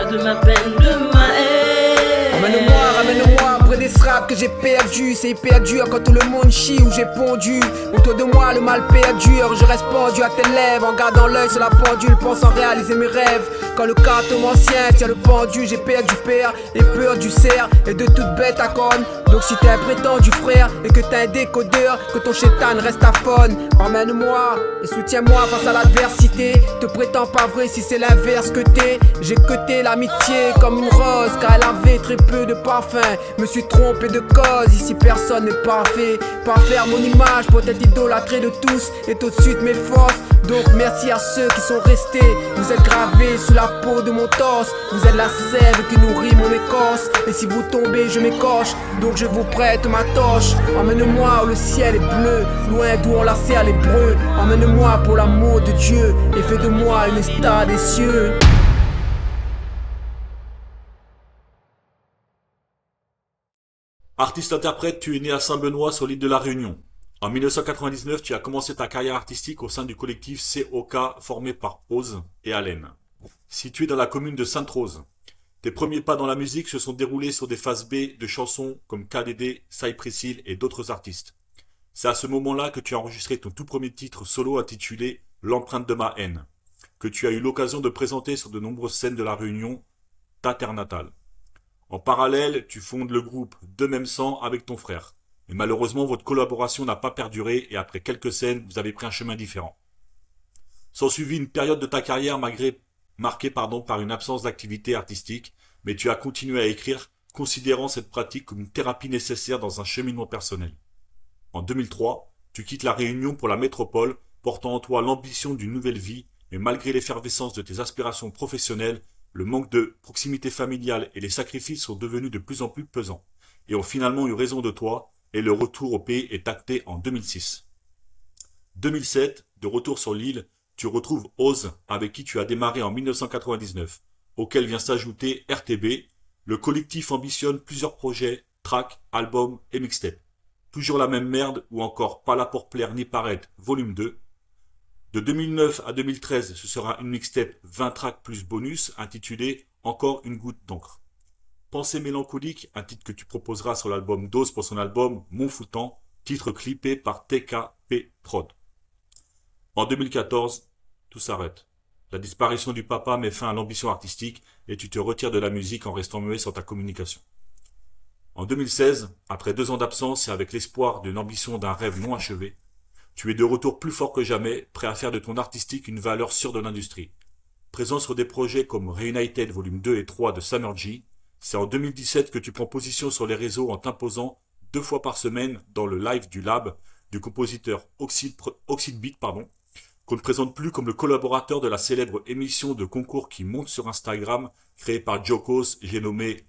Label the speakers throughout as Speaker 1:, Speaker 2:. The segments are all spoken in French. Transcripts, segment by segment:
Speaker 1: de ma peine, de ma haine.
Speaker 2: Ramène-moi près des straps que j'ai perdu. C'est perdu quand tout le monde chie où j'ai pondu. Autour de moi le mal perdure. Je reste pendu à tes lèvres en gardant l'œil sur la pendule, pensant réaliser mes rêves. Quand le carton ancien tient le pendu, j'ai perdu père et peur du cerf et de toute bête à corne. Donc si t'es un prétendu frère et que t'as un décodeur, que ton chétan reste à faune. Emmène-moi et soutiens-moi face à l'adversité. Te prétends pas vrai si c'est l'inverse que t'es. J'ai cuté l'amitié comme une rose car elle avait très peu de parfum. Me suis trompé de cause, ici personne n'est parfait. Parfaire mon image pour être idolâtré de tous et tout de suite mes forces. Donc merci à ceux qui sont restés. Vous êtes gravés sous la peau de mon torse. Vous êtes la sève qui nourrit mon écorce. Et si vous tombez je m'écorche. Donc je vous prête ma torche. Emmène-moi où le ciel est bleu, loin d'où on la serre les breux. Emmène-moi pour l'amour de Dieu et fais de moi une star des cieux.
Speaker 3: Artiste-interprète, tu es né à Saint-Benoît sur l'île de la Réunion. En 1999, tu as commencé ta carrière artistique au sein du collectif COK formé par Ose et Allen. Situé dans la commune de Sainte-Rose. Tes premiers pas dans la musique se sont déroulés sur des phases B de chansons comme KDD, Cypress Hill et d'autres artistes. C'est à ce moment-là que tu as enregistré ton tout premier titre solo intitulé L'empreinte de ma haine, que tu as eu l'occasion de présenter sur de nombreuses scènes de la Réunion, ta terre natale. En parallèle, tu fondes le groupe De Même Sang avec ton frère. Mais malheureusement, votre collaboration n'a pas perduré et après quelques scènes, vous avez pris un chemin différent. S'ensuivit une période de ta carrière marquée par une absence d'activité artistique, mais tu as continué à écrire, considérant cette pratique comme une thérapie nécessaire dans un cheminement personnel. En 2003, tu quittes la Réunion pour la métropole, portant en toi l'ambition d'une nouvelle vie, mais malgré l'effervescence de tes aspirations professionnelles, le manque de proximité familiale et les sacrifices sont devenus de plus en plus pesants, et ont finalement eu raison de toi, et le retour au pays est acté en 2006. 2007, de retour sur l'île, tu retrouves Ose, avec qui tu as démarré en 1999, auquel vient s'ajouter RTB. Le collectif ambitionne plusieurs projets, tracks, albums et mixtapes. Toujours la même merde ou encore Pas là pour plaire ni paraître, volume 2. De 2009 à 2013, ce sera une mixtape 20 tracks plus bonus intitulée Encore une goutte d'encre. Pensée mélancolique, un titre que tu proposeras sur l'album Dose pour son album Mon Foutant, titre clippé par TKP Prod. En 2014, tout s'arrête. La disparition du papa met fin à l'ambition artistique et tu te retires de la musique en restant muet sur ta communication. En 2016, après 2 ans d'absence et avec l'espoir d'une ambition d'un rêve non achevé, tu es de retour plus fort que jamais, prêt à faire de ton artistique une valeur sûre de l'industrie. Présent sur des projets comme Reunited Volume 2 et 3 de Summer G, c'est en 2017 que tu prends position sur les réseaux en t'imposant 2 fois par semaine dans le live du Lab du compositeur Oxide Beat, qu'on ne présente plus comme le collaborateur de la célèbre émission de concours qui monte sur Instagram, créée par Jokos, j'ai nommé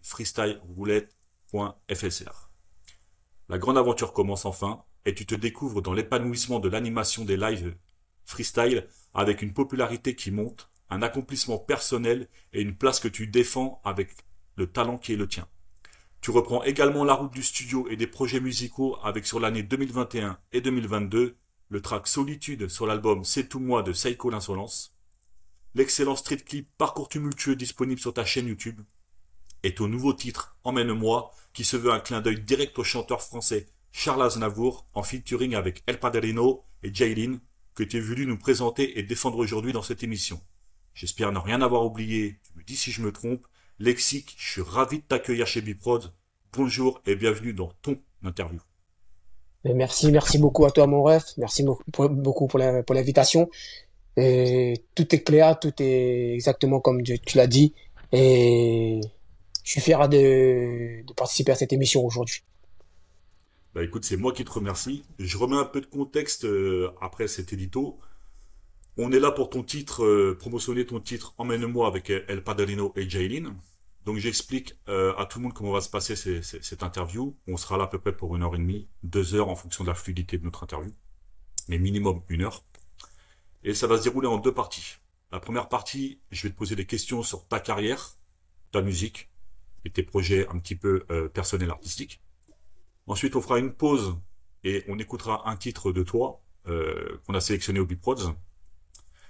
Speaker 3: freestyleroulette.fsr. La grande aventure commence enfin, et tu te découvres dans l'épanouissement de l'animation des lives freestyle avec une popularité qui monte, un accomplissement personnel et une place que tu défends avec le talent qui est le tien. Tu reprends également la route du studio et des projets musicaux avec sur l'année 2021 et 2022 le track Solitude sur l'album C'est tout moi de Seiko l'Insolence, l'excellent street clip Parcours tumultueux disponible sur ta chaîne YouTube, et ton nouveau titre Emmène-moi qui se veut un clin d'œil direct au chanteur français Charles Aznavour en featuring avec El Padrino et Jaylin que tu es venu nous présenter et défendre aujourd'hui dans cette émission. J'espère ne rien avoir oublié, tu me dis si je me trompe. Lexique, je suis ravi de t'accueillir chez Biprod. Bonjour et bienvenue dans ton interview.
Speaker 2: Merci beaucoup à toi mon ref. Merci beaucoup pour l'invitation. Et tout est clair, tout est exactement comme tu l'as dit. Et je suis fier de participer à cette émission aujourd'hui.
Speaker 3: Bah écoute, c'est moi qui te remercie. Je remets un peu de contexte après cet édito. On est là pour ton titre, promotionner ton titre Emmène-moi avec El Padrino et Jaylin. Donc j'explique à tout le monde comment va se passer cette interview. On sera là à peu près pour 1h30, 2 heures en fonction de la fluidité de notre interview. Mais minimum 1 heure. Et ça va se dérouler en 2 parties. La première partie, je vais te poser des questions sur ta carrière, ta musique et tes projets un petit peu personnels artistiques. Ensuite, on fera une pause et on écoutera un titre de toi qu'on a sélectionné au Biprods.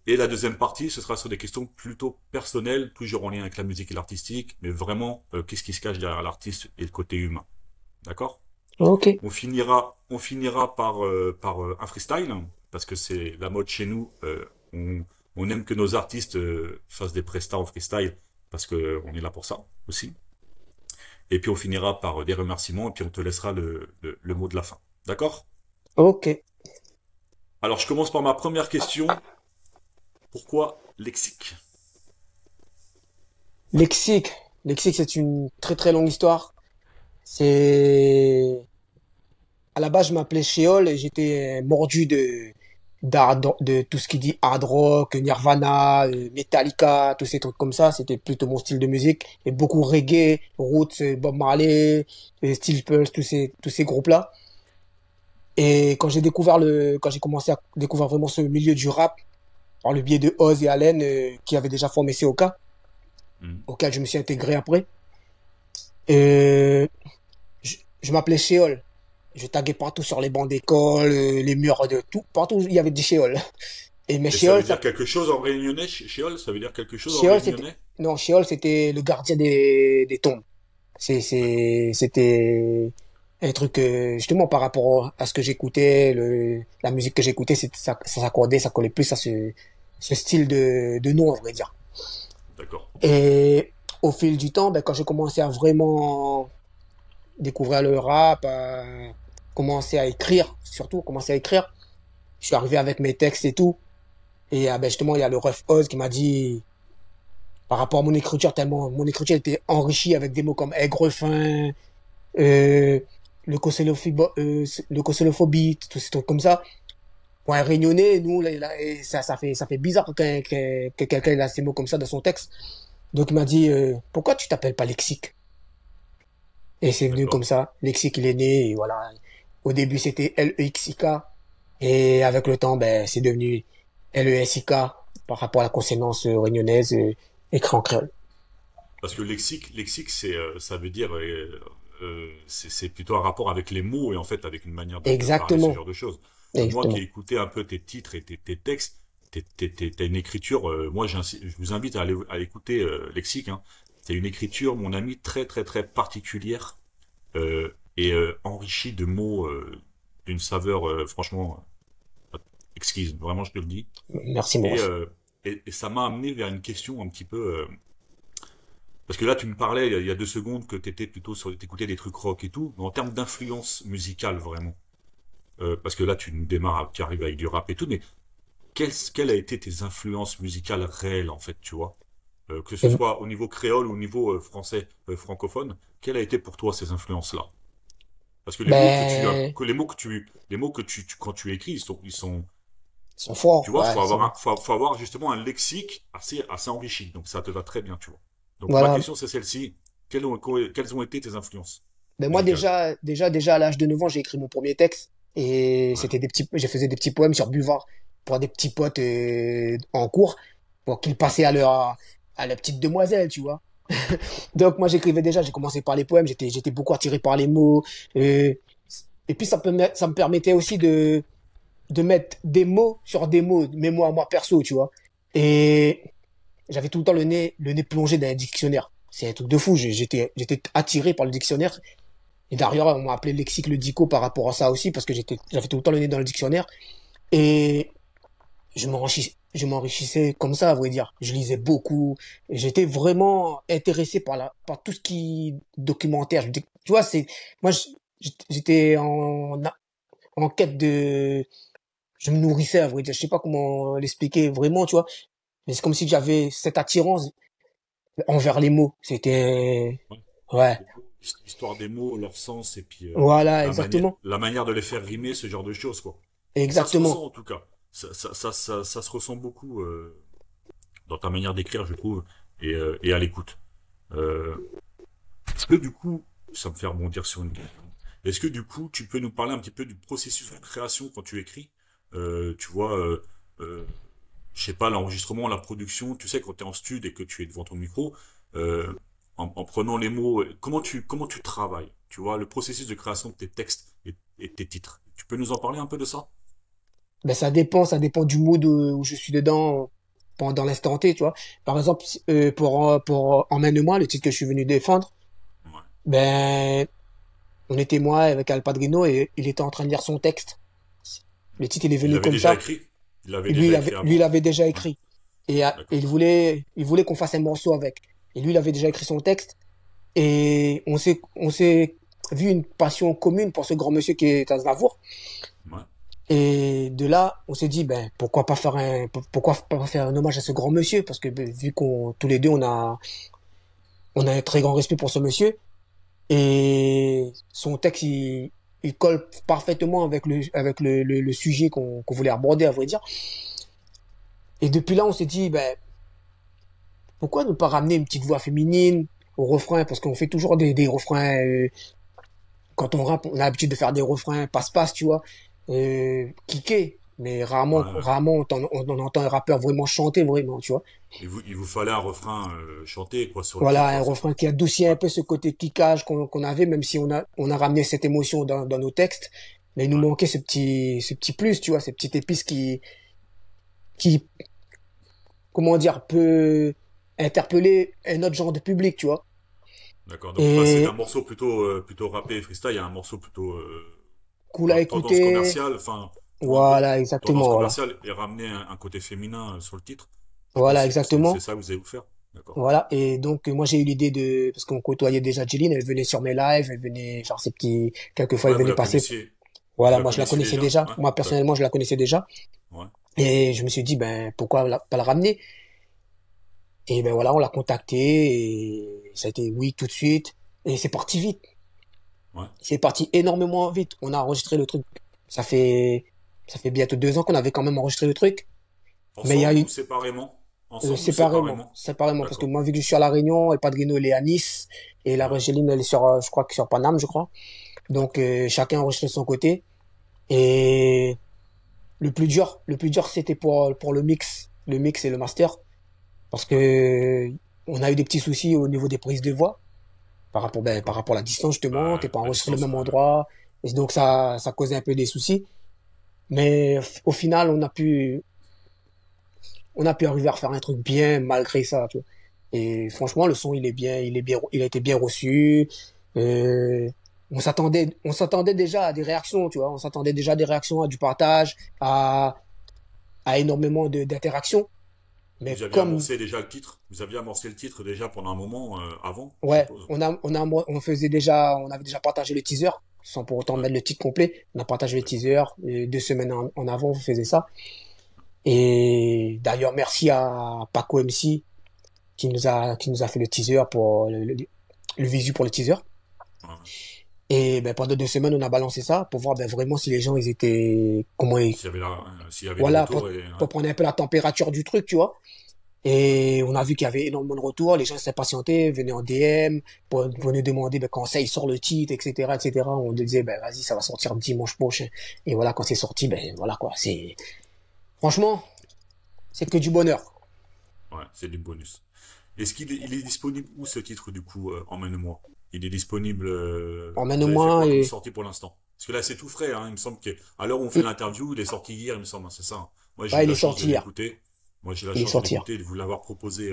Speaker 3: Et la deuxième partie, ce sera sur des questions plutôt personnelles, toujours en lien avec la musique et l'artistique, mais vraiment, qu'est-ce qui se cache derrière l'artiste et le côté humain. D'accord?
Speaker 4: Ok,
Speaker 3: On finira par un freestyle, parce que c'est la mode chez nous. On aime que nos artistes fassent des prestats en freestyle, parce que on est là pour ça aussi. Et puis on finira par des remerciements, et puis on te laissera le mot de la fin. D'accord?
Speaker 4: ok.
Speaker 3: Alors je commence par ma première question. Pourquoi lexique?
Speaker 4: Lexique. Lexique, c'est une très très longue histoire. C'est à la base, je m'appelais Sheol et j'étais mordu de tout ce qui dit hard rock, Nirvana, Metallica, tous ces trucs comme ça. C'était plutôt mon style de musique et beaucoup reggae, Roots, Bob Marley, Steel Pulse, tous ces groupes-là. Et quand j'ai commencé à découvrir vraiment ce milieu du rap par le biais de Oz et Allen, qui avaient déjà formé COK,
Speaker 3: Hmm.
Speaker 4: auquel je me suis intégré après. Euh, je m'appelais Sheol. Je taguais partout sur les bancs d'école, les murs de tout. Partout, il y avait du Sheol. Et mais
Speaker 3: Et ça veut
Speaker 4: Sheol,
Speaker 3: dire quelque chose en réunionnais, Sheol? Ça veut dire quelque chose en
Speaker 4: Sheol, c'était,
Speaker 3: réunionnais?
Speaker 4: non, Sheol, c'était le gardien des tombes.
Speaker 3: D'accord.
Speaker 4: C'était un truc, justement, par rapport à ce que j'écoutais, la musique que j'écoutais, ça s'accordait, ça collait plus à ce style de nom, on va dire.
Speaker 3: D'accord.
Speaker 4: Et au fil du temps, ben, quand j'ai commencé à vraiment découvrir le rap, commencer à écrire, surtout commencer à écrire. Je suis arrivé avec mes textes et tout. Et ben justement, il y a le Ref Oz qui m'a dit, par rapport à mon écriture, tellement mon écriture était enrichie avec des mots comme aigrefin, euh, le tous ces trucs comme ça. Pour un réunionnais, nous, et ça fait bizarre que quelqu'un ait ces mots comme ça dans son texte. Donc il m'a dit, pourquoi tu t'appelles pas Lexique? Et c'est venu
Speaker 3: D'accord.
Speaker 4: comme ça. Lexique, il est né, et voilà. Au début, c'était Lexik. Et avec le temps, ben, c'est devenu LESIK par rapport à la consonance réunionnaise écrit en créole.
Speaker 3: Parce que lexique, ça veut dire, c'est plutôt un rapport avec les mots et en fait avec une manière de parler, ce
Speaker 4: Exactement.
Speaker 3: genre de choses. Moi qui ai
Speaker 4: Exactement.
Speaker 3: écouté un peu tes titres et tes textes, t'as une écriture. Moi, je vous invite à aller à écouter lexique. Hein. C'est une écriture, mon ami, très très très particulière et enrichie de mots d'une saveur franchement exquise. Vraiment, je te le dis.
Speaker 4: Merci,
Speaker 3: Et,
Speaker 4: Moros.
Speaker 3: euh, et ça m'a amené vers une question un petit peu. Parce que là, tu me parlais il y a 2 secondes que t'étais plutôt sur, t'écoutais des trucs rock et tout, mais en termes d'influence musicale vraiment. Parce que là, tu nous démarres, tu arrives avec du rap et tout, mais quelles a été tes influences musicales réelles en fait, tu vois? Que ce
Speaker 4: Et-
Speaker 3: soit au niveau créole ou au niveau français francophone, quelles a été pour toi ces influences-là? Parce que les mots que tu as,
Speaker 4: Ben,
Speaker 3: quand tu écris,
Speaker 4: ils sont
Speaker 3: tu
Speaker 4: forts,
Speaker 3: vois,
Speaker 4: ouais,
Speaker 3: faut avoir justement un lexique assez enrichi. Donc ça te va très bien, tu vois. Donc ma
Speaker 4: voilà.
Speaker 3: question c'est celle-ci. Quelles ont été tes influences
Speaker 4: Ben moi,
Speaker 3: musicales?
Speaker 4: déjà à l'âge de 9 ans, j'ai écrit mon premier texte. Et
Speaker 3: Ouais,
Speaker 4: je faisais des petits poèmes sur Buvard pour des petits potes en cours pour qu'ils passaient à la petite demoiselle, tu vois. Donc moi j'écrivais déjà, j'ai commencé par les poèmes, j'étais beaucoup attiré par les mots. euh, et puis ça me permettait aussi de mettre des mots sur des mots, mes mots à moi perso, tu vois. Et j'avais tout le temps le nez plongé dans un dictionnaire. C'est un truc de fou, j'étais attiré par le dictionnaire. Et d'ailleurs, on m'a appelé Lexique le Dico par rapport à ça aussi, parce que j'avais tout le temps le nez dans le dictionnaire. Et je m'enrichissais comme ça, à vrai dire. Je lisais beaucoup. Et j'étais vraiment intéressé par tout ce qui documentaire. Tu vois, moi, j'étais en quête je me nourrissais, à vrai dire. Je sais pas comment l'expliquer vraiment, tu vois. Mais c'est comme si j'avais cette attirance envers les mots.
Speaker 3: ouais.
Speaker 4: Ouais.
Speaker 3: L'histoire des mots, leur sens et puis
Speaker 4: Voilà, exactement.
Speaker 3: la manière de les faire rimer, ce genre de choses, quoi. Ça se
Speaker 4: Exactement.
Speaker 3: ressent en tout cas. Ça se ressent beaucoup dans ta manière d'écrire, je trouve, et à l'écoute. Euh, Est-ce que du coup, ça me fait rebondir sur une question. Est-ce que du coup, tu peux nous parler un petit peu du processus de création quand tu écris? Tu vois, euh, je sais pas, l'enregistrement, la production, tu sais, quand tu es en studio et que tu es devant ton micro, euh, en prenant les mots, comment tu travailles? Tu vois, le processus de création de tes textes et tes titres. Tu peux nous en parler un peu de ça?
Speaker 4: Ben ça dépend du mood où je suis dedans. pendant l'instant T, tu vois. Par exemple, pour Emmène-moi, le titre que je suis venu défendre,
Speaker 3: Ouais.
Speaker 4: ben, on était moi avec Al Padrino et il était en train de lire son texte. Le titre, il est
Speaker 3: Il
Speaker 4: venu
Speaker 3: l'avait
Speaker 4: comme
Speaker 3: déjà
Speaker 4: ça.
Speaker 3: écrit. Il l'avait
Speaker 4: Et lui,
Speaker 3: déjà écrit
Speaker 4: il
Speaker 3: avant.
Speaker 4: avait déjà
Speaker 3: Ouais.
Speaker 4: écrit. Et
Speaker 3: D'accord.
Speaker 4: il voulait qu'on fasse un morceau avec. Et lui, il avait déjà écrit son texte. Et on s'est vu une passion commune pour ce grand monsieur qui est Aznavour.
Speaker 3: Ouais.
Speaker 4: Et de là, on s'est dit, ben, pourquoi pas faire un hommage à ce grand monsieur? Parce que ben, vu qu'on, tous les deux, on a un très grand respect pour ce monsieur. Et son texte, il colle parfaitement avec le sujet qu'on voulait aborder, à vrai dire. Et depuis là, on s'est dit, ben, pourquoi ne pas ramener une petite voix féminine au refrain? Parce qu'on fait toujours des refrains, quand on rappe, on a l'habitude de faire des refrains passe-passe, tu vois, kické. Mais
Speaker 3: Ouais, ouais.
Speaker 4: rarement, on entend un rappeur vraiment chanter, vraiment, tu vois.
Speaker 3: Il vous fallait un refrain chanté, quoi, sur le
Speaker 4: Voilà,
Speaker 3: titre,
Speaker 4: un
Speaker 3: quoi, c'est
Speaker 4: refrain
Speaker 3: ça?
Speaker 4: qui adoucit
Speaker 3: Ouais.
Speaker 4: un peu ce côté kickage qu'on avait, même si on a ramené cette émotion dans nos textes. Mais il nous
Speaker 3: Ouais.
Speaker 4: manquait ce petit plus, tu vois, cette petite épice qui, comment dire, peut interpeller un autre genre de public, tu vois.
Speaker 3: D'accord. Donc vous passez d'un
Speaker 4: Et
Speaker 3: morceau plutôt rappé et freestyle à un morceau plutôt
Speaker 4: cool à
Speaker 3: tendance
Speaker 4: écouter.
Speaker 3: commerciale, enfin
Speaker 4: Voilà,
Speaker 3: tendance
Speaker 4: exactement, voilà.
Speaker 3: commerciale et ramener un côté féminin sur le titre. Je
Speaker 4: Voilà,
Speaker 3: pense que c'est
Speaker 4: exactement.
Speaker 3: ça que vous allez vous faire. D'accord.
Speaker 4: Voilà. Et donc, moi, j'ai eu l'idée parce qu'on côtoyait déjà Jeline, elle venait sur mes lives, elle venait faire ses petits, quelquefois, elle
Speaker 3: Ouais,
Speaker 4: venait passer.
Speaker 3: vous
Speaker 4: Voilà,
Speaker 3: la
Speaker 4: moi, je la
Speaker 3: connaissiez
Speaker 4: connaissais
Speaker 3: déjà?
Speaker 4: déjà.
Speaker 3: Ouais.
Speaker 4: Moi, personnellement,
Speaker 3: D'accord.
Speaker 4: je la connaissais déjà.
Speaker 3: Ouais.
Speaker 4: Et je me suis dit, ben, pourquoi pas la ramener? Et ben voilà, on l'a contacté et ça a été oui tout de suite. Et c'est parti vite.
Speaker 3: Ouais.
Speaker 4: C'est parti énormément vite. On a enregistré le truc. Ça fait, ça fait bientôt 2 ans qu'on avait quand même enregistré le truc. Mais il y a
Speaker 3: Ensemble
Speaker 4: eu,
Speaker 3: ou séparément? Ensemble ou
Speaker 4: séparément,
Speaker 3: séparément?
Speaker 4: séparément, parce que
Speaker 3: D'accord.
Speaker 4: moi, vu que je suis à La Réunion, El Padrino, il est à Nice, et la
Speaker 3: Ouais.
Speaker 4: Régéline, elle est sur, je crois que sur Paname, je crois. Donc,
Speaker 3: D'accord.
Speaker 4: chacun enregistre de son côté. Et le plus dur, c'était pour le mix et le master, parce
Speaker 3: Ouais.
Speaker 4: que on a eu des petits soucis au niveau des prises de voix, par
Speaker 3: D'accord.
Speaker 4: rapport à la distance, justement, t'es
Speaker 3: Bah,
Speaker 4: pas
Speaker 3: la
Speaker 4: enregistré au
Speaker 3: distance,
Speaker 4: même
Speaker 3: ouais.
Speaker 4: endroit, et donc ça causait un peu des soucis. Mais au final, on a pu arriver à refaire un truc bien malgré ça, tu vois. Et franchement, le son, il a été bien reçu. Euh, on s'attendait déjà à des réactions, tu vois. On s'attendait déjà à des réactions, à du partage, à énormément d'interactions. Mais
Speaker 3: Vous aviez
Speaker 4: comme,
Speaker 3: amorcé déjà le titre? Vous aviez amorcé le titre déjà pendant un moment avant, je
Speaker 4: ouais,
Speaker 3: suppose.
Speaker 4: on avait déjà partagé le teaser, sans pour autant
Speaker 3: Ouais.
Speaker 4: mettre le titre complet. On a partagé le
Speaker 3: D'accord.
Speaker 4: teaser, et 2 semaines en avant, on faisait ça. Et d'ailleurs, merci à Paco MC qui nous a fait le teaser pour le visu pour le teaser.
Speaker 3: Ouais.
Speaker 4: Et ben, pendant 2 semaines, on a balancé ça pour voir ben, vraiment si les gens, ils étaient,
Speaker 3: S'il y avait du
Speaker 4: voilà,
Speaker 3: retour et ouais.
Speaker 4: pour prendre un peu la température du truc, tu vois. Et on a vu qu'il y avait énormément de retours, les gens s'impatientaient, venaient en DM pour nous demander ben, quand ça il sort le titre, etc., etc. On disait ben vas-y, ça va sortir dimanche prochain. Et voilà, quand c'est sorti, ben voilà quoi. C'est franchement, c'est que du bonheur.
Speaker 3: Ouais, c'est du bonus. Est-ce il est disponible où ce titre du coup, Emmène-moi? Il est disponible. Vous avez fait
Speaker 4: Emmène-moi
Speaker 3: quoi comme
Speaker 4: et
Speaker 3: sortie pour l'instant? Parce que là c'est tout frais, hein. Il me semble qu'à l'heure où on fait
Speaker 4: il,
Speaker 3: l'interview, il est sorti hier, il me semble, hein, c'est ça, hein. Moi j'ai
Speaker 4: ouais,
Speaker 3: eu
Speaker 4: il
Speaker 3: la
Speaker 4: est
Speaker 3: chance de
Speaker 4: sorti hier.
Speaker 3: l'écouter. Moi j'ai la
Speaker 4: Il est
Speaker 3: chance de
Speaker 4: sorti hier.
Speaker 3: l'écouter, de vous l'avoir proposé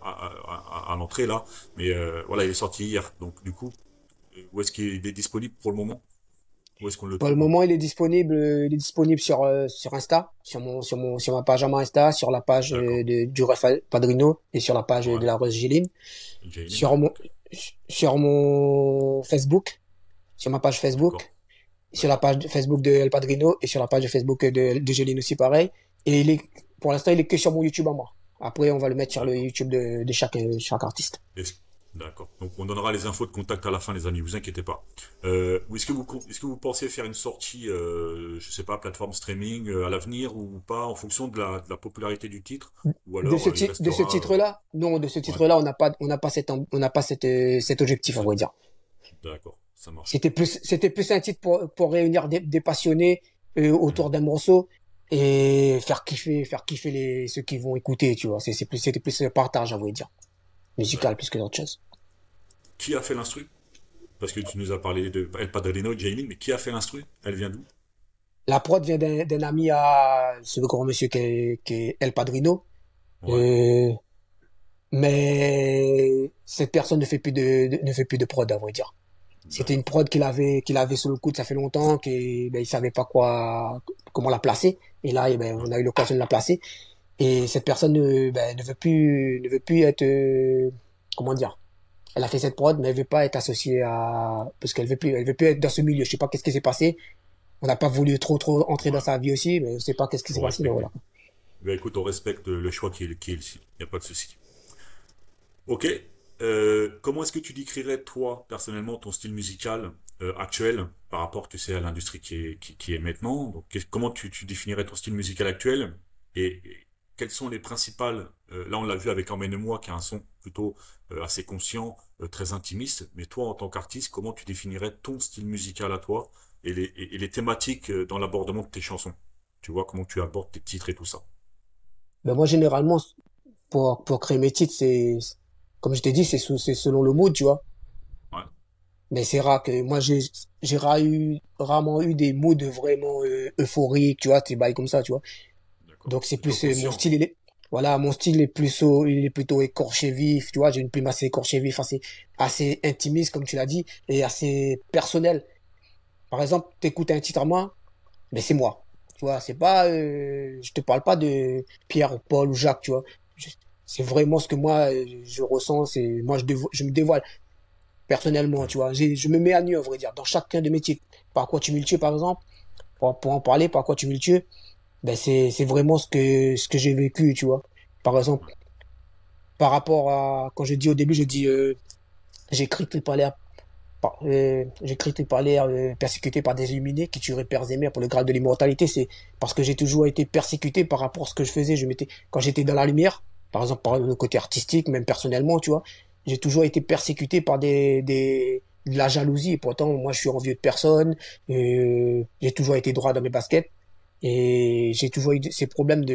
Speaker 3: à l'entrée là. Mais voilà, il est sorti hier. Donc du coup, où est-ce qu'il est disponible pour le moment? Où est-ce qu'on le
Speaker 4: Pour le
Speaker 3: trouve?
Speaker 4: moment, il est disponible sur Insta, sur ma page à moi Insta, sur la page
Speaker 3: D'accord.
Speaker 4: du Rafael Padrino et sur la page
Speaker 3: Ouais.
Speaker 4: de la Rose Géline,
Speaker 3: Jailing.
Speaker 4: sur mon,
Speaker 3: Ok.
Speaker 4: sur mon Facebook, sur ma page
Speaker 3: D'accord.
Speaker 4: Facebook, sur la
Speaker 3: D'accord.
Speaker 4: page Facebook de El Padrino et sur la page de Facebook de Géline aussi pareil. Et pour l'instant, il est que sur mon YouTube à moi. Après, on va le mettre sur le
Speaker 3: D'accord.
Speaker 4: YouTube de chaque artiste.
Speaker 3: Est-ce- D'accord. Donc on donnera les infos de contact à la fin, les amis. Vous inquiétez pas. Ou est-ce que vous pensez faire une sortie, je sais pas, plateforme streaming à l'avenir ou pas, en fonction de la popularité du titre, ou alors il
Speaker 4: De ce
Speaker 3: restera.
Speaker 4: titre-là, non, de ce
Speaker 3: Ouais.
Speaker 4: titre-là, on n'a pas cet objectif, à
Speaker 3: C'est-
Speaker 4: vrai dire.
Speaker 3: D'accord. Ça marche.
Speaker 4: C'était plus un titre pour réunir des passionnés
Speaker 3: Hmm.
Speaker 4: autour d'un morceau et faire kiffer ceux qui vont écouter, tu vois. C'était plus un partage, à vrai dire. Musical
Speaker 3: D'accord.
Speaker 4: plus que d'autres choses.
Speaker 3: Qui a fait l'instru? Parce que tu nous as parlé de El Padrino, Jailing, mais qui a fait l'instru? Elle vient d'où?
Speaker 4: La prod vient d'un ami à ce grand monsieur qui est El Padrino.
Speaker 3: Ouais.
Speaker 4: Euh, mais cette personne ne fait plus de prod, à vrai dire. C'était une
Speaker 3: D'accord.
Speaker 4: prod qu'il avait sous le coude, ça fait longtemps, qu'il ben, il savait pas comment la placer. Et là, eh ben,
Speaker 3: Ouais.
Speaker 4: on a eu l'occasion de la placer. Et cette personne ben, ne veut plus être, comment dire, elle a fait cette prod, mais elle veut pas être associée parce elle veut plus être dans ce milieu. Je sais pas qu'est-ce qui s'est passé. On n'a pas voulu trop entrer dans
Speaker 3: Ouais.
Speaker 4: sa vie aussi, mais je sais pas qu'est-ce qui s'est
Speaker 3: Faut
Speaker 4: passé, mais
Speaker 3: respecter.
Speaker 4: voilà.
Speaker 3: Ben écoute, on respecte le choix qui est ici. Il n'y a pas de souci. Ok. Comment est-ce que tu décrirais, toi, personnellement, ton style musical actuel par rapport, tu sais, à l'industrie qui est maintenant? Donc, comment tu définirais ton style musical actuel et quelles sont les principales... là, on l'a vu avec Emmène-moi, qui a un son plutôt assez conscient, très intimiste. Mais toi, en tant qu'artiste, comment tu définirais ton style musical à toi et les thématiques dans l'abordement de tes chansons? Tu vois, comment tu abordes tes titres et tout ça.
Speaker 4: Mais moi, généralement, pour créer mes titres, comme je t'ai dit, c'est selon le mood, tu vois.
Speaker 3: Ouais,
Speaker 4: Mais c'est rare que moi rarement eu des moods vraiment euphoriques, tu vois, des bails comme ça, tu vois.
Speaker 3: d'accord.
Speaker 4: Donc c'est
Speaker 3: Plutôt
Speaker 4: plus mon
Speaker 3: conscient,
Speaker 4: style,
Speaker 3: quoi.
Speaker 4: voilà, mon style est il est plutôt écorché vif, tu vois. J'ai une plume assez écorché vif, assez intimiste comme tu l'as dit, et assez personnel. Par exemple, t'écoutes un titre à moi, mais c'est moi, tu vois. C'est pas, je te parle pas de Pierre, Paul ou Jacques, tu vois. Je- C'est vraiment ce que moi je ressens. C'est moi je me dévoile personnellement, tu vois. Je me mets à nu, à vrai dire, dans chacun de mes titres. Par quoi tumultueux, par exemple, pour en parler, par quoi tumultueux, ben c'est vraiment ce que j'ai vécu, tu vois. Par exemple, par rapport à, quand je dis au début, je dis, j'ai cru qu'il parlait, j'ai cru qu'il parlait persécuté par des illuminés qui tueraient pères et mères pour le grade de l'immortalité. C'est parce que j'ai toujours été persécuté par rapport à ce que je faisais. Quand j'étais dans la lumière, par exemple, par le côté artistique, même personnellement, tu vois, j'ai toujours été persécuté par de la jalousie. Et pourtant, moi, je suis envieux de personne. J'ai toujours été droit dans mes baskets. Et j'ai toujours eu ces problèmes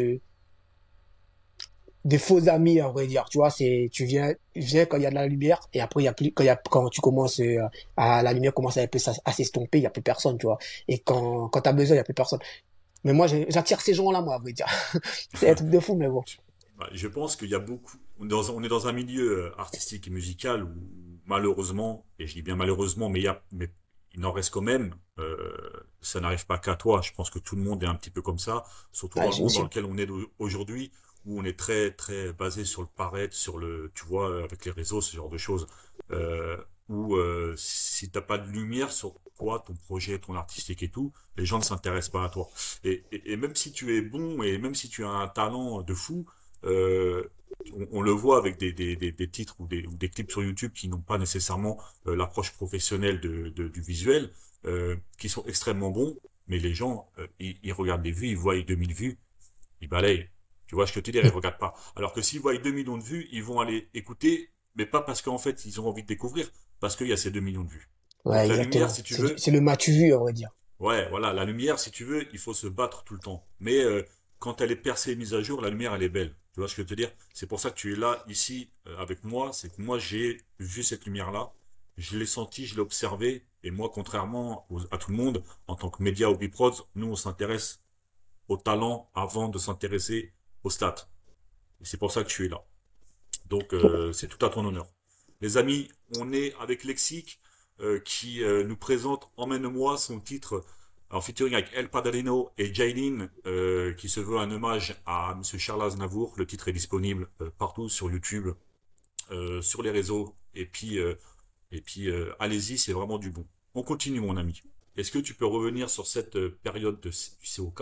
Speaker 4: des faux amis, à vrai dire. Tu vois, viens quand il y a de la lumière, et après, il y a plus, quand tu commences la lumière commence à un peu à s'estomper, il y a plus personne, tu vois. Et quand t'as besoin, il y a plus personne. Mais moi, j'attire ces gens-là, moi, à vrai dire. C'est un truc de fou, mais bon.
Speaker 3: Bah, je pense qu'il y a beaucoup. On est dans un milieu artistique et musical où malheureusement, et je dis bien malheureusement, mais il n'en reste quand même. Ça n'arrive pas qu'à toi. Je pense que tout le monde est un petit peu comme ça, surtout
Speaker 4: Ah,
Speaker 3: dans le monde dans
Speaker 4: j'imagine.
Speaker 3: lequel on est aujourd'hui, où on est très très basé sur le paraître, sur le, tu vois, avec les réseaux, ce genre de choses. Euh, où si t'as pas de lumière sur toi, ton projet, ton artistique et tout, les gens ne s'intéressent pas à toi. Et même si tu es bon et même si tu as un talent de fou, euh, on le voit avec des titres ou des clips sur YouTube qui n'ont pas nécessairement l'approche professionnelle du visuel, qui sont extrêmement bons, mais les gens, ils regardent les vues, ils voient 2000 vues, ils balayent. Tu vois ce que je te dis, ils regardent pas. Alors que s'ils voient 2 millions de vues, ils vont aller écouter, mais pas parce qu'en fait, ils ont envie de découvrir, parce qu'il y a ces 2 millions de vues.
Speaker 4: Ouais,
Speaker 3: Donc la lumière,
Speaker 4: exactement.
Speaker 3: si tu veux,
Speaker 4: C'est le matu vu, à vrai dire.
Speaker 3: ouais, voilà, la lumière, si tu veux, il faut se battre tout le temps. Mais quand elle est percée et mise à jour, la lumière, elle est belle. Tu vois ce que je veux te dire? C'est pour ça que tu es là, ici, avec moi. C'est que moi, j'ai vu cette lumière-là. Je l'ai sentie, je l'ai observée. Et moi, contrairement à tout le monde, en tant que média ou biprods, nous, on s'intéresse au talent avant de s'intéresser aux stats. Et c'est pour ça que tu es là. Donc, c'est tout à ton honneur. Les amis, on est avec Lexique qui nous présente Emmène-moi, son titre en featuring avec El Padrino et Jaylin, qui se veut un hommage à Monsieur Charles Aznavour. Le titre est disponible partout sur YouTube, sur les réseaux. Et puis, allez-y, c'est vraiment du bon. On continue, mon ami. Est-ce que tu peux revenir sur cette période du COK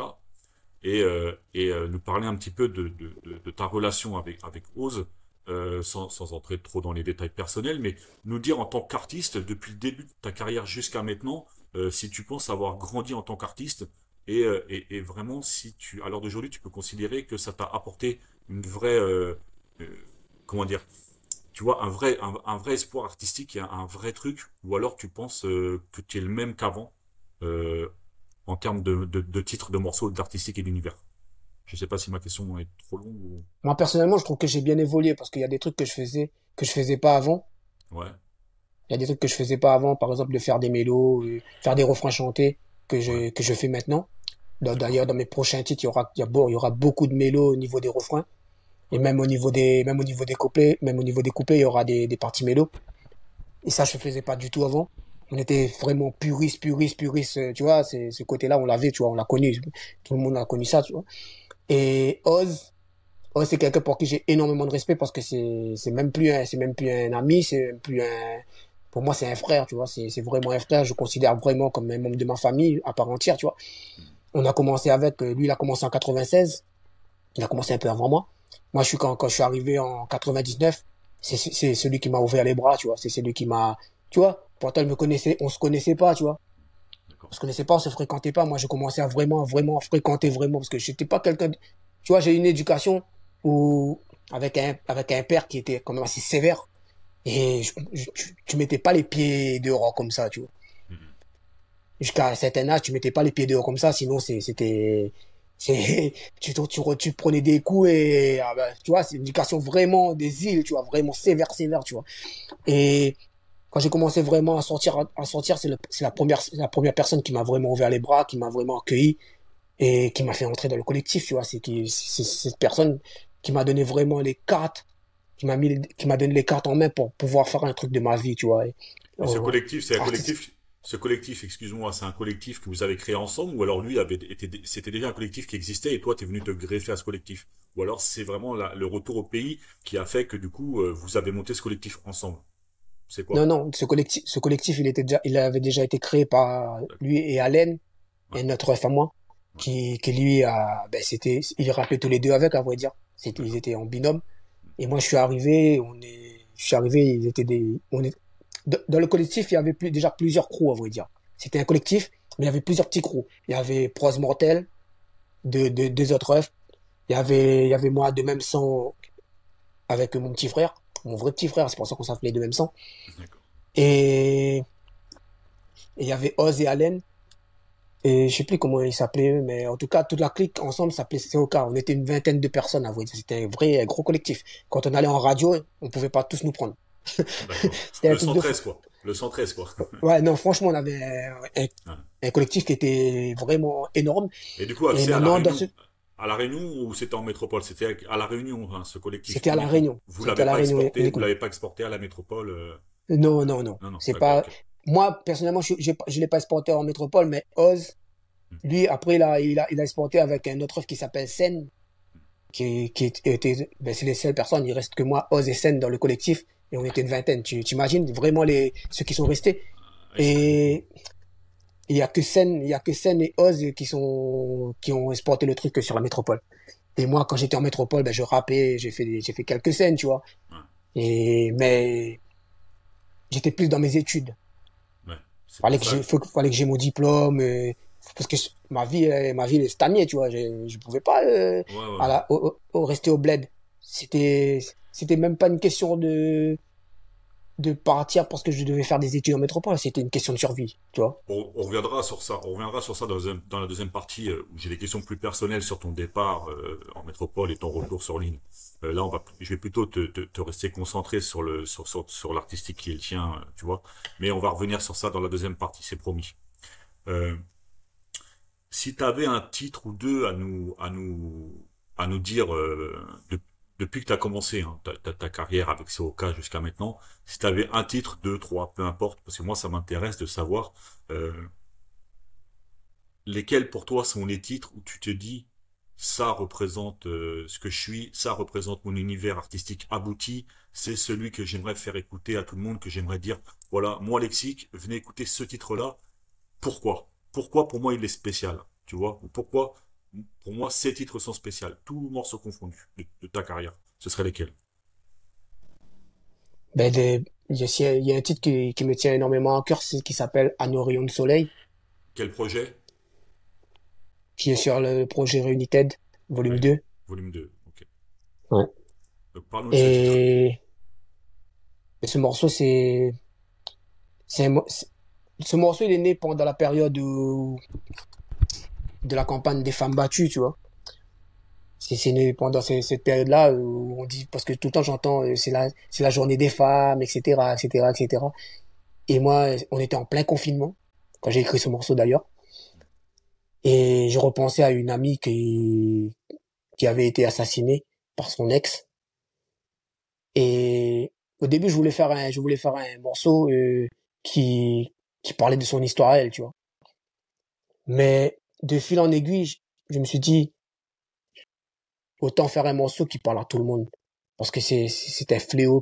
Speaker 3: et nous parler un petit peu de ta relation avec Oz, sans entrer trop dans les détails personnels, mais nous dire en tant qu'artiste, depuis le début de ta carrière jusqu'à maintenant, si tu penses avoir grandi en tant qu'artiste et vraiment si à l'heure d'aujourd'hui, tu peux considérer que ça t'a apporté une vraie, euh, comment dire, tu vois, un vrai espoir artistique et un vrai truc, ou alors tu penses que tu es le même qu'avant euh, en termes de titres, de morceaux, d'artistique et d'univers. Je sais pas si ma question est trop longue ou...
Speaker 4: Moi, personnellement, je trouve que j'ai bien évolué parce qu'il y a des trucs que je faisais pas avant.
Speaker 3: Ouais,
Speaker 4: Il y a des trucs que je faisais pas avant, par exemple de faire des mélos, faire des refrains chantés
Speaker 3: ouais,
Speaker 4: que je fais maintenant.
Speaker 3: d'accord.
Speaker 4: D'ailleurs, dans mes prochains titres, il y aura beaucoup de mélos au niveau des refrains. Et
Speaker 3: Ouais.
Speaker 4: même au niveau des couplets, même au niveau des couplets, il y aura des parties mélo. Et ça, je faisais pas du tout avant. On était vraiment puriste, tu vois. Ce côté-là, on l'avait, tu vois, on l'a connu. Tout le monde a connu ça, tu vois. Et Oz, c'est quelqu'un pour qui j'ai énormément de respect parce que c'est même plus un ami, c'est même plus un, pour moi, c'est un frère, tu vois. C'est vraiment un frère. Je le considère vraiment comme un membre de ma famille à part entière, tu vois. On a commencé avec, lui, il a commencé en 96. Il a commencé un peu avant moi. Moi, quand je suis arrivé en 99, c'est celui qui m'a ouvert les bras, tu vois. C'est celui qui m'a, tu vois. Pourtant, il me connaissait, on se connaissait pas, tu vois.
Speaker 3: D'accord.
Speaker 4: On se connaissait pas, on se fréquentait pas. Moi, j'ai commencé à vraiment fréquenter vraiment parce que j'étais pas quelqu'un, tu vois, j'ai eu une éducation où, avec un père qui était quand même assez sévère et tu mettais pas les pieds dehors comme ça, tu vois.
Speaker 3: Mhm.
Speaker 4: Jusqu'à un certain âge, tu mettais pas les pieds dehors comme ça, sinon c'est, tu prenais des coups et, ah ben, tu vois, c'est une éducation vraiment des îles, tu vois, vraiment sévère, tu vois. Et quand j'ai commencé vraiment à sortir, c'est la première personne qui m'a vraiment ouvert les bras, qui m'a vraiment accueilli et qui m'a fait entrer dans le collectif, tu vois. C'est cette personne qui m'a donné vraiment les cartes, qui m'a donné les cartes en main pour pouvoir faire un truc de ma vie, tu vois. Et,
Speaker 3: Et ce
Speaker 4: euh,
Speaker 3: collectif, c'est un
Speaker 4: artiste-
Speaker 3: collectif. Ce collectif, excuse-moi, c'est un collectif que vous avez créé ensemble, ou alors lui c'était déjà un collectif qui existait et toi t'es venu te greffer à ce collectif, ou alors c'est vraiment le retour au pays qui a fait que du coup vous avez monté ce collectif ensemble. C'est
Speaker 4: Non,
Speaker 3: quoi?
Speaker 4: non, ce collectif, il avait déjà été créé par lui et Allen,
Speaker 3: Ouais,
Speaker 4: et notre ref à moi,
Speaker 3: ouais,
Speaker 4: qui lui il rappelait tous les deux avec, à vrai dire. Ils
Speaker 3: d'accord.
Speaker 4: étaient en binôme. Et moi, je suis arrivé, dans le collectif, il y avait déjà plusieurs crews, à vrai dire. C'était un collectif, mais il y avait plusieurs petits crews. Il y avait Pros Mortel, deux autres refs. Il y avait moi de même sang avec mon petit frère, mon vrai petit frère, c'est pour ça qu'on s'appelait de même sang.
Speaker 3: D'accord.
Speaker 4: Et Et il y avait Oz et Allen, et je sais plus comment ils s'appelaient, mais en tout cas, toute la clique ensemble s'appelait COK. On était une vingtaine de personnes, à vrai dire. C'était un gros collectif. Quand on allait en radio, on pouvait pas tous nous prendre.
Speaker 3: D'accord.
Speaker 4: C'était un
Speaker 3: Le
Speaker 4: truc de fou.
Speaker 3: 113 quoi. Le 113 quoi.
Speaker 4: Ouais, non, franchement, on avait
Speaker 3: Ouais.
Speaker 4: un collectif qui était vraiment énorme.
Speaker 3: Et du coup
Speaker 4: Et
Speaker 3: accès
Speaker 4: maintenant,
Speaker 3: à la Réunion ou c'était en métropole? C'était à la Réunion hein, ce collectif
Speaker 4: c'était à La
Speaker 3: uniquement.
Speaker 4: Réunion.
Speaker 3: Vous
Speaker 4: C'était à
Speaker 3: l'avez
Speaker 4: La
Speaker 3: pas
Speaker 4: Réunion
Speaker 3: exporté, vous
Speaker 4: uniquement.
Speaker 3: l'avez pas exporté à la métropole.
Speaker 4: Non.
Speaker 3: Non non,
Speaker 4: C'est
Speaker 3: d'accord,
Speaker 4: pas,
Speaker 3: ok.
Speaker 4: moi, personnellement, je l'ai pas exporté en métropole, mais Oz,
Speaker 3: Hmm.
Speaker 4: lui, après, il a exporté avec un autre œuf qui s'appelle Sen, c'est les seules personnes, il reste que moi, Oz et Sen dans le collectif, et on était une vingtaine. Tu imagines vraiment ceux qui sont restés.
Speaker 3: Ah, ils sont pas beaucoup.
Speaker 4: Et il y a que Sen et Oz qui ont exporté le truc que sur la métropole. Et moi, quand j'étais en métropole, ben, je rappais, j'ai fait quelques scènes, tu vois.
Speaker 3: Ouais,
Speaker 4: Mais j'étais plus dans mes études.
Speaker 3: ouais. C'est pour ça.
Speaker 4: Fallait que j'ai mon diplôme, parce que ma vie, elle stagnait, tu vois. Je pouvais pas,
Speaker 3: Ouais ouais.
Speaker 4: rester au bled. C'était même pas une question de partir parce que je devais faire des études en métropole. C'était une question de survie, tu vois.
Speaker 3: On reviendra sur ça. On reviendra sur ça dans la deuxième partie où j'ai des questions plus personnelles sur ton départ en métropole et ton retour sur l'île. Là, je vais plutôt te rester concentré sur sur l'artistique qui est le tien, tu vois. Mais on va revenir sur ça dans la deuxième partie, c'est promis. Euh, Si tu avais un titre ou deux à nous dire depuis que tu as commencé hein, ta carrière avec COK jusqu'à maintenant, si tu avais un titre, deux, trois, peu importe, parce que moi ça m'intéresse de savoir euh, lesquels pour toi sont les titres où tu te dis ça représente ce que je suis, ça représente mon univers artistique abouti, c'est celui que j'aimerais faire écouter à tout le monde, que j'aimerais dire, voilà, moi Lexique, venez écouter ce titre-là, pourquoi? Pourquoi pour moi il est spécial? Tu vois? Ou pourquoi pour moi ces titres sont spéciaux? Tous morceaux confondus de ta carrière. Ce serait lesquels?
Speaker 4: Il y a un titre qui me tient énormément à cœur, qui s'appelle Un rayon de soleil,
Speaker 3: Quel projet?
Speaker 4: qui est sur le projet Reunited, volume
Speaker 3: Ouais.
Speaker 4: 2.
Speaker 3: Volume 2. Ok.
Speaker 4: Ouais.
Speaker 3: Donc parle-nous de ce titre.
Speaker 4: Et, et ce morceau, c'est un mo- c'est- ce morceau, il est né pendant la période de la campagne des femmes battues, tu vois. C'est né pendant cette période-là où on dit, parce que tout le temps j'entends, c'est la journée des femmes, etc., etc., etc. Et moi, on était en plein confinement, quand j'ai écrit ce morceau d'ailleurs. Et je repensais à une amie qui avait été assassinée. par son ex. Et au début, je voulais faire un morceau qui parlait de son histoire à elle, tu vois. Mais de fil en aiguille, je me suis dit, autant faire un morceau qui parle à tout le monde. Parce que c'est un fléau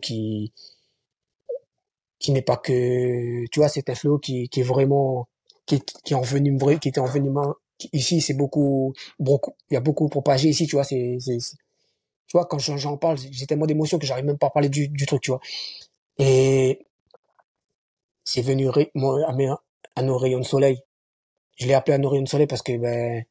Speaker 4: qui n'est pas que, tu vois, c'est un fléau qui est vraiment, qui est envenu, qui était envenimant. Ici, c'est il y a beaucoup propagé ici, tu vois, tu vois, quand j'en parle, j'ai tellement d'émotions que j'arrive même pas à parler du truc, tu vois. Et c'est venu à nos rayons de soleil. Je l'ai appelé à nos rayons de soleil parce que, ben,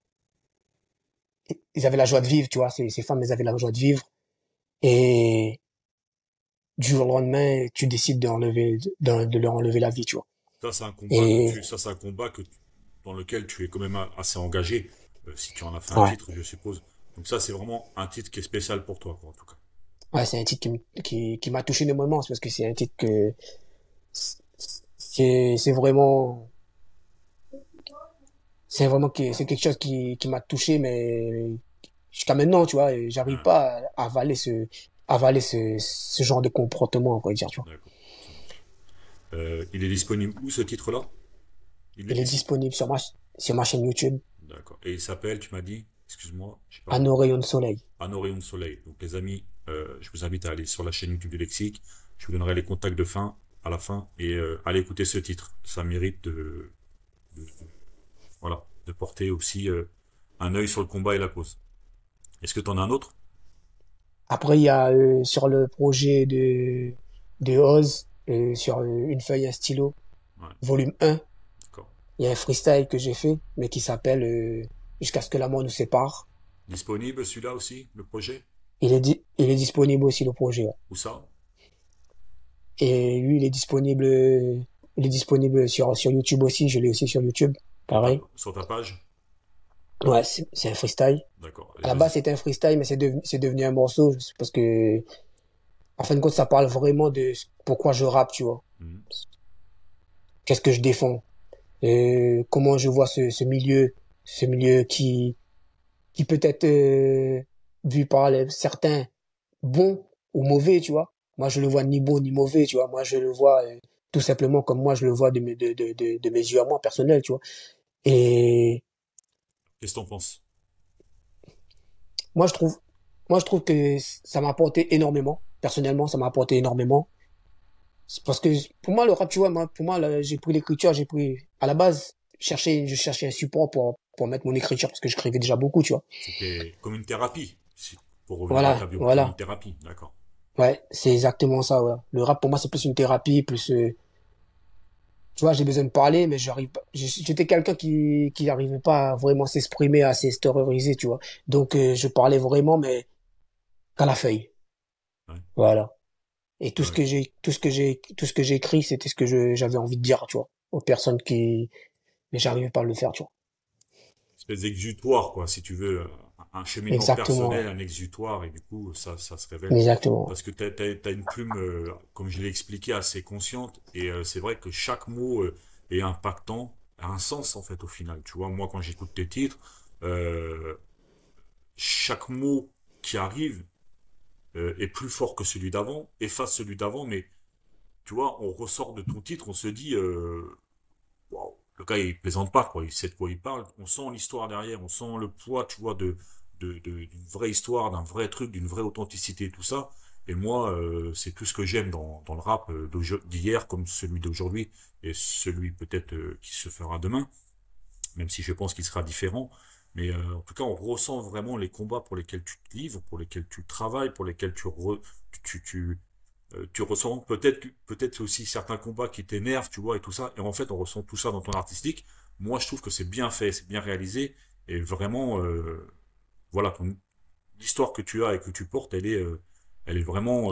Speaker 4: ils avaient la joie de vivre, tu vois, ces femmes, elles avaient la joie de vivre. Et du jour au lendemain, tu décides de leur enlever la vie, tu vois.
Speaker 3: Ça, c'est un combat
Speaker 4: Et,
Speaker 3: c'est un combat dans lequel tu es quand même assez engagé, si tu en as fait un
Speaker 4: ouais,
Speaker 3: titre, je suppose. Donc ça, c'est vraiment un titre qui est spécial pour toi, quoi, en tout cas.
Speaker 4: ouais, c'est un titre qui m'a touché énormément, c'est parce que c'est un titre que, c'est vraiment, c'est quelque chose qui m'a touché, mais jusqu'à maintenant, tu vois, et j'arrive
Speaker 3: Ouais,
Speaker 4: pas à avaler ce genre de comportement, on va dire, tu vois.
Speaker 3: d'accord, ça marche. Il est disponible où ce titre-là?
Speaker 4: Il est disponible sur ma chaîne YouTube,
Speaker 3: D'accord. Et il s'appelle, tu m'as dit, excuse-moi, je sais
Speaker 4: à
Speaker 3: pas,
Speaker 4: nos rayons de soleil.
Speaker 3: Un rayon de soleil. Donc les amis, je vous invite à aller sur la chaîne YouTube du Lexique. Je vous donnerai les contacts de fin à la fin et allez écouter ce titre. Ça mérite de- voilà, de porter aussi un œil sur le combat et la cause. Est-ce que tu en as un autre?
Speaker 4: Après, il y a sur le projet de Oz, sur une feuille, un stylo,
Speaker 3: Ouais,
Speaker 4: volume 1,
Speaker 3: d'accord.
Speaker 4: il y a un freestyle que j'ai fait, mais qui s'appelle Jusqu'à ce que la mort nous sépare.
Speaker 3: Disponible celui-là aussi, le projet?
Speaker 4: Il est disponible aussi, le projet, ouais.
Speaker 3: Où ça?
Speaker 4: Et lui, il est disponible sur YouTube aussi, je l'ai aussi sur YouTube, pareil.
Speaker 3: Sur ta page?
Speaker 4: Ouais, c'est un freestyle.
Speaker 3: D'accord.
Speaker 4: À la base, c'était un freestyle, mais c'est devenu un morceau, parce que, en fin de compte, ça parle vraiment de pourquoi je rappe, tu vois.
Speaker 3: Mhm.
Speaker 4: Qu'est-ce que je défends. Comment je vois ce milieu qui peut être vu par certains bon ou mauvais, tu vois. Moi, je le vois ni bon ni mauvais, tu vois. Moi, je le vois tout simplement comme moi, je le vois de mes yeux à moi, personnels, tu vois. Et
Speaker 3: Qu'est-ce que t'en penses?
Speaker 4: moi, je trouve, moi, je trouve que ça m'a apporté énormément. Personnellement, ça m'a apporté énormément. C'est parce que pour moi, le rap, tu vois, moi, pour moi, là, j'ai pris l'écriture, à la base, je cherchais un support pour mettre mon écriture parce que j'écrivais déjà beaucoup, tu vois.
Speaker 3: C'était comme une thérapie. Pour revenir à ta
Speaker 4: Voilà,
Speaker 3: bio, comme une
Speaker 4: voilà.
Speaker 3: thérapie, d'accord.
Speaker 4: Ouais, c'est exactement ça, voilà. Le rap, pour moi, c'est plus une thérapie, plus, tu vois, j'ai besoin de parler, mais j'arrive pas. J'étais quelqu'un qui arrivait pas à vraiment s'exprimer, à s'extérioriser, tu vois. Donc, je parlais vraiment, mais qu'à la feuille.
Speaker 3: Ouais,
Speaker 4: Voilà. Et
Speaker 3: ouais.
Speaker 4: tout ce que j'ai écrit, c'était ce que j'avais envie de dire, tu vois, aux personnes mais j'arrivais pas à le faire, tu vois.
Speaker 3: Espèce d'exutoire, quoi, si tu veux, un cheminement
Speaker 4: Exactement,
Speaker 3: personnel, un exutoire, et du coup, ça se révèle.
Speaker 4: exactement.
Speaker 3: Parce que t'as une plume, comme je l'ai expliqué, assez consciente, et c'est vrai que chaque mot est impactant, a un sens, en fait, au final. Tu vois, moi, quand j'écoute tes titres, euh, chaque mot qui arrive est plus fort que celui d'avant, efface celui d'avant, mais tu vois, on ressort de ton titre, on se dit, waouh, le gars il plaisante pas quoi, il sait de quoi il parle, on sent l'histoire derrière, on sent le poids, tu vois, d'une vraie histoire, d'un vrai truc, d'une vraie authenticité, tout ça. Et moi, c'est tout ce que j'aime dans le rap d'hier comme celui d'aujourd'hui et celui peut-être qui se fera demain, même si je pense qu'il sera différent. Mais en tout cas, on ressent vraiment les combats pour lesquels tu te livres, pour lesquels tu travailles, pour lesquels tu, tu, tu ressens peut-être aussi certains combats qui t'énervent, tu vois, et tout ça. Et en fait, on ressent tout ça dans ton artistique. Moi, je trouve que c'est bien fait, c'est bien réalisé. Et vraiment, voilà, l'histoire que tu as et que tu portes, elle est vraiment,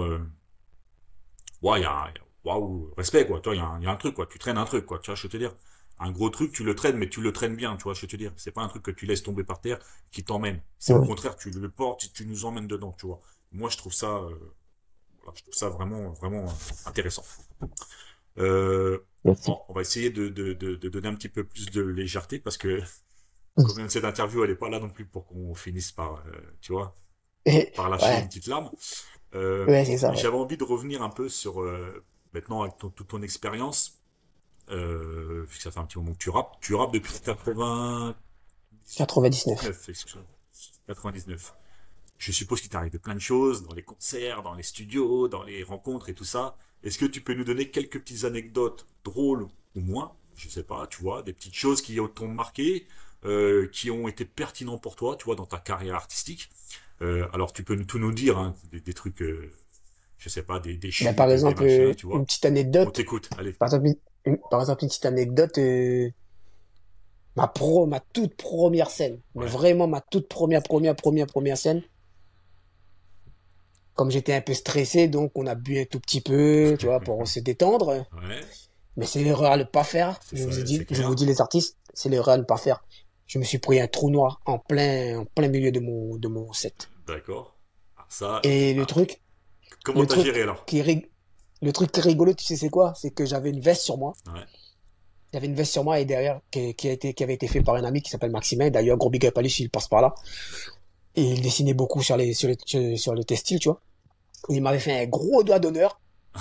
Speaker 3: ouais, waouh, respect, quoi. Tu vois, il y a un truc, quoi. Tu traînes un truc, quoi. Tu vois, je veux te dire. Un gros truc, tu le traînes, mais tu le traînes bien, tu vois, je veux te dire. C'est pas un truc que tu laisses tomber par terre, qui t'emmène. C'est au
Speaker 4: Ouais.
Speaker 3: contraire, tu le portes, tu nous emmènes dedans, tu vois. Moi, je trouve ça, voilà, je trouve ça vraiment, vraiment intéressant.
Speaker 4: Merci.
Speaker 3: Bon, on va essayer de donner un petit peu plus de légèreté parce que quand même cette interview elle est pas là non plus pour qu'on finisse par tu vois. par lâcher une
Speaker 4: Ouais,
Speaker 3: petite larme.
Speaker 4: ouais, c'est ça, ouais.
Speaker 3: J'avais envie de revenir un peu sur, maintenant, avec toute ton expérience, vu que ça fait un petit moment que tu rappes depuis
Speaker 4: 99.
Speaker 3: 99, excuse-moi. 99. Je suppose qu'il t'est arrivé plein de choses dans les concerts, dans les studios, dans les rencontres et tout ça. Est-ce que tu peux nous donner quelques petites anecdotes drôles ou moins, je sais pas, tu vois, des petites choses qui t'ont marqué, qui ont été pertinents pour toi, tu vois, dans ta carrière artistique. Alors tu peux tout nous dire, hein, des trucs, je sais pas, des
Speaker 4: Mais par
Speaker 3: chutes, des
Speaker 4: exemple,
Speaker 3: machins, tu
Speaker 4: une
Speaker 3: vois.
Speaker 4: petite
Speaker 3: On
Speaker 4: anecdote,
Speaker 3: t'écoute, allez.
Speaker 4: par exemple, par exemple, une petite anecdote, ma toute première scène, mais
Speaker 3: Ouais,
Speaker 4: vraiment ma toute première scène, comme j'étais un peu stressé, donc on a bu un tout petit peu, tu vois, pour se détendre.
Speaker 3: ouais,
Speaker 4: Mais c'est l'erreur à ne pas faire.
Speaker 3: c'est ça, c'est
Speaker 4: Je vous
Speaker 3: clair.
Speaker 4: dis les artistes, c'est l'erreur à ne pas faire. Je me suis pris un trou noir en plein milieu de mon set.
Speaker 3: D'accord. Ah, ça,
Speaker 4: Et
Speaker 3: ah, comment
Speaker 4: le
Speaker 3: t'as géré
Speaker 4: truc
Speaker 3: alors?
Speaker 4: le truc qui est rigolo, tu sais c'est quoi? C'est que j'avais une veste sur moi.
Speaker 3: Ouais.
Speaker 4: J'avais une veste sur moi et derrière, qui avait été fait par un ami qui s'appelle Maximin. D'ailleurs, gros big up à lui s'il passe par là. Et il dessinait beaucoup sur le textile, tu vois. Et il m'avait fait un gros doigt d'honneur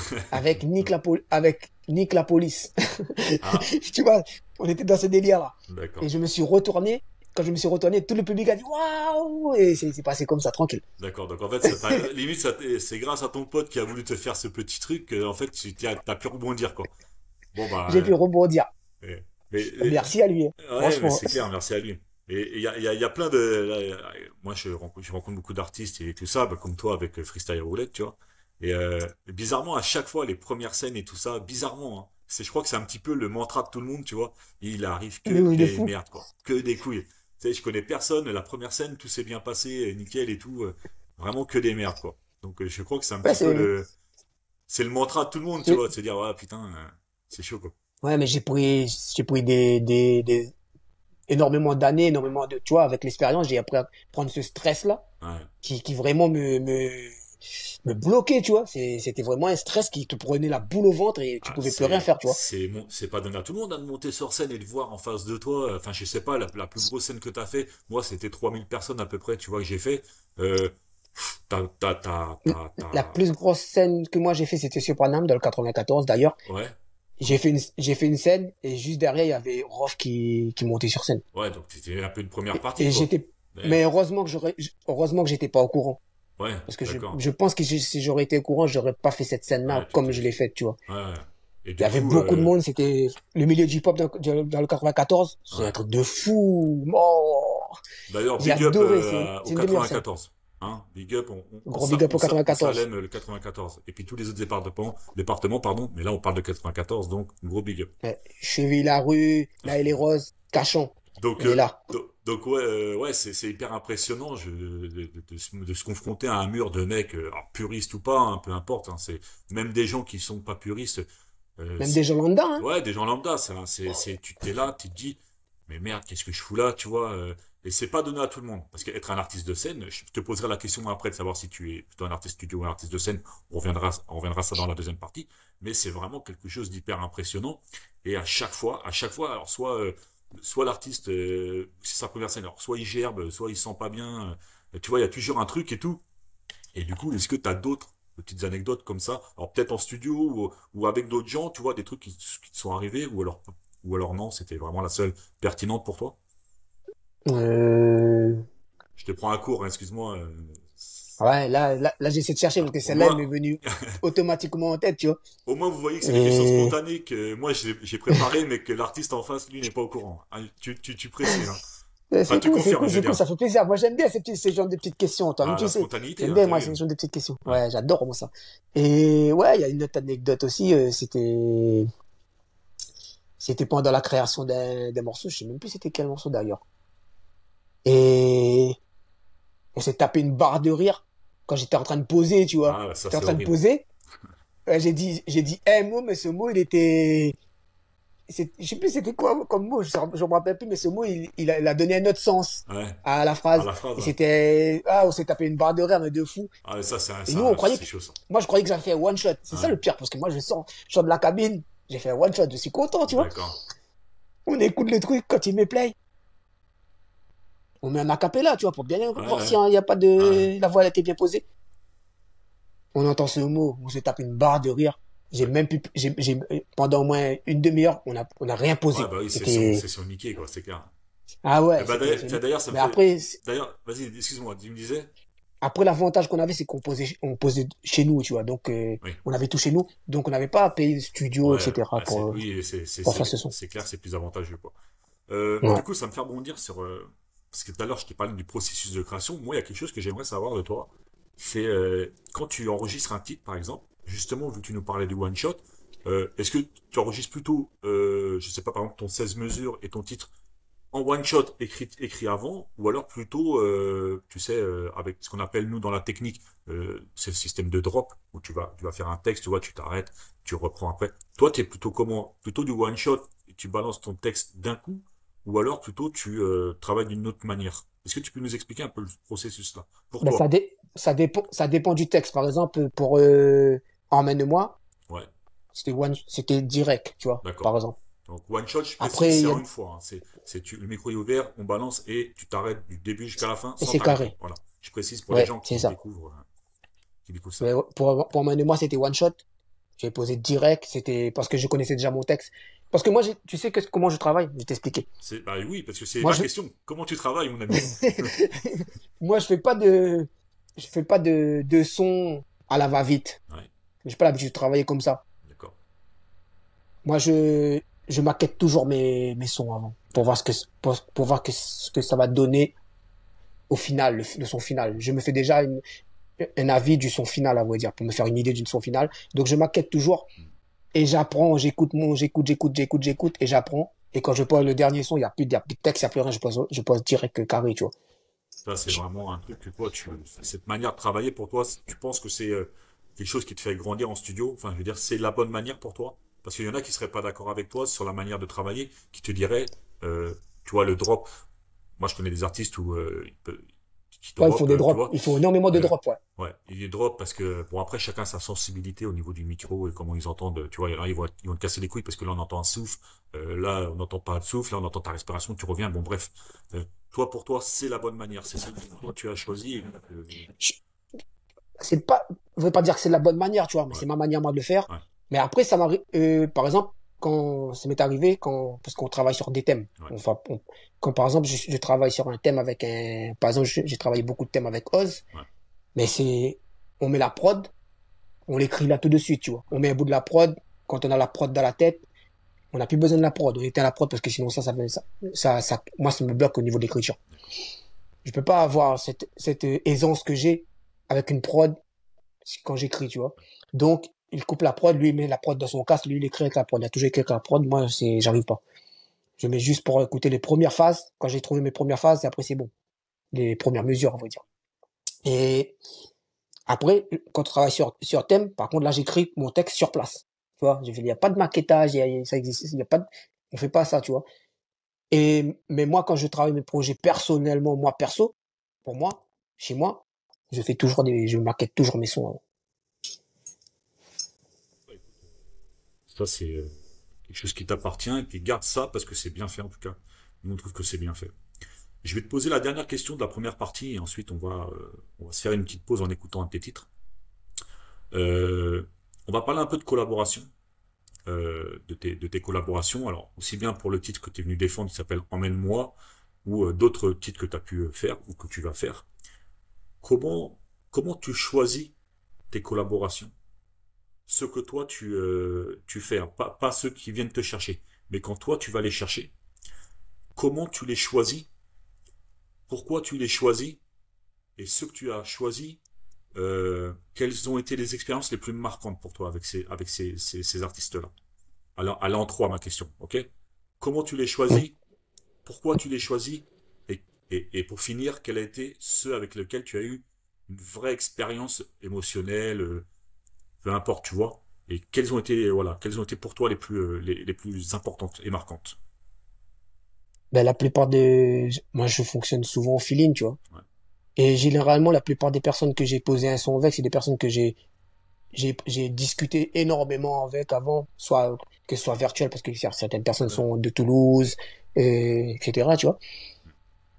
Speaker 4: avec Nick la police.
Speaker 3: Ah,
Speaker 4: Tu vois, on était dans ce délire-là. Et
Speaker 3: d'accord.
Speaker 4: je me suis retourné. Quand je me suis retourné, tout le public a dit waouh! Et c'est passé comme ça, tranquille.
Speaker 3: D'accord. Donc en fait, limite, c'est grâce à ton pote qui a voulu te faire ce petit truc que en fait, t'as pu rebondir quoi. Bon bah,
Speaker 4: J'ai pu rebondir.
Speaker 3: mais,
Speaker 4: Merci à lui, hein.
Speaker 3: ouais, mais
Speaker 4: Franchement.
Speaker 3: c'est clair, merci à lui. Et il y a plein de, moi je rencontre beaucoup d'artistes et tout ça, bah, comme toi avec Freestyle Roulette, tu vois. Et bizarrement, à chaque fois, les premières scènes et tout ça, bizarrement, hein, je crois que c'est un petit peu le mantra de tout le monde, tu vois. Il arrive que
Speaker 4: Mais oui, il est
Speaker 3: des
Speaker 4: fou.
Speaker 3: merdes, quoi, que des couilles. Tu sais, je connais personne. La première scène, tout s'est bien passé, nickel et tout. Vraiment que des merdes, quoi. Donc je crois que c'est un
Speaker 4: Ouais,
Speaker 3: petit peu c'est le mantra de tout le monde, tu vois, de se dire, ouais, putain, c'est chaud, quoi.
Speaker 4: ouais, mais j'ai pris énormément d'années, énormément de, tu vois, avec l'expérience, j'ai appris à prendre ce stress-là,
Speaker 3: Ouais.
Speaker 4: qui vraiment me bloquait, tu vois. C'était vraiment un stress qui te prenait la boule au ventre et tu
Speaker 3: Ah,
Speaker 4: pouvais plus rien faire, tu vois.
Speaker 3: c'est pas donné à tout le monde hein, de monter sur scène et de voir en face de toi. Enfin, je sais pas, la plus grosse scène que t'as fait, moi, c'était 3000 personnes à peu près, tu vois, que j'ai fait. Euh,
Speaker 4: La
Speaker 3: t'as,
Speaker 4: plus grosse scène que moi j'ai fait, c'était sur Paname, dans le 94 d'ailleurs.
Speaker 3: ouais,
Speaker 4: J'ai fait une scène et juste derrière, il y avait Rof qui montait sur scène.
Speaker 3: ouais, donc c'était un peu une première partie,
Speaker 4: Et
Speaker 3: quoi. Ouais,
Speaker 4: mais heureusement que j'étais pas au courant.
Speaker 3: ouais,
Speaker 4: Parce que
Speaker 3: d'accord.
Speaker 4: je pense que si j'aurais été au courant, j'aurais pas fait cette
Speaker 3: Ouais,
Speaker 4: scène-là comme je l'ai faite, tu vois.
Speaker 3: ouais, ouais. Et
Speaker 4: Il y
Speaker 3: du
Speaker 4: avait
Speaker 3: coup,
Speaker 4: beaucoup de monde, c'était le milieu du hip-hop dans le 94. C'est un
Speaker 3: ouais.
Speaker 4: truc de fou. Oh,
Speaker 3: D'ailleurs,
Speaker 4: j'ai
Speaker 3: big up
Speaker 4: adoré,
Speaker 3: au
Speaker 4: c'est une des meilleures scènes.
Speaker 3: 94. Hein, big up,
Speaker 4: Gros big up au
Speaker 3: on
Speaker 4: 94.
Speaker 3: s'alème le 94. Et puis tous les autres départements, pardon, mais là on parle de 94, donc gros big up.
Speaker 4: Ouais. Cheville-la-Rue, là elle est rose, Cachon,
Speaker 3: Donc,
Speaker 4: on est là.
Speaker 3: ouais, ouais, c'est hyper impressionnant de se confronter à un mur de mecs, alors, puristes ou pas, hein, peu importe. Hein, c'est même des gens qui sont pas puristes.
Speaker 4: Même des gens lambda, hein.
Speaker 3: Ouais, des gens lambda. Tu t'es là, tu te dis, mais merde, qu'est-ce que je fous là, tu vois. Et c'est pas donné à tout le monde, parce qu'être un artiste de scène, je te poserai la question après de savoir si tu es plutôt un artiste studio ou un artiste de scène. On reviendra ça dans la deuxième partie. Mais c'est vraiment quelque chose d'hyper impressionnant. Et à chaque fois, alors soit l'artiste, c'est sa première scène, alors soit il gerbe, soit il se sent pas bien, tu vois, il y a toujours un truc et tout. Et du coup, est-ce que tu as d'autres petites anecdotes comme ça, alors peut-être en studio ou avec d'autres gens, tu vois, des trucs qui te sont arrivés, ou alors non, c'était vraiment la seule pertinente pour toi?
Speaker 4: Euh,
Speaker 3: Je te prends un cours, hein, excuse-moi.
Speaker 4: ouais, là j'essaie de chercher parce que
Speaker 3: Au
Speaker 4: celle-là elle
Speaker 3: moins,
Speaker 4: m'est venue automatiquement en tête, tu vois.
Speaker 3: au moins, vous voyez que c'est des questions
Speaker 4: Et
Speaker 3: spontanées que moi j'ai préparé, mais que l'artiste en face, lui, n'est pas au courant. Hein, tu précises. Hein. Enfin, tu confirmes, je veux
Speaker 4: c'est cool,
Speaker 3: dire.
Speaker 4: ça fait plaisir. Moi j'aime bien ces genres de petites questions, toi, même
Speaker 3: Ah,
Speaker 4: tu
Speaker 3: la
Speaker 4: sais.
Speaker 3: spontanéité,
Speaker 4: J'aime
Speaker 3: hein,
Speaker 4: bien
Speaker 3: t'as
Speaker 4: moi
Speaker 3: vu?
Speaker 4: ces genres de petites questions.
Speaker 3: Ouais.
Speaker 4: Ouais, j'adore moi ça. Et ouais, il y a une autre anecdote aussi, c'était pendant la création d'un morceau, je sais même plus c'était quel morceau d'ailleurs. Et on s'est tapé une barre de rire quand j'étais en train de poser, tu vois.
Speaker 3: Ah, ça
Speaker 4: J'étais en
Speaker 3: c'est
Speaker 4: train de
Speaker 3: horrible.
Speaker 4: poser. J'ai dit un mot, mais ce mot, je sais plus c'était quoi comme mot, je me rappelle plus, mais ce mot, il a donné un autre sens
Speaker 3: Ouais.
Speaker 4: à la
Speaker 3: À
Speaker 4: phrase.
Speaker 3: la phrase,
Speaker 4: Et
Speaker 3: ouais.
Speaker 4: c'était, ah, on s'est tapé une barre de rire, mais de fou.
Speaker 3: Ah, ça
Speaker 4: Et nous, on croyait
Speaker 3: c'est
Speaker 4: que,
Speaker 3: chaud ça.
Speaker 4: moi, je croyais que j'avais fait one shot. C'est ça
Speaker 3: Ouais.
Speaker 4: le pire, parce que moi, je sors de la cabine, j'ai fait un one shot, je suis content, tu vois.
Speaker 3: D'accord.
Speaker 4: On écoute le truc quand il me play. on met un acapella, tu vois, pour bien
Speaker 3: Ouais,
Speaker 4: voir
Speaker 3: ouais.
Speaker 4: s'il n'y a pas
Speaker 3: Ouais.
Speaker 4: de, la voix elle était bien posée. On entend ce mot, on se tape une barre de rire. J'ai
Speaker 3: Ouais.
Speaker 4: même pu, pendant au moins une demi-heure, on a rien
Speaker 3: Ouais,
Speaker 4: posé.
Speaker 3: bah oui,
Speaker 4: C'était,
Speaker 3: c'est sur Mickey, quoi, c'est clair.
Speaker 4: ah
Speaker 3: Eh
Speaker 4: ouais,
Speaker 3: ben,
Speaker 4: c'était
Speaker 3: d'ailleurs, tiens,
Speaker 4: génial.
Speaker 3: d'ailleurs, ça me
Speaker 4: Mais
Speaker 3: fait.
Speaker 4: après,
Speaker 3: D'ailleurs, vas-y, excuse-moi, tu me disais?
Speaker 4: après, l'avantage qu'on avait, c'est on posait chez nous, tu vois. Donc,
Speaker 3: Oui.
Speaker 4: on avait tout chez nous. Donc, on n'avait pas à payer le studio,
Speaker 3: Ouais,
Speaker 4: etc.
Speaker 3: ah, oui,
Speaker 4: Pour faire ce son.
Speaker 3: c'est clair, c'est plus avantageux, quoi. Du
Speaker 4: Ouais.
Speaker 3: coup, ça me fait rebondir sur. Parce que tout à l'heure, je t'ai parlé du processus de création. Moi, il y a quelque chose que j'aimerais savoir de toi. C'est quand tu enregistres un titre, par exemple, justement, vu que tu nous parlais du one shot, est-ce que tu enregistres plutôt, je sais pas, par exemple, ton 16 mesures et ton titre en one shot écrit avant, ou alors plutôt, tu sais, avec ce qu'on appelle nous dans la technique, c'est le système de drop, où tu vas faire un texte, tu vois, tu t'arrêtes, tu reprends après. Toi, t'es plutôt comment? Plutôt du one shot, et tu balances ton texte d'un coup, ou alors plutôt tu travailles d'une autre manière. Est-ce que tu peux nous expliquer un peu le processus là, pour
Speaker 4: Ben,
Speaker 3: toi?
Speaker 4: ça dépend du texte. Par exemple, pour Emmène-moi,
Speaker 3: Ouais,
Speaker 4: c'était direct, tu vois,
Speaker 3: d'accord.
Speaker 4: par exemple.
Speaker 3: Donc one shot, je précise,
Speaker 4: Après,
Speaker 3: c'est en une fois, hein. Le micro est ouvert, on balance et tu t'arrêtes du début jusqu'à la fin
Speaker 4: et
Speaker 3: sans
Speaker 4: c'est
Speaker 3: t'arrêter.
Speaker 4: carré.
Speaker 3: Voilà. Je précise pour les
Speaker 4: Ouais,
Speaker 3: gens
Speaker 4: c'est ça.
Speaker 3: qui découvrent ça.
Speaker 4: Mais pour Emmène-moi, c'était one shot. J'ai posé direct. C'était parce que je connaissais déjà mon texte. Parce que moi, tu sais comment je travaille. Je vais t'expliquer.
Speaker 3: Bah oui, parce que c'est
Speaker 4: Moi,
Speaker 3: ma
Speaker 4: je,
Speaker 3: question. Comment tu travailles, mon ami?
Speaker 4: moi, je fais pas de son à la va-vite.
Speaker 3: Ouais,
Speaker 4: J'ai pas l'habitude de travailler comme ça.
Speaker 3: d'accord,
Speaker 4: Moi, je maquette toujours mes sons avant pour voir pour voir ce que ça va donner au final, le son final. Je me fais déjà un avis du son final, à vrai dire, pour me faire une idée d'une son final. Donc, je maquette toujours et j'apprends, j'écoute et j'apprends. Et quand je pose le dernier son, il y a plus de texte, il y a plus rien, je pose direct carré, tu vois.
Speaker 3: ça c'est vraiment un truc que toi, cette manière de travailler pour toi, tu penses que c'est quelque chose qui te fait grandir en studio? Enfin, je veux dire, c'est la bonne manière pour toi? Parce qu'il y en a qui seraient pas d'accord avec toi sur la manière de travailler, qui te diraient, tu vois, le drop. Moi, je connais des artistes qui
Speaker 4: Ouais, il faut
Speaker 3: drop,
Speaker 4: des
Speaker 3: tu
Speaker 4: drops.
Speaker 3: vois.
Speaker 4: Il faut énormément de
Speaker 3: Euh,
Speaker 4: drops, ouais.
Speaker 3: ouais, il drop parce que, bon, après, chacun sa sensibilité au niveau du micro et comment ils entendent. Tu vois, il y en a, ils vont te casser les couilles parce que là, on entend un souffle, là, on n'entend pas de souffle, là, on entend ta respiration, tu reviens. Bon, bref. Toi, pour toi, c'est la bonne manière. C'est celle que toi, tu as choisi.
Speaker 4: Je- C'est pas, je veux pas dire que c'est la bonne manière, tu vois, mais
Speaker 3: Ouais,
Speaker 4: c'est ma manière, moi, de le faire.
Speaker 3: ouais,
Speaker 4: Mais après, ça m'arrive, par exemple, quand ça m'est arrivé, parce qu'on travaille sur des thèmes.
Speaker 3: ouais,
Speaker 4: Enfin, quand par exemple, je travaille sur un thème avec par exemple, j'ai travaillé beaucoup de thèmes avec Oz,
Speaker 3: ouais.
Speaker 4: mais on met la prod, on l'écrit là tout de suite, tu vois. On met un bout de la prod, quand on a la prod dans la tête, on n'a plus besoin de la prod, on éteint la prod parce que sinon moi, ça me bloque au niveau de l'écriture. Je peux pas avoir cette aisance que j'ai avec une prod quand j'écris, tu vois. Donc, il coupe la prod, lui, il met la prod dans son casque, lui, il écrit avec la prod. Il a toujours écrit avec la prod, moi, j'arrive pas. Je mets juste pour écouter les premières phases, quand j'ai trouvé mes premières phases, et après, c'est bon. Les premières mesures, on va dire. Et après, quand on travaille sur thème, par contre, là, j'écris mon texte sur place. Tu vois, il n'y a pas de maquettage, ça existe, il y a pas on fait pas ça, tu vois. Mais moi, quand je travaille mes projets personnellement, moi, perso, pour moi, chez moi, je maquette toujours mes sons avant.
Speaker 3: Ça, c'est quelque chose qui t'appartient et puis garde ça parce que c'est bien fait en tout cas. Nous, on trouve que c'est bien fait. Je vais te poser la dernière question de la première partie et ensuite on va se faire une petite pause en écoutant un de tes titres. Euh, on va parler un peu de collaboration, de tes collaborations. Alors, aussi bien pour le titre que tu es venu défendre qui s'appelle Emmène-moi ou d'autres titres que tu as pu faire ou que tu vas faire. Comment, comment tu choisis tes collaborations? Ce que toi tu fais, hein, pas ceux qui viennent te chercher, mais quand toi tu vas les chercher, comment tu les choisis, pourquoi tu les choisis, et ceux que tu as choisis, quelles ont été les expériences les plus marquantes pour toi avec ces artistes-là? Alors, allez en trois ma question, ok? Comment tu les choisis, pourquoi tu les choisis, et pour finir, quels a été ceux avec lesquels tu as eu une vraie expérience émotionnelle, peu importe, tu vois. Et quelles ont été pour toi les plus importantes et marquantes.
Speaker 4: Ben, moi, je fonctionne souvent au feeling, tu vois.
Speaker 3: Ouais,
Speaker 4: Et généralement, la plupart des personnes que j'ai posé un son avec, c'est des personnes que j'ai discuté énormément avec avant, soit que ce soit virtuel, parce que certaines personnes sont de Toulouse, etc., tu vois.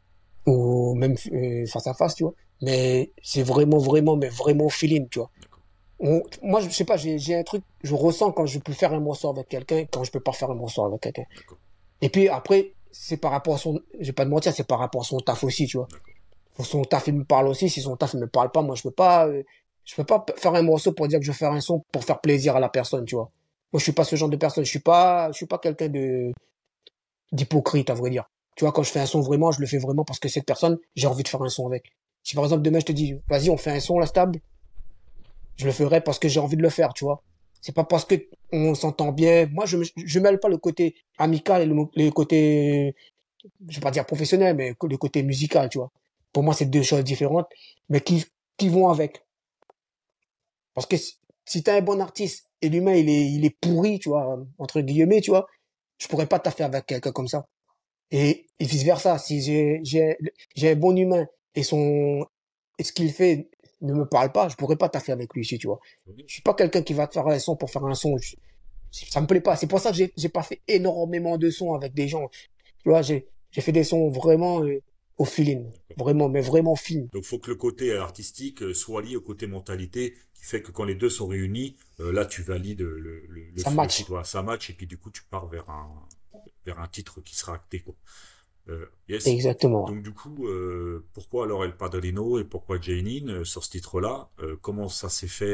Speaker 4: ou même face à face, tu vois. Mais c'est vraiment, vraiment, mais vraiment feeling, tu vois.
Speaker 3: D'accord.
Speaker 4: Moi, je sais pas, j'ai un truc, je ressens quand je peux faire un morceau avec quelqu'un, quand je peux pas faire un morceau avec quelqu'un.
Speaker 3: D'accord.
Speaker 4: Et puis après, c'est par rapport à son, je vais pas te mentir, c'est par rapport à son taf aussi, tu vois.
Speaker 3: D'accord.
Speaker 4: Faut son taf, il me parle aussi. Si son taf, il me parle pas, moi, je peux pas faire un morceau pour dire que je vais faire un son pour faire plaisir à la personne, tu vois. Moi, je suis pas ce genre de personne. Je suis pas quelqu'un d'hypocrite, à vrai dire. Tu vois, quand je fais un son vraiment, je le fais vraiment parce que cette personne, j'ai envie de faire un son avec. Si par exemple, demain, je te dis, vas-y, on fait un son, là, stable, je le ferai parce que j'ai envie de le faire, tu vois. C'est pas parce que on s'entend bien. Moi, je mêle pas le côté amical et le côté, je vais pas dire professionnel, mais le côté musical, tu vois. Pour moi, c'est deux choses différentes, mais qui vont avec. Parce que si t'as un bon artiste et l'humain, il est pourri, tu vois, entre guillemets, tu vois, je pourrais pas taffer avec quelqu'un comme ça. Et vice versa, si j'ai un bon humain et et ce qu'il fait ne me parle pas, je pourrais pas taffer avec lui ici, tu vois.
Speaker 3: Oui.
Speaker 4: Je suis pas quelqu'un qui va te faire un son pour faire un son. Ça me plaît pas. C'est pour ça que j'ai pas fait énormément de sons avec des gens. Tu vois, j'ai fait des sons vraiment au feeling. Vraiment, mais vraiment feeling.
Speaker 3: Donc, faut que le côté artistique soit lié au côté mentalité, qui fait que quand les deux sont réunis, là, tu valides
Speaker 4: Ça
Speaker 3: le
Speaker 4: match.
Speaker 3: site, voilà, ça match, et puis du coup, tu pars vers un titre qui sera acté, quoi. Yes.
Speaker 4: Exactement.
Speaker 3: Donc, du coup, pourquoi alors El Padrino et pourquoi Jainin sur ce titre-là? Comment ça s'est fait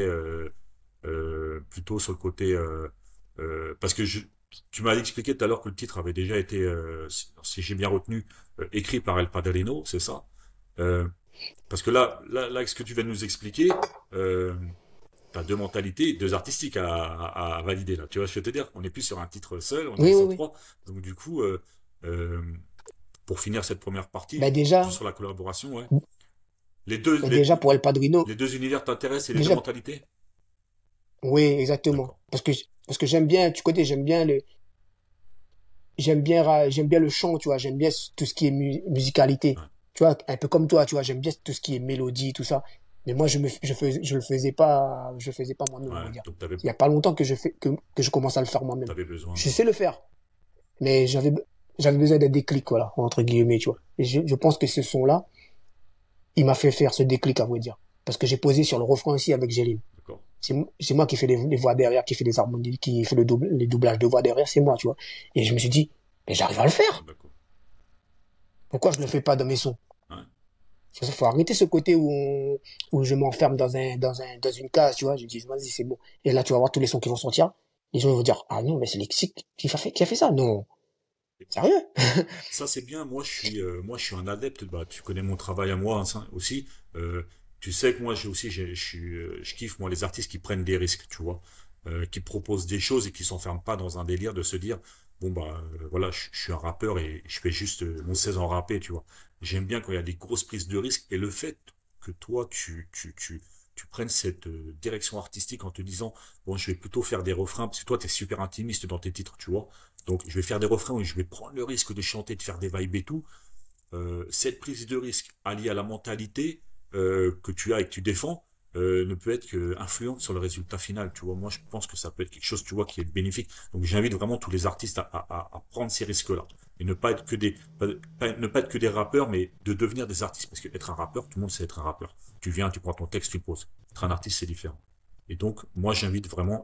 Speaker 3: plutôt sur le côté parce que tu m'as expliqué tout à l'heure que le titre avait déjà été, si j'ai bien retenu, écrit par El Padrino, c'est ça? Euh, Parce que là, ce que tu viens de nous expliquer, t'as deux mentalités, deux artistiques à valider là. Tu vois, ce que je veux te dire. On n'est plus sur un titre seul, on est
Speaker 4: Oui, oui,
Speaker 3: sur
Speaker 4: oui.
Speaker 3: trois. Donc du coup, euh, pour finir cette première partie,
Speaker 4: Ben déjà,
Speaker 3: sur la collaboration, ouais.
Speaker 4: ben déjà pour El Padrino,
Speaker 3: Les deux univers t'intéressent et les deux
Speaker 4: déjà,
Speaker 3: mentalités?
Speaker 4: oui, exactement.
Speaker 3: D'accord.
Speaker 4: Parce que j'aime bien, tu connais, j'aime bien le chant, tu vois, j'aime bien tout ce qui est musicalité.
Speaker 3: Ouais.
Speaker 4: Tu vois, un peu comme toi, tu vois, j'aime bien tout ce qui est mélodie, tout ça. Mais moi, je le faisais pas moi-même, on
Speaker 3: Ouais.
Speaker 4: va dire.
Speaker 3: Donc
Speaker 4: Il y a pas longtemps que je commence à le faire moi-même.
Speaker 3: t'avais besoin
Speaker 4: Je sais le faire, mais j'avais besoin d'un déclic, voilà, entre guillemets, tu vois. Et je pense que ce son-là, il m'a fait faire ce déclic, à vrai dire. Parce que j'ai posé sur le refrain aussi avec Géline.
Speaker 3: d'accord.
Speaker 4: C'est moi qui fais les voix derrière, qui fait les harmonies, qui fait les doublages de voix derrière, c'est moi, tu vois. Et je me suis dit, mais j'arrive à le faire.
Speaker 3: D'accord.
Speaker 4: Pourquoi je ne le fais pas dans mes sons?
Speaker 3: Ouais.
Speaker 4: Faut arrêter ce côté où je m'enferme dans une case, tu vois. Je dis, vas-y, c'est bon. Et là, tu vas voir tous les sons qui vont sortir. Les gens vont dire, ah non, mais c'est Lexique qui a fait ça. Non. Sérieux?
Speaker 3: Ça c'est bien. Moi je suis un adepte. Bah, tu connais mon travail à moi hein, ça, aussi. Euh, Tu sais que moi j'ai aussi, je kiffe moi les artistes qui prennent des risques, tu vois, qui proposent des choses et qui s'enferment pas dans un délire de se dire bon bah voilà, je suis un rappeur et je fais juste mon 16 ans rappé, tu vois. J'aime bien quand il y a des grosses prises de risques et le fait que toi tu prennes cette direction artistique en te disant bon je vais plutôt faire des refrains parce que toi t'es super intimiste dans tes titres, tu vois. Donc je vais faire des refrains où je vais prendre le risque de chanter, de faire des vibes et tout. Cette prise de risque alliée à la mentalité que tu as et que tu défends ne peut être que influente sur le résultat final. Tu vois, moi je pense que ça peut être quelque chose, tu vois, qui est bénéfique. Donc j'invite vraiment tous les artistes à prendre ces risques-là et ne pas être que ne pas être que des rappeurs, mais de devenir des artistes. Parce que être un rappeur, tout le monde sait être un rappeur. Tu viens, tu prends ton texte, tu le poses. Être un artiste, c'est différent. Et donc moi j'invite vraiment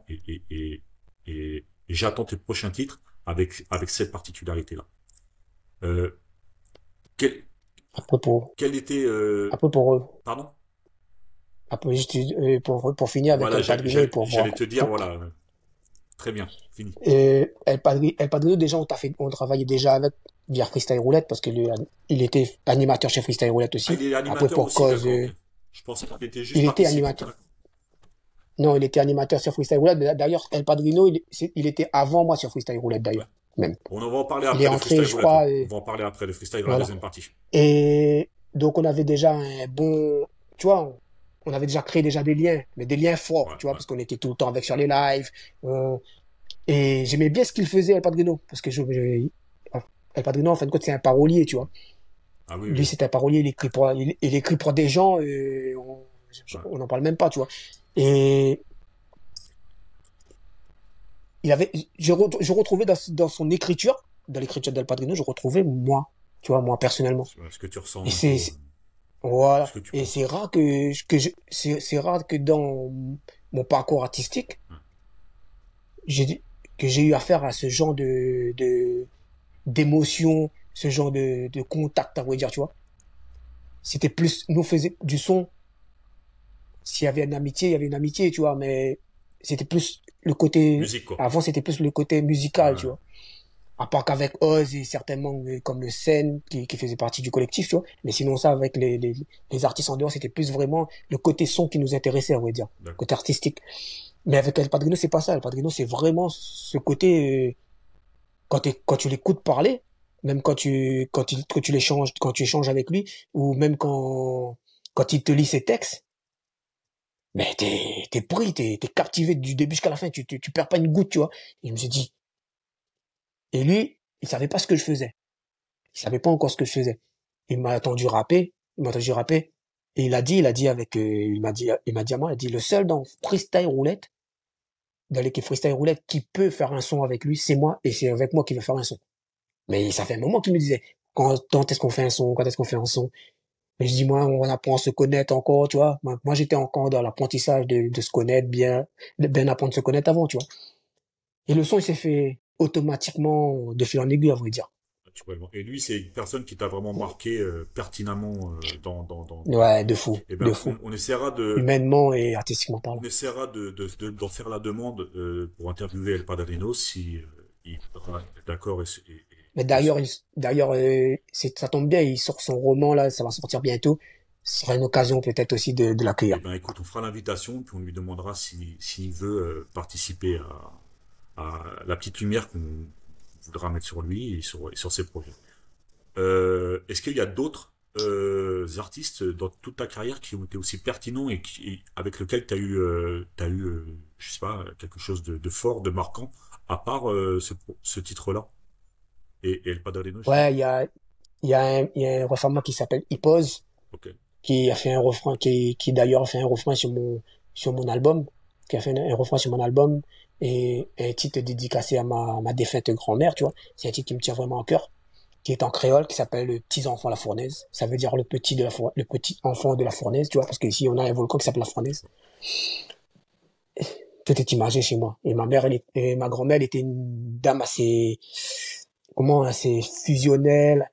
Speaker 3: et j'attends tes prochains titres avec cette particularité-là. Euh, quel,
Speaker 4: Après
Speaker 3: quel était
Speaker 4: après pour,
Speaker 3: pardon?
Speaker 4: après juste, pour finir avec
Speaker 3: Voilà,
Speaker 4: El Padrino et pour voir.
Speaker 3: j'allais te dire, voilà, très bien, fini.
Speaker 4: El Padrino, déjà, on travaillait déjà avec via Freestyle Roulette parce que il était animateur chez Freestyle Roulette
Speaker 3: Ah,
Speaker 4: aussi.
Speaker 3: il est
Speaker 4: Après,
Speaker 3: animateur
Speaker 4: pour
Speaker 3: aussi,
Speaker 4: cause,
Speaker 3: d'accord, ok. Je pensais qu'il était juste
Speaker 4: il était
Speaker 3: participant.
Speaker 4: animateur. Non, il était animateur sur Freestyle Roulette. D'ailleurs, El Padrino, il était avant moi sur Freestyle Roulette,
Speaker 3: Ouais.
Speaker 4: d'ailleurs. Même.
Speaker 3: On en va en parler
Speaker 4: Il est
Speaker 3: après de
Speaker 4: entré,
Speaker 3: freestyle
Speaker 4: je
Speaker 3: roulette, ouais.
Speaker 4: crois,
Speaker 3: On va en parler après de freestyle dans la
Speaker 4: voilà.
Speaker 3: deuxième partie.
Speaker 4: Et donc, on avait déjà un bon, tu vois, on avait déjà créé déjà des liens, mais des liens forts,
Speaker 3: Ouais,
Speaker 4: tu vois,
Speaker 3: ouais.
Speaker 4: parce qu'on était tout le temps avec sur les lives. Et j'aimais bien ce qu'il faisait, El Padrino, parce que El Padrino, en fin de compte, c'est un parolier, tu vois.
Speaker 3: Ah oui,
Speaker 4: Lui,
Speaker 3: oui.
Speaker 4: c'est un parolier, il écrit pour des gens,
Speaker 3: Ouais.
Speaker 4: on n'en parle même pas, tu vois. Et je retrouvais dans son écriture, dans l'écriture d'El Padrino, je retrouvais moi. tu vois, moi personnellement.
Speaker 3: Ce que tu ressens
Speaker 4: Et
Speaker 3: un peu, ce
Speaker 4: voilà.
Speaker 3: que tu
Speaker 4: Et
Speaker 3: penses.
Speaker 4: c'est rare c'est rare que dans mon parcours artistique,
Speaker 3: Ouais.
Speaker 4: j'ai, que j'ai eu affaire à ce genre d'émotion, ce genre de contact, à vrai dire, tu vois. C'était plus, nous on faisait du son, s'il y avait une amitié, il y avait une amitié, tu vois, mais c'était plus le côté,
Speaker 3: Musique, quoi.
Speaker 4: avant c'était plus le côté musical, tu
Speaker 3: Ouais.
Speaker 4: vois. À part qu'avec Oz et certainement comme le Sen qui faisait partie du collectif, tu vois. Mais sinon ça, avec les artistes en dehors, c'était plus vraiment le côté son qui nous intéressait, on va dire,
Speaker 3: D'accord.
Speaker 4: côté artistique. Mais avec El Padrino, c'est pas ça. El Padrino, c'est vraiment ce côté, quand tu l'écoutes parler, même quand tu l'échanges, quand tu échanges avec lui, ou même quand il te lit ses textes, mais t'es pris, t'es captivé du début jusqu'à la fin, tu perds pas une goutte, tu vois. Et je me suis dit, et lui, il savait pas ce que je faisais. Il savait pas encore ce que je faisais. Il m'a entendu rapper, et il a dit avec, il m'a dit à moi, il a dit, le seul dans Freestyle Roulette, dans l'équipe Freestyle Roulette, qui peut faire un son avec lui, c'est moi, et c'est avec moi qu'il va faire un son. Mais ça fait un moment qu'il me disait, quand est-ce qu'on fait un son, quand est-ce qu'on fait un son? Mais je dis, moi, on apprend à se connaître encore, tu vois. Moi, j'étais encore dans l'apprentissage de se connaître bien, de bien apprendre à se connaître avant, tu vois. Et le son, il s'est fait automatiquement de fil en aiguille, à vrai dire.
Speaker 3: Naturellement. Et lui, c'est une personne qui t'a vraiment marqué pertinemment dans ta
Speaker 4: Ouais,
Speaker 3: vie.
Speaker 4: de fou,
Speaker 3: Eh
Speaker 4: de
Speaker 3: ben,
Speaker 4: fou.
Speaker 3: on essaiera de,
Speaker 4: Humainement et artistiquement
Speaker 3: on
Speaker 4: parlant.
Speaker 3: essaiera d'en faire la demande pour interviewer El Padrino si il sera d'accord
Speaker 4: Mais
Speaker 3: et
Speaker 4: d'ailleurs, d'ailleurs, ça tombe bien, il sort son roman, là, ça va sortir bientôt. Ce sera une occasion peut-être aussi de
Speaker 3: eh
Speaker 4: l'accueillir.
Speaker 3: ben, écoute, on fera l'invitation puis on lui demandera s'il veut participer à la petite lumière qu'on voudra mettre sur lui et sur ses projets. Est-ce qu'il y a d'autres artistes dans toute ta carrière qui ont été aussi pertinents et avec lesquels tu as eu, je sais pas, quelque chose de fort, de marquant, à part ce titre-là et El Padrino, justement?
Speaker 4: Ouais, il y a un récemment qui s'appelle Hippose,
Speaker 3: Ok.
Speaker 4: qui a fait un refrain, qui d'ailleurs a fait un refrain sur mon album, qui a fait un refrain sur mon album, et un titre dédicacé à ma défunte grand-mère, tu vois. C'est un titre qui me tient vraiment à cœur, qui est en créole, qui s'appelle le petit enfant de la fournaise. Ça veut dire le petit enfant de la fournaise, tu vois, parce qu'ici, on a un volcan qui s'appelle la fournaise. Tout est imagé chez moi. Et et ma grand-mère, elle était une dame assez fusionnelle,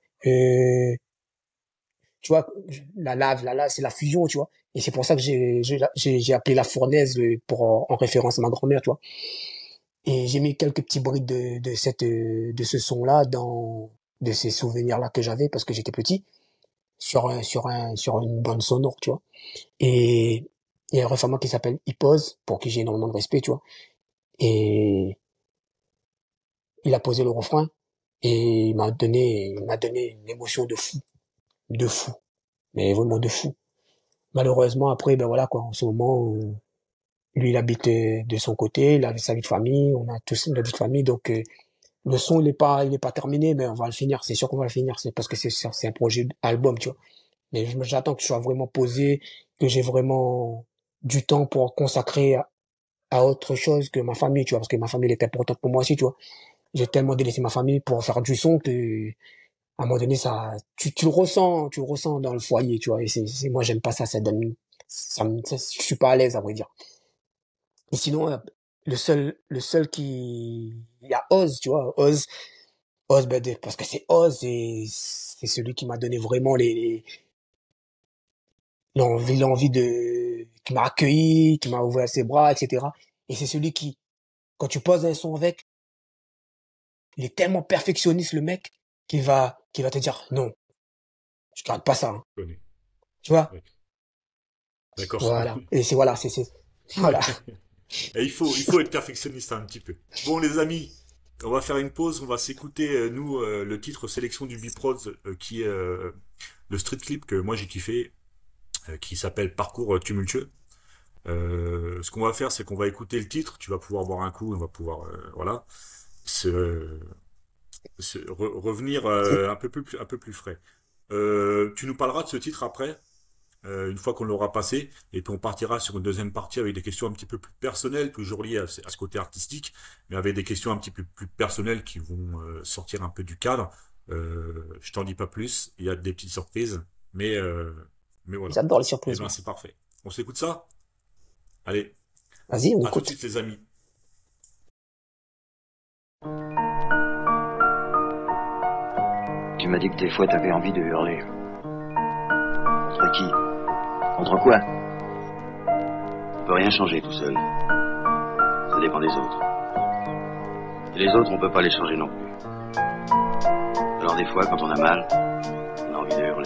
Speaker 4: tu vois, la lave, c'est la fusion, tu vois. Et c'est pour ça que j'ai appelé la fournaise en référence à ma grand-mère, tu vois. Et j'ai mis quelques petits brides de ce son-là de ces souvenirs-là que j'avais parce que j'étais petit sur une bande sonore, tu vois. Et il y a un récemment qui s'appelle Hippose, pour qui j'ai énormément de respect, tu vois. Et il a posé le refrain et il m'a donné une émotion de fou, mais vraiment de fou. Malheureusement, après, ben voilà, quoi, en ce moment, lui, il habite de son côté, il a sa vie de famille, on a tous une vie de famille, donc le son, il est pas terminé, mais on va le finir, c'est sûr qu'on va le finir, c'est parce que c'est un projet album, tu vois. Mais j'attends que je sois vraiment posé, que j'ai vraiment du temps pour consacrer à autre chose que ma famille, tu vois, parce que ma famille elle est importante pour moi aussi, tu vois. J'ai tellement délaissé ma famille pour faire du son que, à un moment donné, tu le ressens dans le foyer, tu vois, et moi, j'aime pas ça, je suis pas à l'aise, à vrai dire. Et sinon, le seul il y a Oz, tu vois, Oz, ben, parce que c'est Oz et c'est celui qui m'a donné vraiment l'envie qui m'a accueilli, qui m'a ouvert ses bras, etc. Et c'est celui qui, quand tu poses un son avec, il est tellement perfectionniste, le mec, qu'il va te dire, non, je garde pas ça, hein.
Speaker 3: Je connais.
Speaker 4: Tu vois?
Speaker 3: Ouais. D'accord.
Speaker 4: Voilà. Et voilà.
Speaker 3: Et il faut être perfectionniste un petit peu. Bon, les amis, on va faire une pause. On va s'écouter, nous, le titre Sélection du Biprod, qui est le street clip que moi j'ai kiffé, qui s'appelle Parcours tumultueux. Ce qu'on va faire, c'est qu'on va écouter le titre. Tu vas pouvoir boire un coup. On va pouvoir, voilà, se, revenir un peu plus frais. Tu nous parleras de ce titre après, une fois qu'on l'aura passé, et puis on partira sur une deuxième partie avec des questions un petit peu plus personnelles, toujours liées à ce côté artistique, mais avec des questions un petit peu plus personnelles qui vont sortir un peu du cadre, Je t'en dis pas plus. Il y a des petites surprises, mais voilà.
Speaker 4: J'adore les
Speaker 3: Eh
Speaker 4: surprises,
Speaker 3: ben
Speaker 4: moi.
Speaker 3: c'est parfait. On s'écoute ça? Allez,
Speaker 4: Vas-y, on
Speaker 3: à tout de
Speaker 4: écoute.
Speaker 3: suite les amis.
Speaker 5: Tu m'as dit que des fois t'avais envie de hurler. Contre qui? Contre quoi? On peut rien changer tout seul. Ça dépend des autres. Et les autres, on peut pas les changer non plus. Alors des fois, quand on a mal, on a envie de hurler.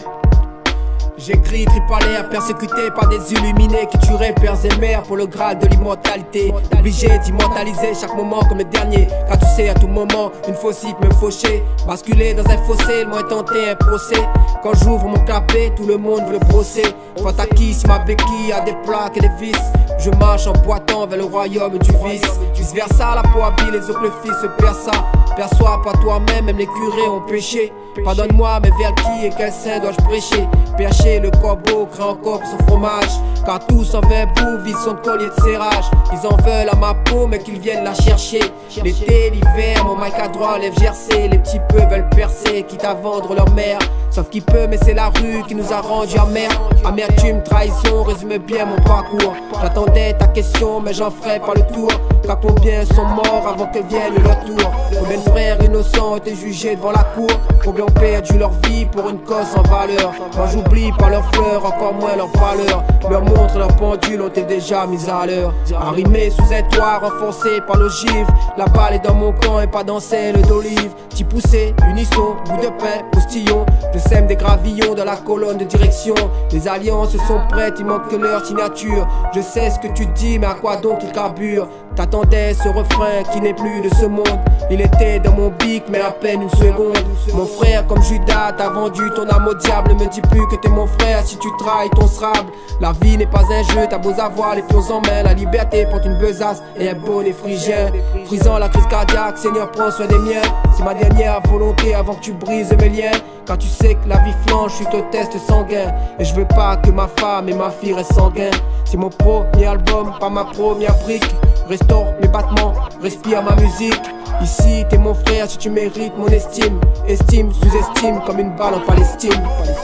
Speaker 2: J'écris tripalaire, persécuté par des illuminés qui tueraient pères et mères pour le graal de l'immortalité. Obligé d'immortaliser chaque moment comme le dernier, car tu sais à tout moment une faucille peut me faucher. Basculer dans un fossé, le moins tenté un procès. Quand j'ouvre mon clapet, tout le monde veut le brosser. Quant à qui, si ma béquille a des plaques et des vis, je marche en boitant vers le royaume du vice. Vice versa, la peau habile, les autres le fils se perça. Perçois pas toi-même, même les curés ont péché. Pardonne-moi, mais vers qui et quel saint dois-je prêcher? Percher le corbeau, crée encore pour son fromage. Car tous en vain bout vide son collier de serrage. Ils en veulent à ma peau, mais qu'ils viennent la chercher. L'été, l'hiver, mon mic à droit lève gercé. Les petits peu veulent percer, quitte à vendre leur mère. Sauf qui peut, mais c'est la rue qui nous a rendu amers. Amertume, trahison, résume bien mon parcours. J'attendais ta question, mais j'en ferai pas le tour. Car combien sont morts avant que vienne leur tour? Combien de frères innocents ont été jugés devant la cour? Combien ont perdu leur vie pour une cause sans valeur? Moi j'oublie pas leurs fleurs, encore moins leur pâleur. Leurs montres, leurs pendules ont été déjà mises à l'heure. Arrimé sous un toit, renforcé par l'ogive. La balle est dans mon camp et pas dans celle d'olive. Petit poussé, unisson, bout de pain, postillon. Je sème des gravillons dans la colonne de direction. Les alliances sont prêtes, il manque que leur signature. Je sais ce que tu dis, mais à quoi donc il carbure? T'attendais ce refrain qui n'est plus de ce monde. Il était dans mon bic, mais à peine une seconde. Mon frère, comme Judas, t'as vendu ton âme au diable. Ne me dis plus que t'es mon frère si tu trahis ton srable. La vie n'est pas un jeu, t'as beau avoir les pions en main. La liberté porte une besace et un bonnet phrygien. Frisant la crise cardiaque, Seigneur, prends soin des miens. C'est ma dernière volonté avant que tu brises mes liens. Car tu sais que la vie flanche, je suis au test sanguin. Et je veux pas que ma femme et ma fille restent sanguins. C'est mon premier album, pas ma première brique. Restaure mes battements, respire ma musique. Ici t'es mon frère si tu mérites mon estime. Estime, sous-estime comme une balle en Palestine.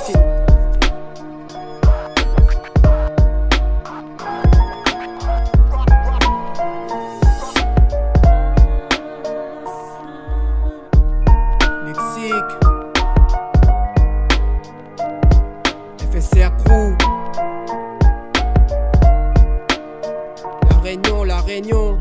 Speaker 2: Lexique FSR Crew. La Réunion, la Réunion.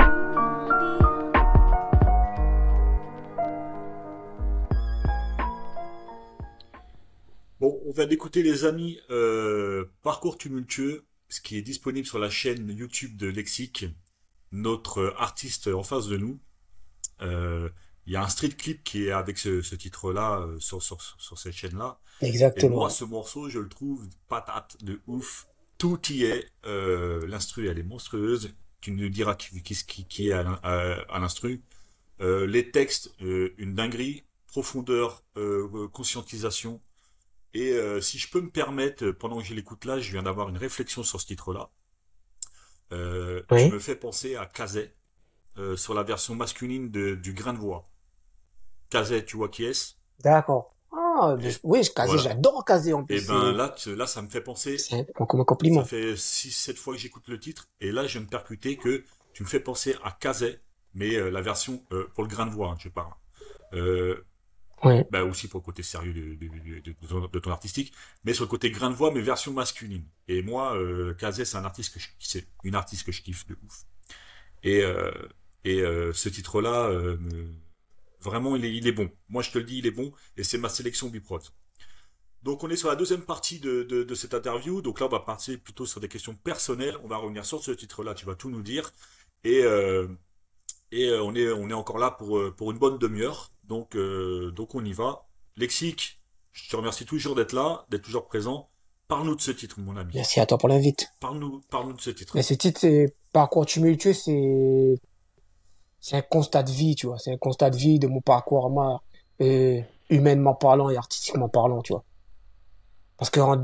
Speaker 3: Bon, on vient d'écouter les amis Parcours tumultueux, ce qui est disponible sur la chaîne YouTube de Lexique, notre artiste en face de nous. Il y a un street clip qui est avec ce titre-là sur cette chaîne-là. Et
Speaker 4: Exactement.
Speaker 3: moi, ce morceau, je le trouve patate de ouf. Tout y est. L'instru, elle est monstrueuse. Tu nous diras qui est à l'instru. Les textes, une dinguerie. Profondeur, conscientisation. Et si je peux me permettre, pendant que je l'écoute là, je viens d'avoir une réflexion sur ce titre-là. Je
Speaker 4: Oui,
Speaker 3: me fais penser à Kazé, sur la version masculine du grain de voix. Kazé, tu vois qui est-ce?
Speaker 4: d'accord. Ah,
Speaker 3: Et
Speaker 4: oui, Kazé,
Speaker 3: voilà.
Speaker 4: j'adore Kazé en
Speaker 3: Et
Speaker 4: plus.
Speaker 3: ben là, ça me fait penser.
Speaker 4: C'est comme un
Speaker 3: Ça
Speaker 4: compliment.
Speaker 3: fait 6-7 fois que j'écoute le titre, et là, je viens de percuter que tu me fais penser à Kazé, mais la version pour le grain de voix, hein, je parle. Euh,
Speaker 4: Ouais.
Speaker 3: Bah aussi pour le côté sérieux de ton artistique, mais sur le côté grain de voix, mais version masculine. Et moi, Kazé, c'est une artiste que je kiffe de ouf. Et, ce titre-là, vraiment, il est bon. Moi, je te le dis, il est bon, et c'est ma sélection Biprot. Donc, on est sur la deuxième partie de cette interview. Donc là, on va partir plutôt sur des questions personnelles. On va revenir sur ce titre-là, tu vas tout nous dire. Et, on est encore là pour une bonne demi-heure. Donc on y va. Lexique, je te remercie toujours d'être là, d'être toujours présent. Parle-nous de ce titre, mon ami.
Speaker 4: Merci à toi pour l'invite.
Speaker 3: Parle-nous de ce titre.
Speaker 4: Mais ce titre, c'est Parcours tumultueux, c'est un constat de vie, tu vois. C'est un constat de vie de mon parcours, moi, humainement parlant et artistiquement parlant, tu vois. Parce qu'en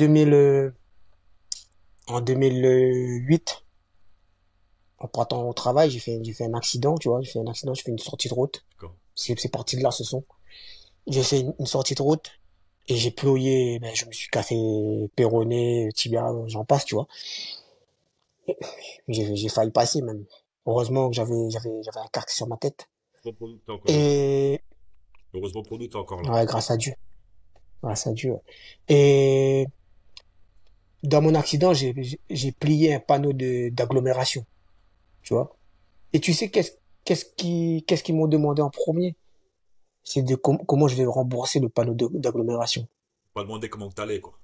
Speaker 4: 2008, en partant au travail, j'ai fait un accident, tu vois. J'ai fait un accident, j'ai fait une sortie de route.
Speaker 3: D'accord.
Speaker 4: C'est parti de là, ce son. J'ai fait une sortie de route et j'ai ployé, ben, je me suis cassé péroné, tibia, j'en passe, tu vois. J'ai failli passer même. Heureusement que j'avais un casque sur ma tête.
Speaker 3: Heureusement pour nous, t'es encore là.
Speaker 4: Et,
Speaker 3: Heureusement pour nous, t'es encore là.
Speaker 4: ouais, grâce à Dieu. Grâce à Dieu. Et dans mon accident, j'ai plié un panneau d'agglomération, tu vois. Et tu sais qu'est-ce qu'ils m'ont demandé en premier? C'est de comment je vais rembourser le panneau d'agglomération.
Speaker 3: Pas demander comment t'allais, quoi.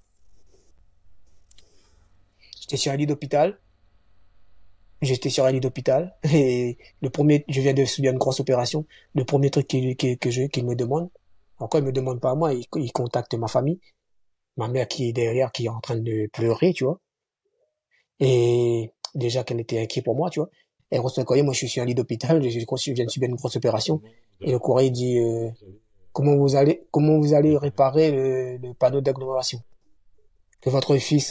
Speaker 4: J'étais sur un lit d'hôpital. J'étais sur un lit d'hôpital. Et je viens de subir une grosse opération. Le premier truc qu'il me demande, encore il me demande pas à moi, il contacte ma famille, ma mère qui est derrière, qui est en train de pleurer, tu vois. Et déjà qu'elle était inquiète pour moi, tu vois. Elle reçoit un courrier, moi je suis sur un lit d'hôpital, je viens de subir une grosse opération.
Speaker 3: Comment
Speaker 4: Et le courrier dit, comment vous allez réparer le panneau d'agglomération que votre fils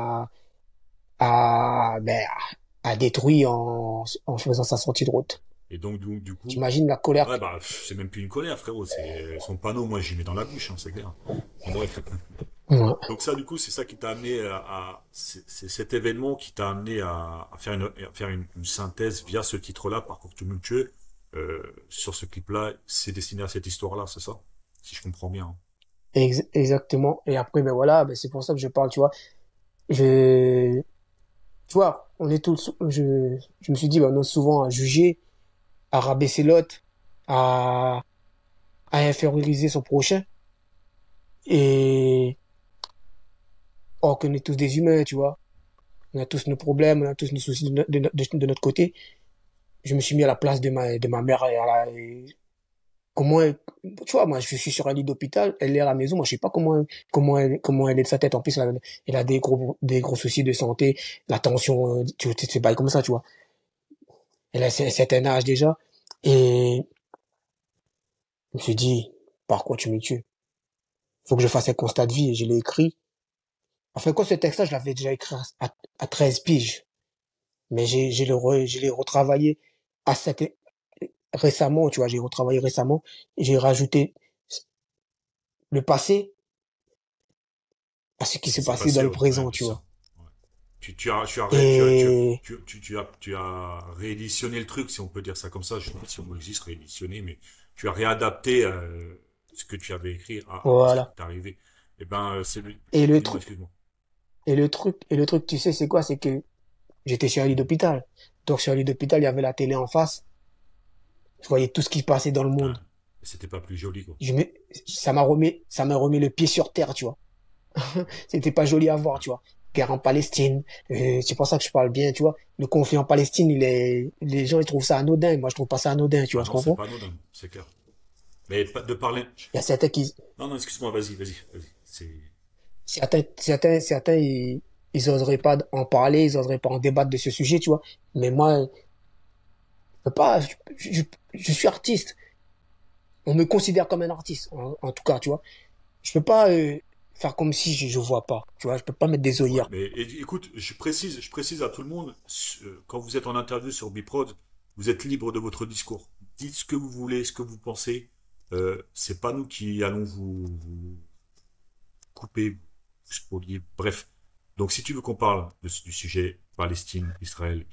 Speaker 4: ben, a détruit en faisant sa sortie de route.
Speaker 3: Et donc, du coup,
Speaker 4: T'imagines la colère.
Speaker 3: ouais, bah, c'est même plus une colère, frérot. C'est son panneau, moi, j'y mets dans la bouche, hein, c'est clair. En bref.
Speaker 4: Ouais.
Speaker 3: Donc ça, du coup, c'est ça qui t'a amené c'est cet événement qui t'a amené à faire une synthèse via ce titre-là, Parcours tumultueux. Sur ce clip-là, c'est destiné à cette histoire-là, c'est ça? Si je comprends bien.
Speaker 4: Exactement. Et après, ben voilà, ben c'est pour ça que je parle, tu vois. Je, tu vois, on est tous, je me suis dit, ben, on est souvent à juger, à rabaisser l'autre, à, à inférioriser son prochain. Et, or qu'on est tous des humains, tu vois. On a tous nos problèmes, on a tous nos soucis de notre côté. Je me suis mis à la place de ma mère et comment tu vois, moi, je suis sur un lit d'hôpital, elle est à la maison, moi, je sais pas comment elle est de sa tête. En plus, elle a des gros soucis de santé, la tension, c'est pas comme ça, tu vois. Elle a un certain âge déjà. Et je me suis dit, par quoi tu me tues? Faut que je fasse un constat de vie et je l'ai écrit. Enfin, quoi, ce texte-là, je l'avais déjà écrit à 13 piges. Mais je l'ai retravaillé à cette, récemment, tu vois, j'ai retravaillé récemment, et j'ai rajouté le passé à ce qui
Speaker 3: Ce qui
Speaker 4: s'est
Speaker 3: s'est
Speaker 4: passé
Speaker 3: passé,
Speaker 4: dans le
Speaker 3: ouais, ouais,
Speaker 4: présent,
Speaker 3: bien
Speaker 4: tu vois.
Speaker 3: sûr. Ouais.
Speaker 4: Et
Speaker 3: Tu as rééditionné le truc, si on peut dire ça comme ça. Je sais pas si on existe rééditionné, mais tu as réadapté ce que tu avais écrit à ce qui
Speaker 4: voilà.
Speaker 3: t'est arrivé. Et ben,
Speaker 4: Et le
Speaker 3: dis-moi,
Speaker 4: truc,
Speaker 3: excuse-moi.
Speaker 4: tu sais, c'est quoi? C'est que j'étais sur un lit d'hôpital. Donc sur un lit d'hôpital, il y avait la télé en face. Je voyais tout ce qui se passait dans le
Speaker 3: Ouais.
Speaker 4: monde.
Speaker 3: C'était pas plus joli, quoi.
Speaker 4: Je me, ça m'a remis le pied sur terre, tu vois. C'était pas joli à voir,
Speaker 3: Ouais.
Speaker 4: tu vois. Guerre en Palestine, c'est pour ça que je parle bien, tu vois. Le conflit en Palestine, les gens ils trouvent ça anodin, moi je trouve pas ça anodin, tu
Speaker 3: Ah
Speaker 4: vois, tu
Speaker 3: non, c'est
Speaker 4: comprends?
Speaker 3: pas anodin, c'est clair. Mais de parler.
Speaker 4: Il y a certains qui,
Speaker 3: Non, non, excuse-moi, vas-y. C'est.
Speaker 4: certains, ils oseraient pas en parler, ils oseraient pas en débattre de ce sujet, tu vois. Mais moi, je peux pas, je suis artiste. On me considère comme un artiste, en tout cas, tu vois. Je peux pas faire comme si je vois pas, tu vois. Je peux pas mettre des
Speaker 3: Ouais,
Speaker 4: œillères.
Speaker 3: mais écoute, je précise à tout le monde, quand vous êtes en interview sur Biprod, vous êtes libre de votre discours. Dites ce que vous voulez, ce que vous pensez. C'est pas nous qui allons vous couper, vous spolier, bref. Donc si tu veux qu'on parle du sujet Palestine, Israël,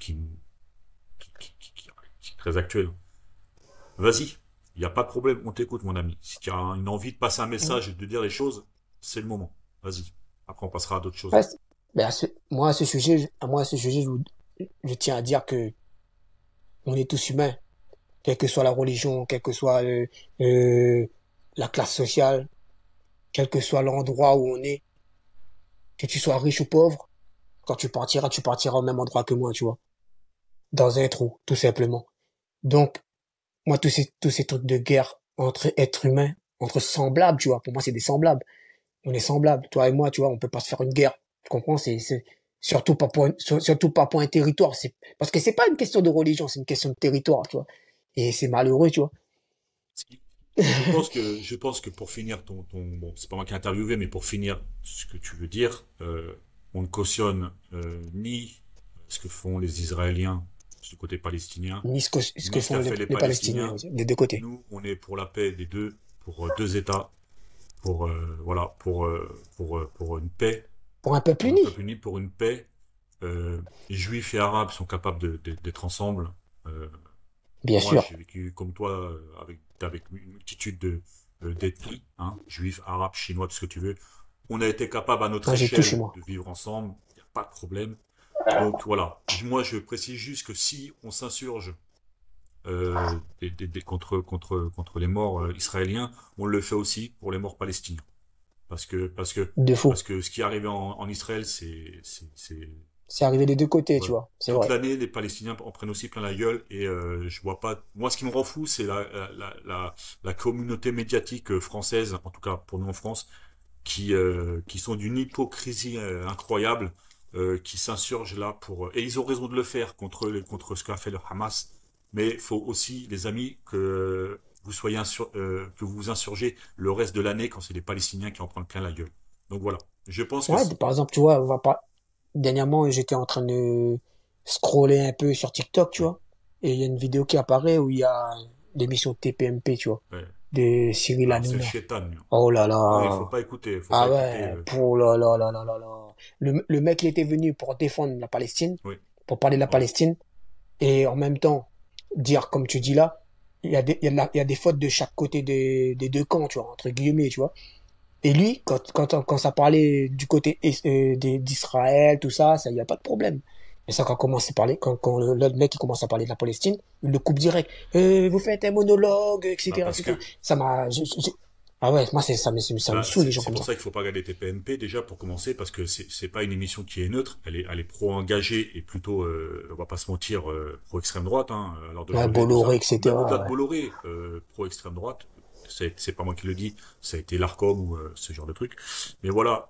Speaker 3: qui est très actuel, vas-y, il n'y a pas de problème, on t'écoute mon ami. Si tu as une envie de passer un message et de dire les choses, c'est le moment. Vas-y. Après on passera à d'autres choses.
Speaker 4: Ouais, mais moi, à ce sujet, je tiens à dire que on est tous humains, quelle que soit la religion, quelle que soit euh, la classe sociale, quel que soit l'endroit où on est, que tu sois riche ou pauvre, quand tu partiras au même endroit que moi, tu vois, dans un trou, tout simplement. Donc, moi, tous ces trucs de guerre entre êtres humains, entre semblables, tu vois, pour moi, c'est des semblables. On est semblables, toi et moi, tu vois, on peut pas se faire une guerre. Tu comprends? C'est surtout pas pour un territoire. C'est parce que c'est pas une question de religion, c'est une question de territoire, tu vois. Et c'est malheureux, tu vois.
Speaker 3: Je pense que pour finir bon, c'est pas moi qui ai interviewé, mais pour finir ce que tu veux dire, on ne cautionne ni ce que font les Israéliens du côté palestinien,
Speaker 4: Ce
Speaker 3: ni
Speaker 4: que
Speaker 3: ce
Speaker 4: font
Speaker 3: qu'a fait les
Speaker 4: les Palestiniens
Speaker 3: Palestiniens.
Speaker 4: des deux côtés.
Speaker 3: Nous, on est pour la paix des deux, pour deux États, pour voilà, pour une paix,
Speaker 4: Pour un peuple
Speaker 3: pour un
Speaker 4: uni,
Speaker 3: peuple uni, pour une paix. Juifs et arabes sont capables d'être ensemble. Euh,
Speaker 4: bien
Speaker 3: Moi,
Speaker 4: sûr.
Speaker 3: j'ai vécu comme toi, avec une multitude d'ethnies, hein, juifs, arabes, chinois, tout ce que tu veux. On a été capable à notre
Speaker 4: Moi, j'ai tout chez
Speaker 3: échelle
Speaker 4: moi.
Speaker 3: de vivre ensemble, il n'y a pas de problème. Donc voilà, moi je précise juste que si on s'insurge contre les morts israéliens, on le fait aussi pour les morts palestiniens. Parce que, parce que,
Speaker 4: De fou.
Speaker 3: parce que ce qui est arrivé en Israël,
Speaker 4: C'est arrivé des deux côtés, tu
Speaker 3: voilà.
Speaker 4: vois. C'est
Speaker 3: Toute
Speaker 4: vrai.
Speaker 3: l'année, les Palestiniens en prennent aussi plein la gueule et je vois pas. Moi, ce qui me rend fou, c'est la communauté médiatique française, en tout cas pour nous en France, qui sont d'une hypocrisie incroyable, qui s'insurgent là et ils ont raison de le faire contre ce qu'a fait le Hamas. Mais il faut aussi, les amis, que vous soyez que vous vous insurgez le reste de l'année quand c'est les Palestiniens qui en prennent plein la gueule. Donc voilà. Je pense que
Speaker 4: Ouais, par exemple, tu vois, on va pas. Dernièrement, j'étais en train de scroller un peu sur TikTok, tu
Speaker 3: oui,
Speaker 4: vois. Et il y a une vidéo qui apparaît où il y a l'émission de TPMP, tu vois,
Speaker 3: ouais.
Speaker 4: de Cyril
Speaker 3: Ah, c'est le
Speaker 4: Hanouna.
Speaker 3: chétan, lui.
Speaker 4: Oh là
Speaker 3: Ah non, il
Speaker 4: là.
Speaker 3: faut pas
Speaker 4: Ah
Speaker 3: écouter.
Speaker 4: ouais, pour là là là là là là. Le mec, il était venu pour défendre la Palestine,
Speaker 3: Oui,
Speaker 4: pour parler de la
Speaker 3: ouais.
Speaker 4: Palestine, et en même temps, dire, comme tu dis là, il y a des fautes de chaque côté des deux camps, tu vois, entre guillemets, tu vois. Et lui, quand ça parlait du côté d'Israël, tout ça, ça, il n'y a pas de problème. Mais ça, quand, commence à parler, quand le mec il commence à parler de la Palestine, il le coupe direct. Vous faites un monologue,
Speaker 3: Bah
Speaker 4: etc.,
Speaker 3: parce
Speaker 4: etc.
Speaker 3: que
Speaker 4: Ça m'a, ah ouais, moi, ça me
Speaker 3: bah,
Speaker 4: saoule, les gens
Speaker 3: c'est
Speaker 4: comme
Speaker 3: pour
Speaker 4: ça.
Speaker 3: ça qu'il faut pas regarder TPMP déjà pour commencer parce que c'est pas une émission qui est neutre. Elle est pro-engagée et plutôt, on va pas se mentir, pro-extrême droite, hein, à l'heure
Speaker 4: Ouais,
Speaker 3: d'aujourd'hui, tout
Speaker 4: Bolloré,
Speaker 3: ça. Même au-delà
Speaker 4: etc.,
Speaker 3: de
Speaker 4: ouais.
Speaker 3: Bolloré, pro-extrême droite. C'est pas moi qui le dis, ça a été l'Arcom ou ce genre de truc. Mais voilà,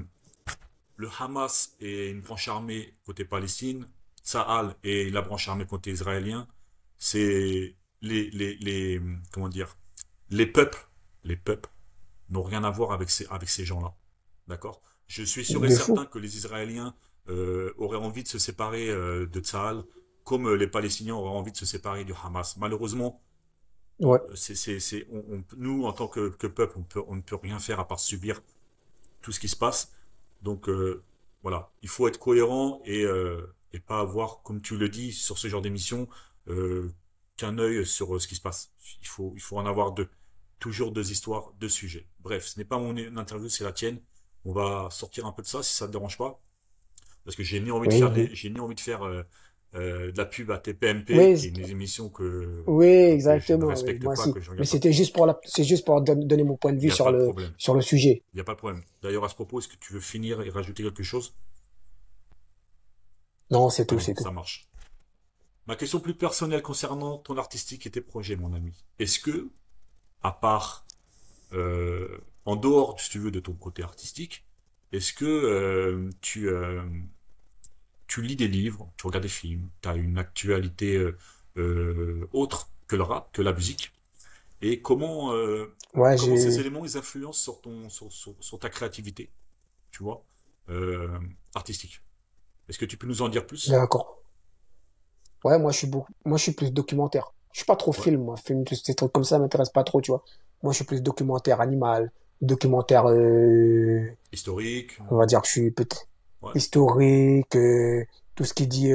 Speaker 3: le Hamas est une branche armée côté Palestine, Tsahal est la branche armée côté israélien. C'est comment dire, les peuples, les peuples n'ont rien à voir avec ces gens-là. D'accord? Je suis sûr et
Speaker 4: De fou.
Speaker 3: certain que les Israéliens auraient envie de se séparer de Tsahal, comme les Palestiniens auraient envie de se séparer du Hamas. Malheureusement,
Speaker 4: Ouais.
Speaker 3: nous, en tant que peuple, on ne peut rien faire à part subir tout ce qui se passe. Donc voilà, il faut être cohérent et pas avoir, comme tu le dis, sur ce genre d'émission, euh, qu'un œil sur ce qui se passe. Il faut en avoir deux. Toujours deux histoires, deux sujets. Bref, ce n'est pas mon interview, c'est la tienne. On va sortir un peu de ça si ça te dérange pas. Parce que
Speaker 4: Oui, oui.
Speaker 3: j'ai ni envie de faire de la pub à TPMP,
Speaker 4: Oui,
Speaker 3: qui est une émission
Speaker 4: oui,
Speaker 3: que je ne
Speaker 4: exactement, oui,
Speaker 3: respecte
Speaker 4: moi
Speaker 3: pas,
Speaker 4: aussi.
Speaker 3: que je
Speaker 4: Mais
Speaker 3: regarde pas.
Speaker 4: c'était juste c'est juste pour donner mon point de
Speaker 3: Il
Speaker 4: vue
Speaker 3: n'y a pas de problème.
Speaker 4: sur le sujet.
Speaker 3: Il n'y a pas de problème. D'ailleurs, à ce propos, est-ce que tu veux finir et rajouter quelque chose?
Speaker 4: Non, c'est tout,
Speaker 3: Allez,
Speaker 4: c'est tout.
Speaker 3: ça marche. Ma question plus personnelle concernant ton artistique et tes projets, mon ami. Est-ce que, à part, en dehors, si tu veux, de ton côté artistique, est-ce que tu lis des livres, tu regardes des films, tu as une actualité autre que le rap, que la musique? Et
Speaker 4: Ouais,
Speaker 3: comment ces
Speaker 4: j'ai,
Speaker 3: éléments ils influencent sur ta créativité, tu vois, euh, artistique? Est-ce que tu peux nous en dire plus?
Speaker 4: d'accord. Ouais, moi, je suis plus documentaire. Je suis pas trop
Speaker 3: Ouais.
Speaker 4: film, moi. Film, tous ces trucs comme ça m'intéresse pas trop, tu vois. Moi, je suis plus documentaire animal, documentaire,
Speaker 3: Historique?
Speaker 4: on va dire que je suis peut-être
Speaker 3: Ouais.
Speaker 4: historique, tout ce qui dit,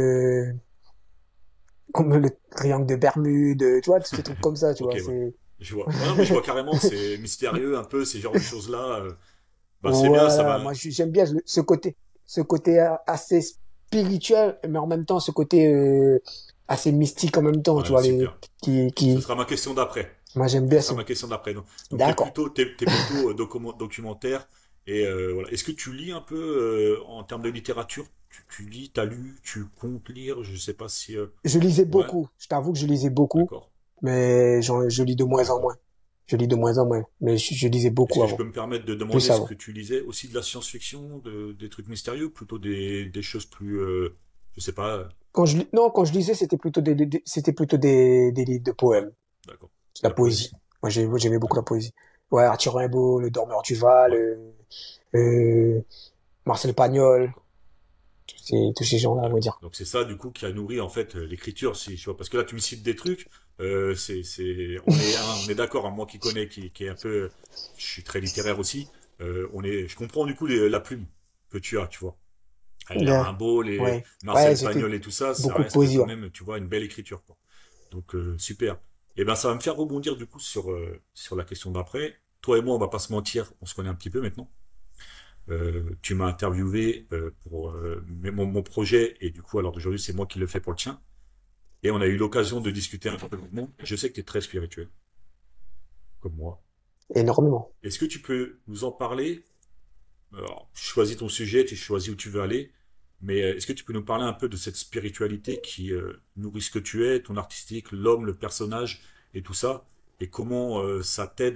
Speaker 4: comme le triangle de Bermude, tu vois, tous ces trucs comme ça, tu
Speaker 3: Ok,
Speaker 4: vois.
Speaker 3: ouais.
Speaker 4: C'est,
Speaker 3: Je vois. Ouais, non, mais je vois carrément, c'est mystérieux un peu, ces genres de choses-là. Bah, c'est bien, ça
Speaker 4: voilà,
Speaker 3: va.
Speaker 4: moi, j'aime bien ce côté assez spirituel, mais en même temps, ce côté, assez mystique en même temps, tu
Speaker 3: Ouais,
Speaker 4: vois,
Speaker 3: super. Ce
Speaker 4: qui,
Speaker 3: sera ma question d'après.
Speaker 4: moi, j'aime
Speaker 3: Ce
Speaker 4: bien
Speaker 3: sera
Speaker 4: ça.
Speaker 3: ma question d'après. Donc
Speaker 4: D'accord.
Speaker 3: t'es plutôt documentaire. Et voilà. Est-ce que tu lis un peu en termes de littérature? Tu lis, t'as lu, tu comptes lire? Je sais pas si.
Speaker 4: Je lisais
Speaker 3: Ouais,
Speaker 4: beaucoup. Je t'avoue que je lisais beaucoup,
Speaker 3: d'accord,
Speaker 4: mais je lis de moins en
Speaker 3: d'accord.
Speaker 4: moins. Je lis de moins en moins. Mais je lisais
Speaker 3: Est-ce
Speaker 4: beaucoup
Speaker 3: que je
Speaker 4: avant.
Speaker 3: peux me permettre de demander
Speaker 4: Plus
Speaker 3: ce que
Speaker 4: avant.
Speaker 3: tu lisais? Aussi de la science-fiction, des trucs mystérieux, plutôt des choses plus, je sais pas.
Speaker 4: Non, quand je lisais, c'était plutôt des livres de
Speaker 3: Ouais,
Speaker 4: poèmes.
Speaker 3: d'accord.
Speaker 4: C'est
Speaker 3: De
Speaker 4: la
Speaker 3: la poésie?
Speaker 4: poésie. Moi, j'aimais beaucoup la
Speaker 3: D'accord.
Speaker 4: poésie. Ouais, Arthur Rimbaud, Le Dormeur du Val,
Speaker 3: Ouais,
Speaker 4: euh, Marcel Pagnol,
Speaker 3: d'accord.
Speaker 4: tous ces gens-là, on va
Speaker 3: D'accord.
Speaker 4: dire.
Speaker 3: Donc c'est ça du coup qui a nourri en fait l'écriture, si tu vois, parce que là tu me cites des trucs, On est d'accord, hein, moi qui connais, qui est un peu, je suis très littéraire aussi. Je comprends du coup la plume que tu as, tu vois. Les
Speaker 4: Bien.
Speaker 3: Rimbaud, les
Speaker 4: Ouais. Ouais,
Speaker 3: Marcel
Speaker 4: j'ai fait
Speaker 3: Pagnol et tout ça, ça
Speaker 4: beaucoup de
Speaker 3: reste
Speaker 4: poésie,
Speaker 3: quand
Speaker 4: ouais.
Speaker 3: même, tu vois, une belle écriture, quoi. Donc super. Et ben ça va me faire rebondir du coup sur la question d'après. Toi et moi, on va pas se mentir, on se connaît un petit peu maintenant. Tu m'as interviewé pour mon projet et du coup alors d'aujourd'hui c'est moi qui le fais pour le tien. Et on a eu l'occasion de discuter un peu longuement. Je sais que tu es très spirituel, comme moi.
Speaker 4: Énormément.
Speaker 3: Est-ce que tu peux nous en parler? Alors, choisis ton sujet, tu choisis où tu veux aller. Mais est-ce que tu peux nous parler un peu de cette spiritualité qui nourrit ce que tu es, ton artistique, l'homme, le personnage et tout ça, et comment ça t'aide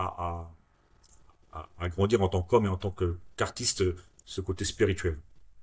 Speaker 3: à grandir en tant qu'homme et en tant qu'artiste, ce côté spirituel.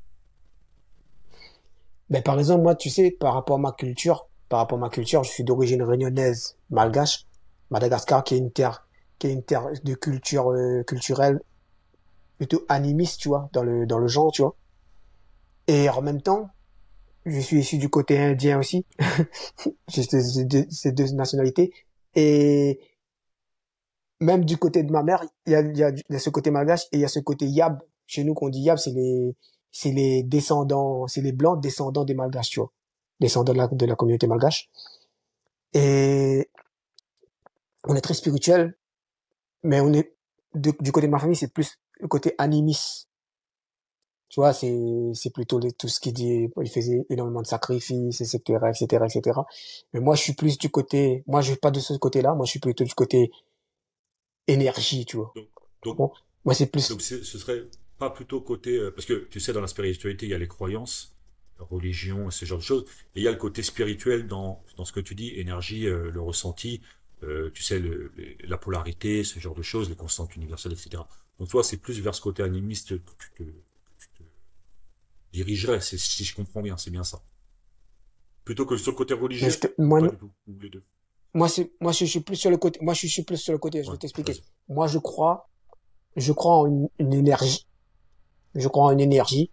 Speaker 4: Ben, par exemple, moi, tu sais, par rapport à ma culture, je suis d'origine réunionnaise, malgache. Madagascar, qui est une terre de culture, culturelle plutôt animiste, tu vois, dans le genre, tu vois. Et en même temps, je suis issu du côté indien aussi. J'ai ces deux nationalités. Et même du côté de ma mère, il y a ce côté malgache et il y a ce côté yab. Chez nous, qu'on dit yab, c'est les descendants, c'est les blancs descendants des malgaches, tu vois. Descendants de la communauté malgache. Et on est très spirituel, mais du côté de ma famille, c'est plus le côté animiste. Tu vois, c'est plutôt tout ce qui dit, il faisait énormément de sacrifices, etc., etc., etc. Mais moi, je suis plus du côté, moi, je suis pas de ce côté-là, moi, je suis plutôt du côté énergie, tu vois.
Speaker 3: Donc, donc,
Speaker 4: Bon, moi, c'est plus,
Speaker 3: donc ce serait pas plutôt côté... parce que tu sais, dans la spiritualité, il y a les croyances, la religion, ce genre de choses. Et il y a le côté spirituel dans ce que tu dis, énergie, le ressenti, tu sais, la polarité, ce genre de choses, les constantes universelles, etc. Donc toi, c'est plus vers ce côté animiste que tu te dirigerais, si je comprends bien, c'est bien ça. Plutôt que sur le côté
Speaker 4: mais
Speaker 3: religieux, ou
Speaker 4: moi,
Speaker 3: pas du tout, ou les deux.
Speaker 4: moi, je suis plus sur le côté, moi, je suis plus sur le côté, je
Speaker 3: Ouais,
Speaker 4: vais t'expliquer.
Speaker 3: vas-y.
Speaker 4: Moi, je crois en une énergie. Je crois en une énergie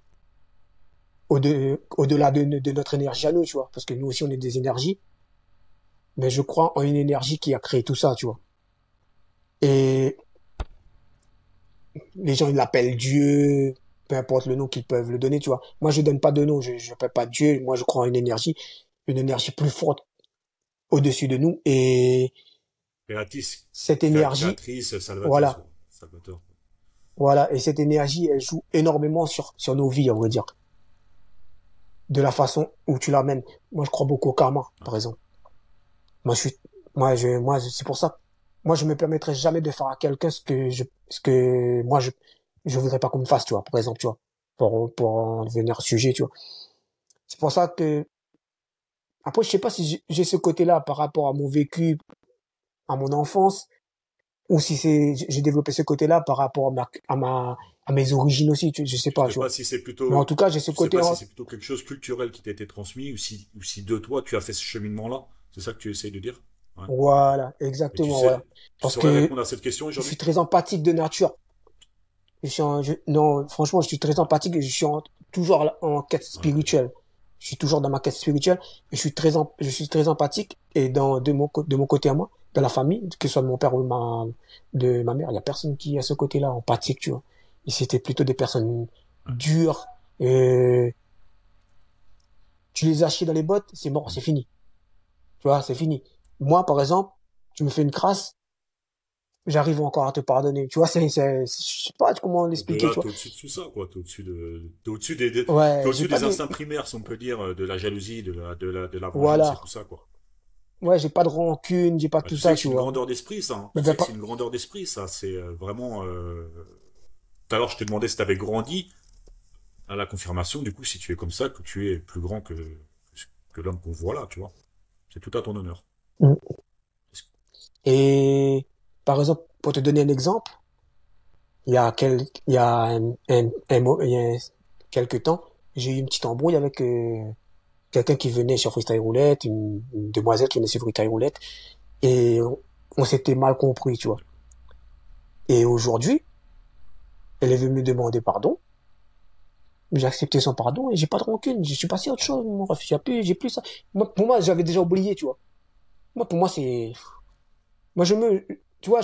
Speaker 4: au-delà de notre énergie à nous, tu vois. Parce que nous aussi, on est des énergies. Mais je crois en une énergie qui a créé tout ça, tu vois. Et les gens, ils l'appellent Dieu, peu importe le nom qu'ils peuvent le donner, tu vois. Moi, je donne pas de nom, je n'appelle pas Dieu. Moi, je crois en une énergie plus forte au-dessus de nous. Et
Speaker 3: Créatrice,
Speaker 4: cette énergie,
Speaker 3: créatrice, salvatrice,
Speaker 4: voilà,
Speaker 3: quoi. Salvateur.
Speaker 4: voilà. Et cette énergie, elle joue énormément sur nos vies, on va dire. De la façon où tu l'amènes. Moi, je crois beaucoup au karma, par exemple. Moi, c'est pour ça. Moi, je me permettrai jamais de faire à quelqu'un ce que je voudrais pas qu'on me fasse, tu vois, par exemple, tu vois, pour en devenir sujet, tu vois. C'est pour ça que, après, je sais pas si j'ai ce côté-là par rapport à mon vécu, à mon enfance, ou si j'ai développé ce côté-là par rapport à mes origines aussi, je sais
Speaker 3: Je
Speaker 4: pas,
Speaker 3: sais
Speaker 4: tu
Speaker 3: pas
Speaker 4: vois.
Speaker 3: si c'est
Speaker 4: Mais en
Speaker 3: plutôt,
Speaker 4: tout cas, j'ai ce
Speaker 3: je sais
Speaker 4: côté,
Speaker 3: pas si c'est plutôt quelque chose culturel qui t'a été transmis ou si de toi tu as fait ce cheminement-là. C'est ça que tu essayes de dire? Ouais.
Speaker 4: voilà,
Speaker 3: Et tu
Speaker 4: exactement, voilà.
Speaker 3: sais, tu
Speaker 4: Parce
Speaker 3: saurais
Speaker 4: que
Speaker 3: répondre à cette question
Speaker 4: je suis
Speaker 3: aujourd'hui?
Speaker 4: très empathique de nature. Non, franchement, je suis très empathique et toujours en quête
Speaker 3: Ah, ok.
Speaker 4: spirituelle. Je suis toujours dans ma quête spirituelle et je suis très empathique et de mon côté à moi, dans la famille, que ce soit de mon père ou de ma mère, il y a personne qui est à ce côté-là, empathique, tu vois. Et c'était plutôt des personnes
Speaker 3: Ouais.
Speaker 4: dures, et tu les as chiés dans les bottes, c'est mort,
Speaker 3: Mm.
Speaker 4: c'est fini. Tu vois, c'est fini. Moi, par exemple, tu me fais une crasse, j'arrive encore à te pardonner. Tu vois, je sais pas comment
Speaker 3: Donc
Speaker 4: l'expliquer,
Speaker 3: là,
Speaker 4: tu
Speaker 3: t'es
Speaker 4: vois.
Speaker 3: au-dessus de tout ça, quoi. T'es au-dessus t'es
Speaker 4: Ouais, j'ai
Speaker 3: au-dessus
Speaker 4: pas
Speaker 3: des
Speaker 4: de,
Speaker 3: instincts primaires, si on peut dire, de la jalousie, de la vengeance et
Speaker 4: voilà.
Speaker 3: tout ça, quoi.
Speaker 4: Ouais, j'ai pas de rancune, j'ai pas
Speaker 3: Bah,
Speaker 4: tout
Speaker 3: tu sais
Speaker 4: ça,
Speaker 3: que c'est
Speaker 4: tu
Speaker 3: une
Speaker 4: vois.
Speaker 3: grandeur d'esprit, ça, hein.
Speaker 4: Mais
Speaker 3: Tu
Speaker 4: ben
Speaker 3: sais que c'est
Speaker 4: pas,
Speaker 3: une grandeur d'esprit, ça. C'est vraiment. Tout à l'heure, je te demandais si tu avais grandi à la confirmation, du coup, si tu es comme ça, que tu es plus grand que l'homme qu'on voit là, tu vois. C'est tout à ton honneur.
Speaker 4: mm. Et, par exemple, pour te donner un exemple, il y a il y a quelque temps, j'ai eu une petite embrouille avec, quelqu'un qui venait sur Freestyle Roulette, une demoiselle qui venait sur Freestyle Roulette, et on s'était mal compris, tu vois. Et aujourd'hui, elle est venue me demander pardon. J'ai accepté son pardon et j'ai pas de rancune. Je suis passé à autre chose, mon ref. J'ai plus ça. Moi, pour moi, j'avais déjà oublié, tu vois. Moi, pour moi, c'est, moi, tu vois,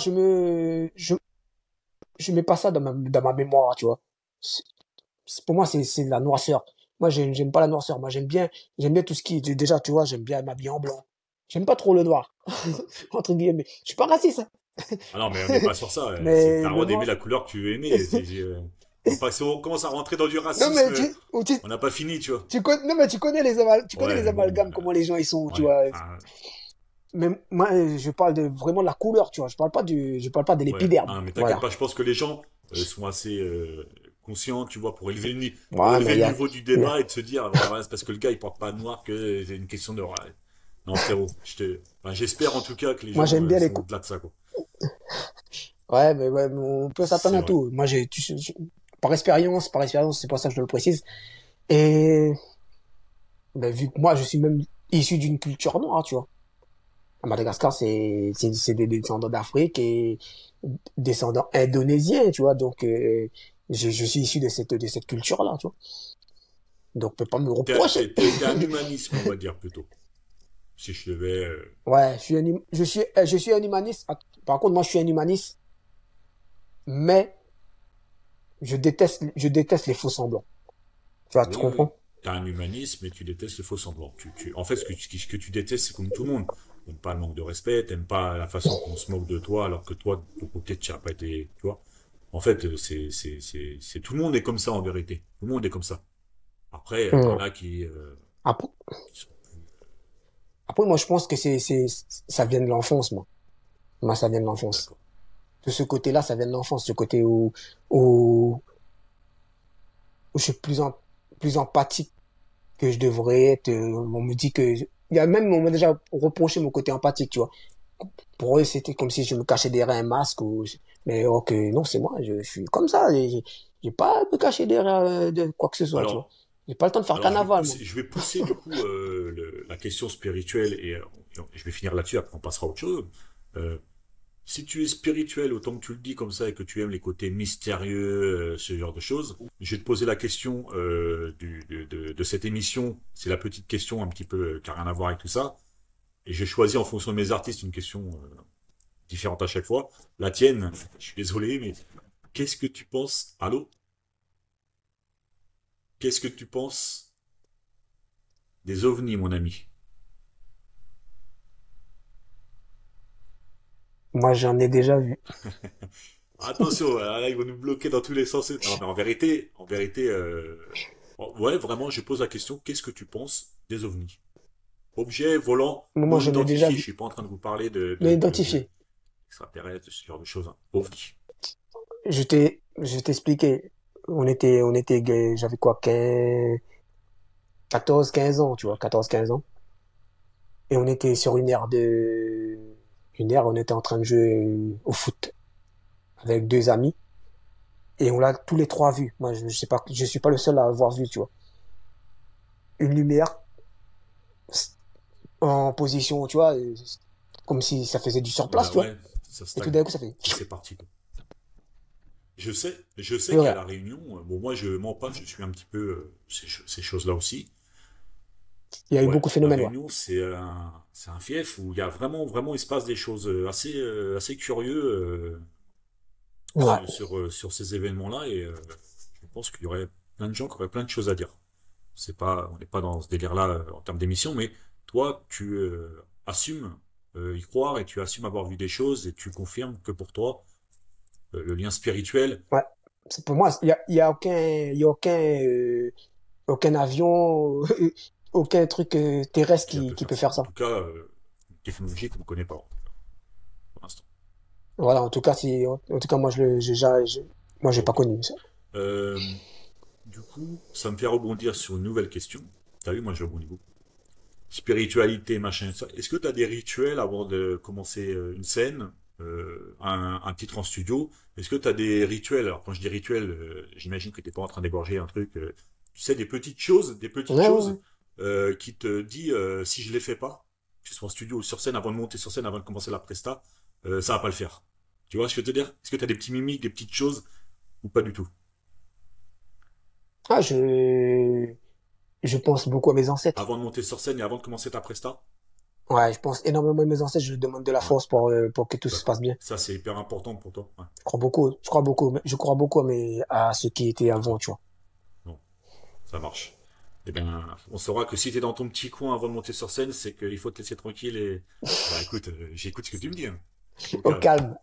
Speaker 4: je mets pas ça dans ma mémoire, tu vois. C'est- pour moi, c'est de la noirceur. Moi, j'aime pas la noirceur. Moi, j'aime bien tout ce qui, déjà, tu vois, j'aime bien m'habiller en blanc. J'aime pas trop le noir. Entre guillemets. Je suis pas raciste, hein.
Speaker 3: Ah non, mais on n'est pas sur ça. C'est
Speaker 4: Mais
Speaker 3: t'as le
Speaker 4: le
Speaker 3: droit d'aimer
Speaker 4: noir,
Speaker 3: la couleur que tu veux aimer. Si on commence à rentrer dans du
Speaker 4: non, mais
Speaker 3: racisme, on n'a pas fini, tu vois.
Speaker 4: non, mais tu connais
Speaker 3: Ouais,
Speaker 4: les
Speaker 3: mais bon,
Speaker 4: amalgames, comment les gens ils sont, tu
Speaker 3: ouais.
Speaker 4: vois.
Speaker 3: Enfin,
Speaker 4: Mais moi, je parle de vraiment de la couleur, tu vois. Je parle pas de
Speaker 3: ouais.
Speaker 4: l'épiderme.
Speaker 3: Ah, mais t'inquiète
Speaker 4: Voilà.
Speaker 3: pas, je pense que les gens sont assez conscients, tu vois, pour élever pour
Speaker 4: Ouais, mais
Speaker 3: élever le niveau du débat et de se dire, ah, voilà, c'est parce que le gars il porte pas de noir que c'est une question de. Ouais. Non, frérot, enfin, j'espère en tout cas que les
Speaker 4: moi,
Speaker 3: gens
Speaker 4: j'aime bien
Speaker 3: sont au-delà de ça, quoi.
Speaker 4: ouais, mais on peut s'attendre
Speaker 3: C'est
Speaker 4: à
Speaker 3: vrai.
Speaker 4: tout. Moi, par expérience, c'est pour ça que je le précise. Et, ben, vu que moi, je suis même issu d'une culture noire, tu vois. À Madagascar, c'est des descendants d'Afrique et descendants indonésiens, tu vois. Donc, je suis issu de cette culture-là, tu vois. Donc, on peut pas me reprocher.
Speaker 3: T'es un humanisme, on va dire, plutôt. Si je devais.
Speaker 4: Ouais, je suis un humaniste. Par contre, moi, je suis un humaniste, mais je déteste les faux semblants. Tu vois, tu
Speaker 3: Oui, oui.
Speaker 4: comprends?
Speaker 3: T'as un humanisme et tu détestes le faux semblant. En fait, ce que tu détestes, c'est comme tout le monde. T'aimes pas le manque de respect, t'aimes pas la façon qu'on se moque de toi, alors que toi, de ton côté, tu n'as pas été, tu vois. En fait, tout le monde est comme ça, en vérité. Tout le monde est comme ça. Après, t'en
Speaker 4: Hum.
Speaker 3: as
Speaker 4: Après,
Speaker 3: qui sont plus,
Speaker 4: après, moi, je pense que ça vient de l'enfance, moi. Moi, ça vient de l'enfance.
Speaker 3: d'accord.
Speaker 4: De ce côté-là, ça vient de l'enfance. Ce côté où, où je suis plus empathique que je devrais être. On me dit que, on m'a déjà reproché mon côté empathique, tu vois. Pour eux, c'était comme si je me cachais derrière un masque mais ok, non, c'est moi, je suis comme ça. J'ai pas à me cacher derrière de quoi que ce soit, tu vois.
Speaker 3: Alors,
Speaker 4: J'ai pas le temps de faire carnaval, moi.
Speaker 3: je vais pousser du coup la question spirituelle et je vais finir là-dessus. Après, on passera à autre chose. Euh, Si tu es spirituel autant que tu le dis comme ça et que tu aimes les côtés mystérieux, ce genre de choses, je vais te poser la question de cette émission. C'est la petite question un petit peu qui n'a rien à voir avec tout ça. Et j'ai choisi en fonction de mes artistes une question différente à chaque fois. La tienne, je suis désolé, mais qu'est-ce que tu penses? Allô? Qu'est-ce que tu penses des ovnis, mon ami?
Speaker 4: Moi, j'en ai déjà vu.
Speaker 3: Attention, là, ils vont nous bloquer dans tous les sens. Non, mais en vérité, ouais, vraiment, je pose la question, qu'est-ce que tu penses des ovnis? Objets volants
Speaker 4: Moi,
Speaker 3: non
Speaker 4: j'en ai déjà
Speaker 3: identifiés. Je
Speaker 4: vu.
Speaker 3: suis pas en train de vous parler
Speaker 4: Non identifié.
Speaker 3: extraterrestres, de ce genre de choses. Hein. OVNI.
Speaker 4: Je vais t'expliquer. J'avais quoi, 14, 15 ans, tu vois, 14, 15 ans. Et on était sur on était en train de jouer au foot avec deux amis. Et on l'a tous les trois vu. Moi, je sais pas, je suis pas le seul à avoir vu, tu vois. Une lumière en position, tu vois, comme si ça faisait du surplace,
Speaker 3: Voilà,
Speaker 4: tu vois.
Speaker 3: ouais, ça
Speaker 4: Et tout
Speaker 3: stagne.
Speaker 4: d'un coup, ça fait
Speaker 3: Et c'est parti. Quoi. Je sais
Speaker 4: plus
Speaker 3: qu'à
Speaker 4: rien.
Speaker 3: La Réunion, bon, moi, je mens pas, je suis un petit peu ces choses-là aussi.
Speaker 4: Il y a eu
Speaker 3: Ouais,
Speaker 4: beaucoup de
Speaker 3: La
Speaker 4: phénomènes, ouais.
Speaker 3: Réunion, c'est un fief où il y a vraiment, il se passe des choses assez curieux
Speaker 4: Ouais.
Speaker 3: sur ces événements-là et je pense qu'il y aurait plein de gens qui auraient plein de choses à dire. On n'est pas dans ce délire-là en termes d'émission, mais toi, tu assumes y croire et tu assumes avoir vu des choses et tu confirmes que pour toi, le lien spirituel,
Speaker 4: Ouais. C'est pour moi, aucun avion, aucun truc terrestre
Speaker 3: qui peut
Speaker 4: qui
Speaker 3: faire
Speaker 4: peut
Speaker 3: ça.
Speaker 4: faire
Speaker 3: En
Speaker 4: ça.
Speaker 3: tout cas, une technologie qu'on ne connaît pas pour l'instant.
Speaker 4: Voilà, en tout cas, en tout cas, moi, j'ai pas
Speaker 3: Ok.
Speaker 4: connu ça.
Speaker 3: Euh, du coup, ça me fait rebondir sur une nouvelle question. T'as vu, moi je rebondis beaucoup. Spiritualité, machin, ça. Est-ce que tu as des rituels avant de commencer une scène, un titre en studio? Est-ce que tu as des rituels? Alors quand je dis rituels, j'imagine que t'es pas en train d'égorger un truc. Tu sais, des petites
Speaker 4: Ouais, ouais, ouais.
Speaker 3: choses qui te dit si je les fais pas, que ce soit en studio ou sur scène, avant de monter sur scène, avant de commencer la presta, ça va pas le faire. Tu vois ce que je veux te dire? Est-ce que tu as des petits mimiques, des petites choses ou pas du tout?
Speaker 4: Ah, je pense beaucoup à mes ancêtres.
Speaker 3: Avant de monter sur scène et avant de commencer ta presta?
Speaker 4: Ouais, je pense énormément à mes ancêtres, je leur demande de la
Speaker 3: Ouais.
Speaker 4: force pour que tout
Speaker 3: Ça,
Speaker 4: se passe bien.
Speaker 3: ça c'est hyper important pour toi. Ouais.
Speaker 4: Je crois beaucoup à ceux qui étaient avant,
Speaker 3: D'accord.
Speaker 4: tu vois.
Speaker 3: Bon, ça marche. Eh bien, on saura que si t'es dans ton petit coin avant de monter sur scène, c'est qu'il faut te laisser tranquille et... Bah écoute, j'écoute ce que tu me dis, hein. Au
Speaker 4: Au
Speaker 3: calme.
Speaker 4: calme.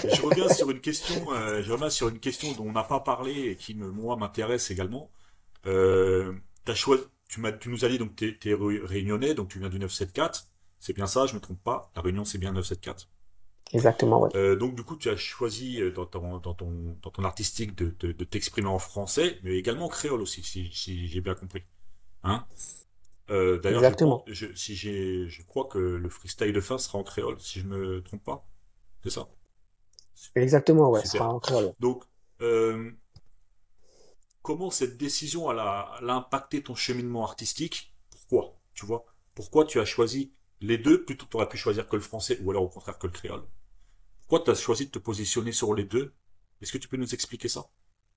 Speaker 3: Je reviens sur une question dont on n'a pas parlé et qui, moi, m'intéresse également. T'as choisi, tu nous as dit, donc, t'es réunionnais, donc tu viens du 974. C'est bien ça, je me trompe pas. La Réunion, c'est bien 974.
Speaker 4: Exactement, ouais.
Speaker 3: Donc, du coup, tu as choisi dans ton artistique de t'exprimer en français, mais également en créole aussi, si j'ai bien compris. Hein? D'ailleurs,
Speaker 4: Exactement.
Speaker 3: je crois que le freestyle de fin sera en créole, si je me trompe pas. C'est ça.
Speaker 4: Exactement, ouais. Ce
Speaker 3: Super.
Speaker 4: sera en créole, ouais.
Speaker 3: Donc, euh, comment cette décision elle a impacté ton cheminement artistique? Pourquoi? Tu vois? Pourquoi tu as choisi les deux plutôt que tu aurais pu choisir que le français ou alors au contraire que le créole? Pourquoi tu as choisi de te positionner sur les deux? Est-ce que tu peux nous expliquer ça?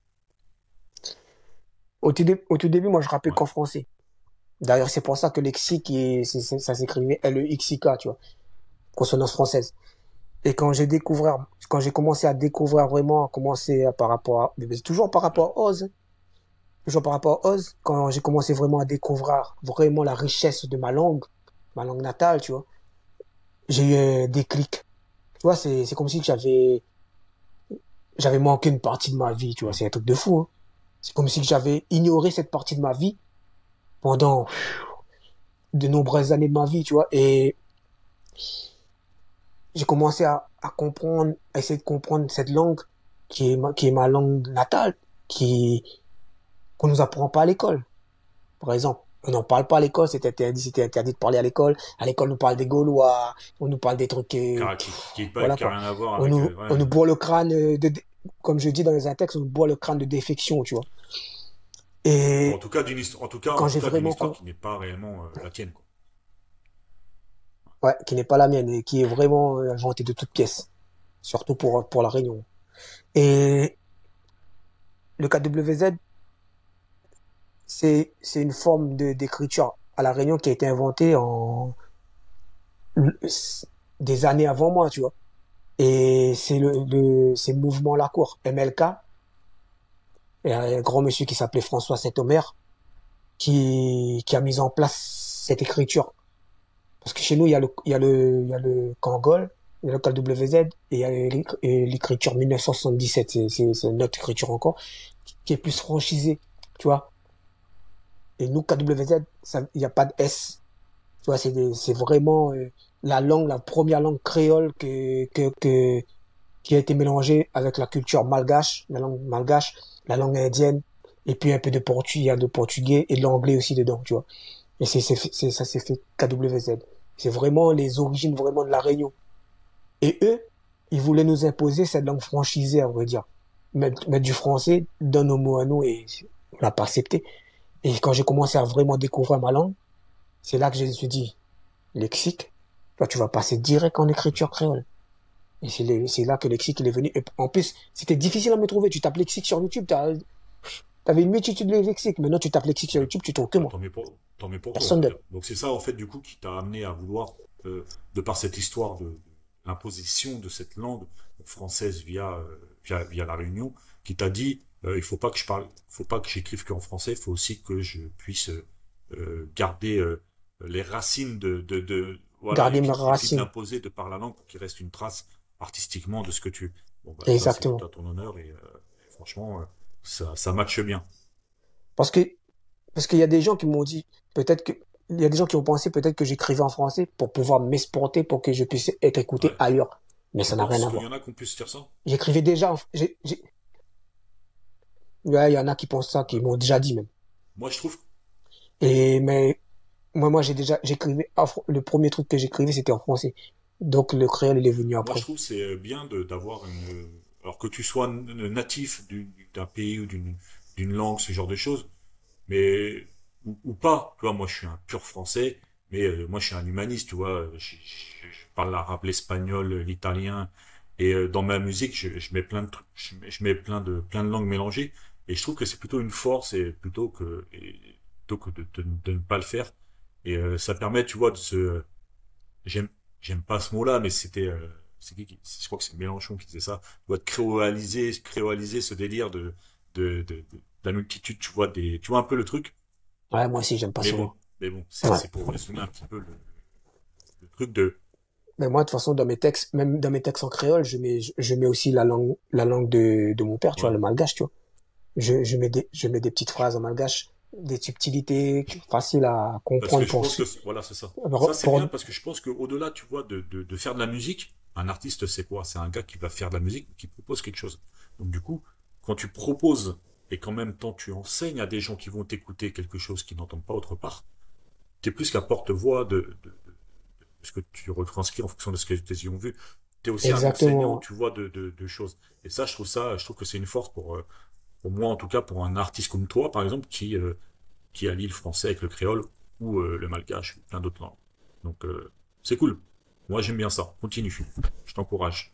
Speaker 4: Au tout début, moi, je rappais
Speaker 3: Ouais.
Speaker 4: qu'en français. D'ailleurs, c'est pour ça que lexique, ça s'écrivait L-E-X-I-K, tu vois. Consonance française. Et quand j'ai commencé à découvrir vraiment, par rapport à, mais toujours par
Speaker 3: Ouais.
Speaker 4: rapport à Oz, hein. Toujours par rapport à Oz, quand j'ai commencé vraiment à découvrir vraiment la richesse de ma langue natale, tu vois, j'ai eu un déclic. Tu vois, c'est comme si j'avais manqué une partie de ma vie, tu vois,
Speaker 3: Ouais.
Speaker 4: c'est un truc de fou, hein. C'est comme si j'avais ignoré cette partie de ma vie pendant de nombreuses années de ma vie, tu vois, et j'ai commencé à comprendre, à essayer de comprendre cette langue qui est ma langue natale, qu'on nous apprend pas à l'école. Par exemple, on n'en parle pas à l'école, c'était interdit de parler à l'école. À l'école, on nous parle des Gaulois, on nous parle des trucs, voilà
Speaker 3: Qui a
Speaker 4: quoi.
Speaker 3: rien à voir avec.
Speaker 4: On
Speaker 3: Ouais.
Speaker 4: nous boit le crâne comme je dis dans les textes, on nous boit le crâne de défection, tu vois. Et
Speaker 3: En
Speaker 4: quand
Speaker 3: tout
Speaker 4: j'ai
Speaker 3: cas, d'une
Speaker 4: vraiment,
Speaker 3: histoire qui n'est pas réellement la tienne, quoi.
Speaker 4: ouais, qui n'est pas la mienne et qui est vraiment inventée de toutes pièces, surtout pour la Réunion. Et le KWZ, c'est une forme d'écriture à la Réunion qui a été inventée des années avant moi, tu vois. Et c'est le mouvement La Cour, MLK, et un grand monsieur qui s'appelait François Saint-Omer, qui a mis en place cette écriture. Parce que chez nous, il y a le Kangol, il y a le KWZ, et il y a l'écriture 1977, c'est notre écriture encore, qui est plus franchisée, tu vois. Et nous, KWZ, il n'y a pas de S. Tu vois, c'est vraiment la première langue créole qui a été mélangée avec la culture malgache, la langue malgache, la langue indienne, et puis un peu de portugais, il y a de portugais et de l'anglais aussi dedans, tu vois. Et ça s'est fait KWZ. C'est vraiment les origines vraiment de la Réunion. Et eux, ils voulaient nous imposer cette langue franchisée, on va dire. Mettre du français dans nos mots à nous et on l'a pas accepté. Et quand j'ai commencé à vraiment découvrir ma langue, c'est là que je me suis dit, lexique, toi tu vas passer direct en écriture créole. Et c'est là que lexique il est venu. Et en plus, c'était difficile à me trouver. Tu tapes lexique sur YouTube, t'avais une multitude de lexiques. Maintenant tu tapes lexique sur
Speaker 3: Ouais.
Speaker 4: YouTube, tu trouves que
Speaker 3: Bah,
Speaker 4: moi.
Speaker 3: tant mieux pour toi, je
Speaker 4: Personne
Speaker 3: veux
Speaker 4: d'autre.
Speaker 3: dire. Donc c'est ça, en fait, du coup, qui t'a amené à vouloir, de par cette histoire de l'imposition de cette langue française via la Réunion, qui t'a dit, il faut pas que j'écrive qu'en français, il faut aussi que je puisse garder les racines voilà,
Speaker 4: Garder mes
Speaker 3: et puis de
Speaker 4: racines.
Speaker 3: l'imposer de par la langue pour qu'il reste une trace artistiquement de ce que tu. Bon, bah, ça, c'est tout
Speaker 4: Exactement.
Speaker 3: à ton honneur et franchement, ça matche bien.
Speaker 4: Parce que, parce qu'il y a des gens qui m'ont dit, peut-être que, il y a des gens qui ont pensé peut-être que j'écrivais en français pour pouvoir m'exporter pour que je puisse être écouté
Speaker 3: Ouais.
Speaker 4: ailleurs. Mais
Speaker 3: Tu
Speaker 4: ça n'a rien
Speaker 3: penses
Speaker 4: à
Speaker 3: qu'il y
Speaker 4: voir.
Speaker 3: en a qu'on puisse dire ça?
Speaker 4: J'écrivais déjà, ouais, il y en a qui pensent ça, qui
Speaker 3: Ouais.
Speaker 4: m'ont déjà dit même.
Speaker 3: Moi, je trouve,
Speaker 4: Mais moi, j'écrivais, le premier truc que j'écrivais, c'était en français. Donc, le créole, il est venu
Speaker 3: moi, je
Speaker 4: après.
Speaker 3: trouve c'est bien d'avoir alors que tu sois natif d'un pays ou d'une langue, ce genre de choses, mais ou pas. Tu vois, moi, je suis un pur français, mais moi, je suis un humaniste. Tu vois, je parle l'arabe, l'espagnol, l'italien, et dans ma musique, je mets plein de trucs, je mets plein de langues mélangées, et je trouve que c'est plutôt une force, plutôt que de ne pas le faire. Et ça permet, tu vois, j'aime, j'aime pas ce mot-là, mais c'était, je crois que c'est Mélenchon qui disait ça. Tu vois, de créoliser ce délire de la multitude, tu vois un peu le truc.
Speaker 4: Ouais, moi aussi, j'aime pas
Speaker 3: Mais
Speaker 4: ce
Speaker 3: bon,
Speaker 4: mot.
Speaker 3: mais bon,
Speaker 4: Ouais.
Speaker 3: c'est pour résumer un petit peu le truc de,
Speaker 4: Mais moi, de toute façon, dans mes textes, même dans mes textes en créole, je mets aussi la langue de mon père, tu vois,
Speaker 3: ouais.
Speaker 4: le malgache, tu vois. Je mets des petites phrases en malgache, des subtilités faciles à
Speaker 3: Parce que
Speaker 4: comprendre
Speaker 3: je pense que, voilà, c'est ça. Ça, c'est bien
Speaker 4: pour,
Speaker 3: parce que je pense qu'au-delà, tu vois, de faire de la musique, un artiste, c'est quoi? C'est un gars qui va faire de la musique, qui propose quelque chose. Donc, du coup, quand tu proposes et qu'en même temps tu enseignes à des gens qui vont t'écouter quelque chose qu'ils n'entendent pas autre part, t'es plus qu'un porte-voix de ce que tu retranscris en fonction de ce que tes yeux ont vu. T'es aussi un enseignant,
Speaker 4: exactement.
Speaker 3: tu vois, de choses. Et ça, je trouve que c'est une force pour moi, en tout cas, pour un artiste comme toi, par exemple, qui allie le français avec le créole ou le malgache ou plein d'autres langues. Donc c'est cool. Moi j'aime bien ça. Continue. Je t'encourage.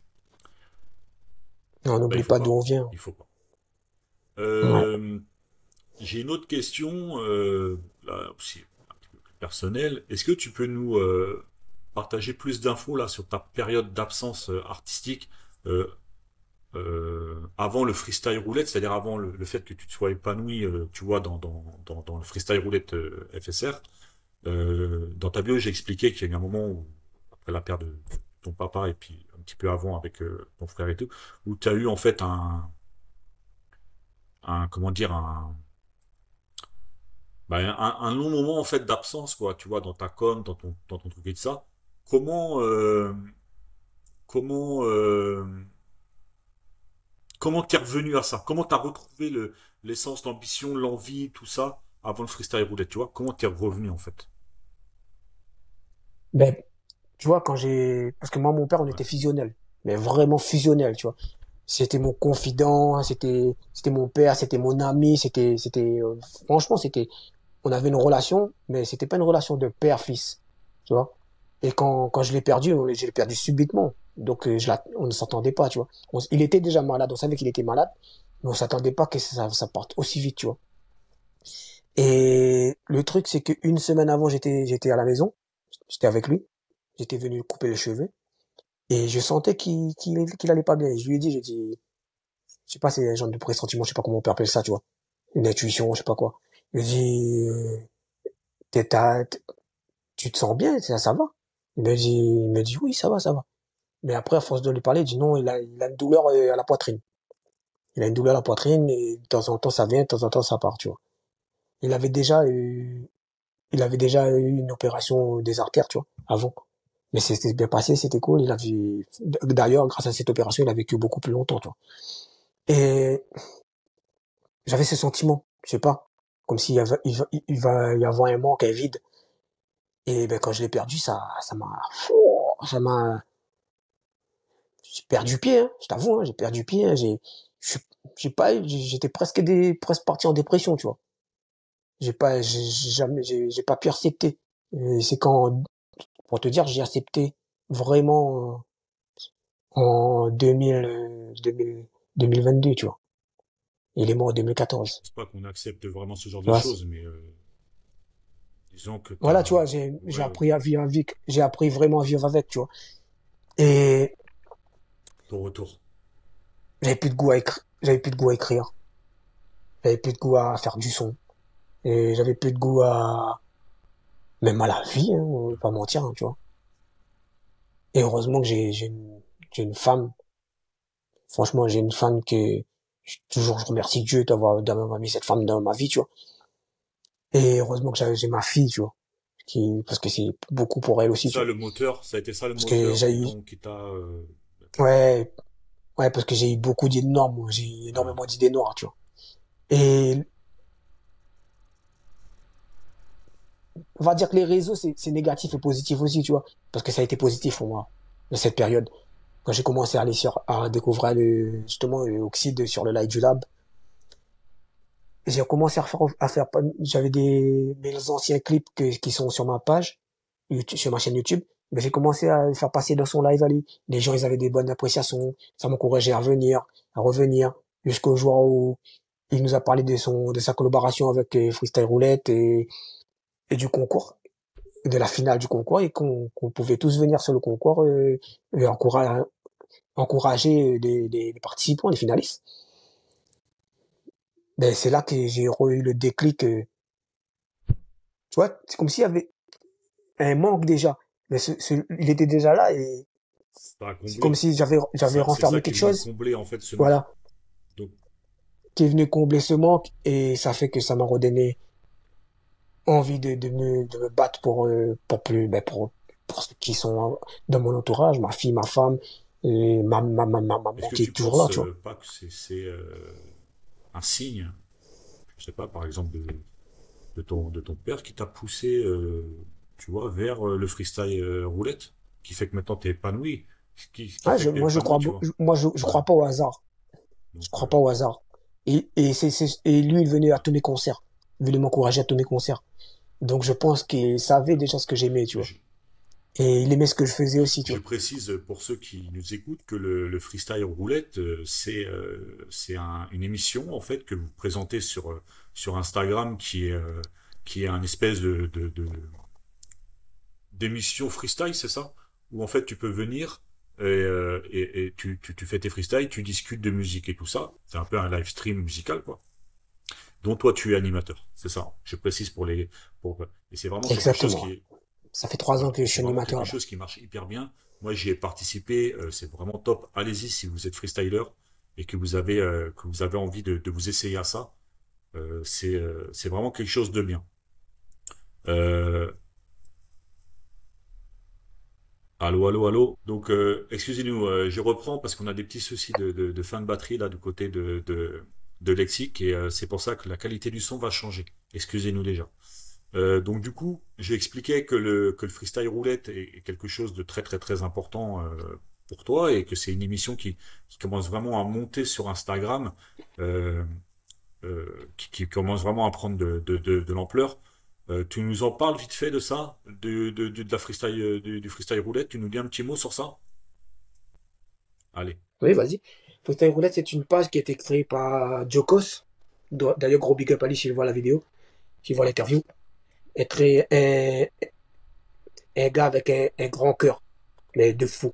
Speaker 4: On
Speaker 3: Bah il
Speaker 4: n'oublie
Speaker 3: faut
Speaker 4: pas
Speaker 3: pas.
Speaker 4: d'où on vient.
Speaker 3: Il faut pas.
Speaker 4: Ouais.
Speaker 3: Euh, j'ai une autre question, là aussi un petit peu plus personnelle. Est-ce que tu peux nous partager plus d'infos là sur ta période d'absence artistique euh, avant le freestyle roulette, c'est-à-dire avant le fait que tu te sois épanoui, tu vois, dans le freestyle roulette FSR. Dans ta bio, j'ai expliqué qu'il y a eu un moment où, après la perte de ton papa et puis un petit peu avant avec ton frère et tout, où tu as eu en fait comment dire, un long moment en fait d'absence, quoi, tu vois, dans ta com, dans ton truc et tout ça. Comment, euh, comment, comment t'es revenu à ça? Comment t'as retrouvé l'essence, l'ambition, l'envie, tout ça, avant le freestyle roulette, tu vois? Comment t'es revenu en fait?
Speaker 4: Ben, tu vois, parce que moi, mon père, on
Speaker 3: Ouais,
Speaker 4: était fusionnel. Mais vraiment fusionnel, tu vois. C'était mon confident, c'était mon père, c'était mon ami, franchement, on avait une relation, mais c'était pas une relation de père-fils, tu vois. Et quand je l'ai perdu, je l'ai perdu subitement. Donc, on ne s'entendait pas, tu vois. Il était déjà malade, on savait qu'il était malade, mais on s'attendait pas que ça parte aussi vite, tu vois. Et le truc, c'est qu'une semaine avant, j'étais à la maison, j'étais avec lui, j'étais venu lui couper les cheveux, et je sentais qu'il allait pas bien. Et je lui ai dit, je sais pas, c'est un genre de pressentiment, je sais pas comment on peut appeler ça, tu vois. Une intuition, je sais pas quoi. Je lui ai dit, t'es, t'as- tu te sens bien, ça va? Il me dit, oui, ça va, ça va. Mais après, à force de lui parler, il dit non, il a une douleur à la poitrine. Il a une douleur à la poitrine, et de temps en temps, ça vient, de temps en temps, ça part, tu vois. Il avait déjà eu, il avait déjà eu une opération des artères, tu vois, avant. Mais c'était bien passé, c'était cool. D'ailleurs, grâce à cette opération, il a vécu beaucoup plus longtemps, tu vois. Et j'avais ce sentiment, je sais pas, comme s'il y avait, il va y avoir un manque, un vide. Et ben, quand je l'ai perdu, j'ai perdu pied, hein, je t'avoue, hein, j'ai perdu pied, hein, je- j'ai pas, j'étais presque parti en dépression, tu vois. J'ai pas pu accepter. Et c'est quand, pour te dire, j'ai accepté vraiment en 2022, tu vois. Il est mort en 2014.
Speaker 3: c'est pas qu'on accepte vraiment ce genre
Speaker 4: Tu
Speaker 3: de
Speaker 4: vois,
Speaker 3: choses, mais disons que
Speaker 4: voilà, tu
Speaker 3: t'as...
Speaker 4: vois, j'ai
Speaker 3: Ouais, ouais.
Speaker 4: appris à vivre avec, j'ai appris vraiment à vivre avec, tu vois. Et
Speaker 3: Ton retour.
Speaker 4: j'avais plus de goût à écrire. J'avais plus de goût à faire du son. Et j'avais plus de goût même à la vie, hein, on va pas mentir, hein, tu vois. Et heureusement que j'ai une femme. Franchement, j'ai une femme je remercie Dieu d'avoir mis cette femme dans ma vie, tu vois. Et heureusement que j'ai ma fille, tu vois. Parce que c'est beaucoup pour elle aussi, tu
Speaker 3: Ça,
Speaker 4: vois.
Speaker 3: le moteur, ça a été ça le
Speaker 4: Parce que
Speaker 3: moteur
Speaker 4: j'ai eu,
Speaker 3: qui t'a...
Speaker 4: ouais, ouais, parce que j'ai eu beaucoup d'idées noires, moi. J'ai eu
Speaker 3: Ouais.
Speaker 4: énormément d'idées noires, tu vois. Et on va dire que les réseaux, c'est négatif et positif aussi, tu vois. Parce que ça a été positif pour moi, dans cette période. Quand j'ai commencé à découvrir justement, Oxyde sur le live du lab, j'ai commencé j'avais mes anciens clips qui sont sur ma page, YouTube, sur ma chaîne YouTube, mais j'ai commencé à les faire passer dans son live à lui. Les gens, ils avaient des bonnes appréciations, ça m'encourageait à revenir, jusqu'au jour où il nous a parlé de sa collaboration avec Freestyle Roulette et du concours. de la finale du concours et qu'on pouvait tous venir sur le concours et encourager les participants, les finalistes. Ben, c'est là que j'ai eu le déclic. Tu vois, c'est comme s'il y avait un manque déjà. Mais il était déjà là et
Speaker 3: Ça a
Speaker 4: c'est comme
Speaker 3: comblé.
Speaker 4: si j'avais
Speaker 3: C'est ça
Speaker 4: renfermé
Speaker 3: qui est
Speaker 4: quelque
Speaker 3: venu
Speaker 4: chose.
Speaker 3: combler en fait ce manque.
Speaker 4: Voilà.
Speaker 3: Donc,
Speaker 4: Qui est venu combler ce manque et ça fait que ça m'a redonné envie de me battre pour plus, ben pour ceux qui sont dans mon entourage, ma fille, ma femme, et ma
Speaker 3: est-ce
Speaker 4: maman
Speaker 3: que
Speaker 4: qui
Speaker 3: tu
Speaker 4: est toujours là,
Speaker 3: penses
Speaker 4: tu vois.
Speaker 3: pas que c'est un signe, je sais pas, par exemple, de ton père qui t'a poussé, tu vois, vers le freestyle roulette, qui fait que maintenant t'es épanoui, qui
Speaker 4: Ah,
Speaker 3: fait que t'es
Speaker 4: moi,
Speaker 3: épanoui, tu vois.
Speaker 4: je
Speaker 3: Ouais.
Speaker 4: crois pas au hasard. Je
Speaker 3: Donc,
Speaker 4: crois pas au hasard. Et lui, il venait à tous mes concerts. Il venait m'encourager à tous mes concerts. Donc, je pense qu'il savait déjà ce que j'aimais, tu vois.
Speaker 3: je,
Speaker 4: Et il aimait ce que je faisais aussi, tu
Speaker 3: je
Speaker 4: vois.
Speaker 3: précise pour ceux qui nous écoutent que le freestyle roulette, c'est une émission en fait que vous présentez sur Instagram qui est un espèce d'émission freestyle, c'est ça? Où en fait tu peux venir et tu fais tes freestyles, tu discutes de musique et tout ça. C'est un peu un live stream musical, quoi. Dont toi tu es animateur, c'est ça. Je précise et c'est vraiment quelque chose
Speaker 4: Exactement.
Speaker 3: qui est,
Speaker 4: Ça fait 3 ans
Speaker 3: voilà,
Speaker 4: que je
Speaker 3: c'est
Speaker 4: suis
Speaker 3: vraiment
Speaker 4: animateur
Speaker 3: quelque
Speaker 4: là-bas.
Speaker 3: chose qui marche hyper bien. Moi j'y ai participé, c'est vraiment top. Allez-y si vous êtes freestyler et que vous avez envie de vous essayer à ça. C'est vraiment quelque chose de bien. Euh, Allô, allô, allô. Donc, excusez-nous, je reprends parce qu'on a des petits soucis de fin de batterie là du côté de Lexique et c'est pour ça que la qualité du son va changer. Excusez-nous déjà. Donc du coup, j'ai expliqué que le freestyle roulette est quelque chose de très très très important pour toi et que c'est une émission qui commence vraiment à monter sur Instagram, euh, qui commence vraiment à prendre de l'ampleur. Tu nous en parles vite fait de ça, de la freestyle, du freestyle roulette. Tu nous dis un petit mot sur ça? Allez.
Speaker 4: Oui, vas-y. Freestyle Roulette, c'est une page qui a été créée par Jokos. D'ailleurs, gros big up à lui s'il voit la vidéo, s'il voit l'interview. Est très, un gars avec un grand cœur, mais de fou.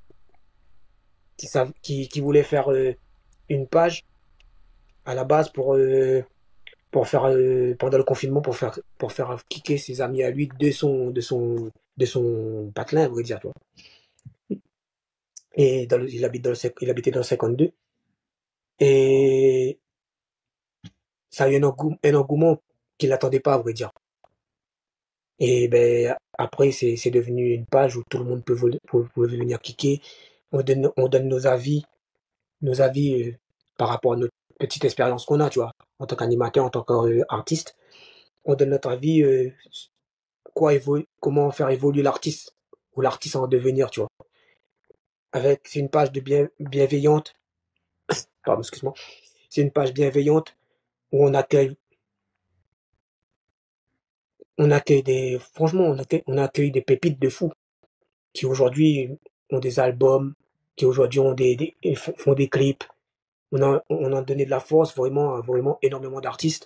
Speaker 4: Qui voulait faire une page à la base pour faire, pendant le confinement, pour faire kicker ses amis à lui de son patelin, à vrai dire, tu vois. Et il habitait dans le 52. Et ça a eu un engouement qu'il n'attendait pas, à vrai dire. Et ben, après, c'est devenu une page où tout le monde peut venir cliquer. On donne nos avis par rapport à notre petite expérience qu'on a, tu vois, en tant qu'animateur, en tant qu'artiste. On donne notre avis, comment faire évoluer l'artiste ou l'artiste en devenir, tu vois. C'est une page bienveillante, pardon, excuse-moi. C'est une page bienveillante où franchement, on accueille des pépites de fous qui aujourd'hui ont des albums, qui aujourd'hui font des clips. On a donné de la force vraiment, vraiment énormément d'artistes.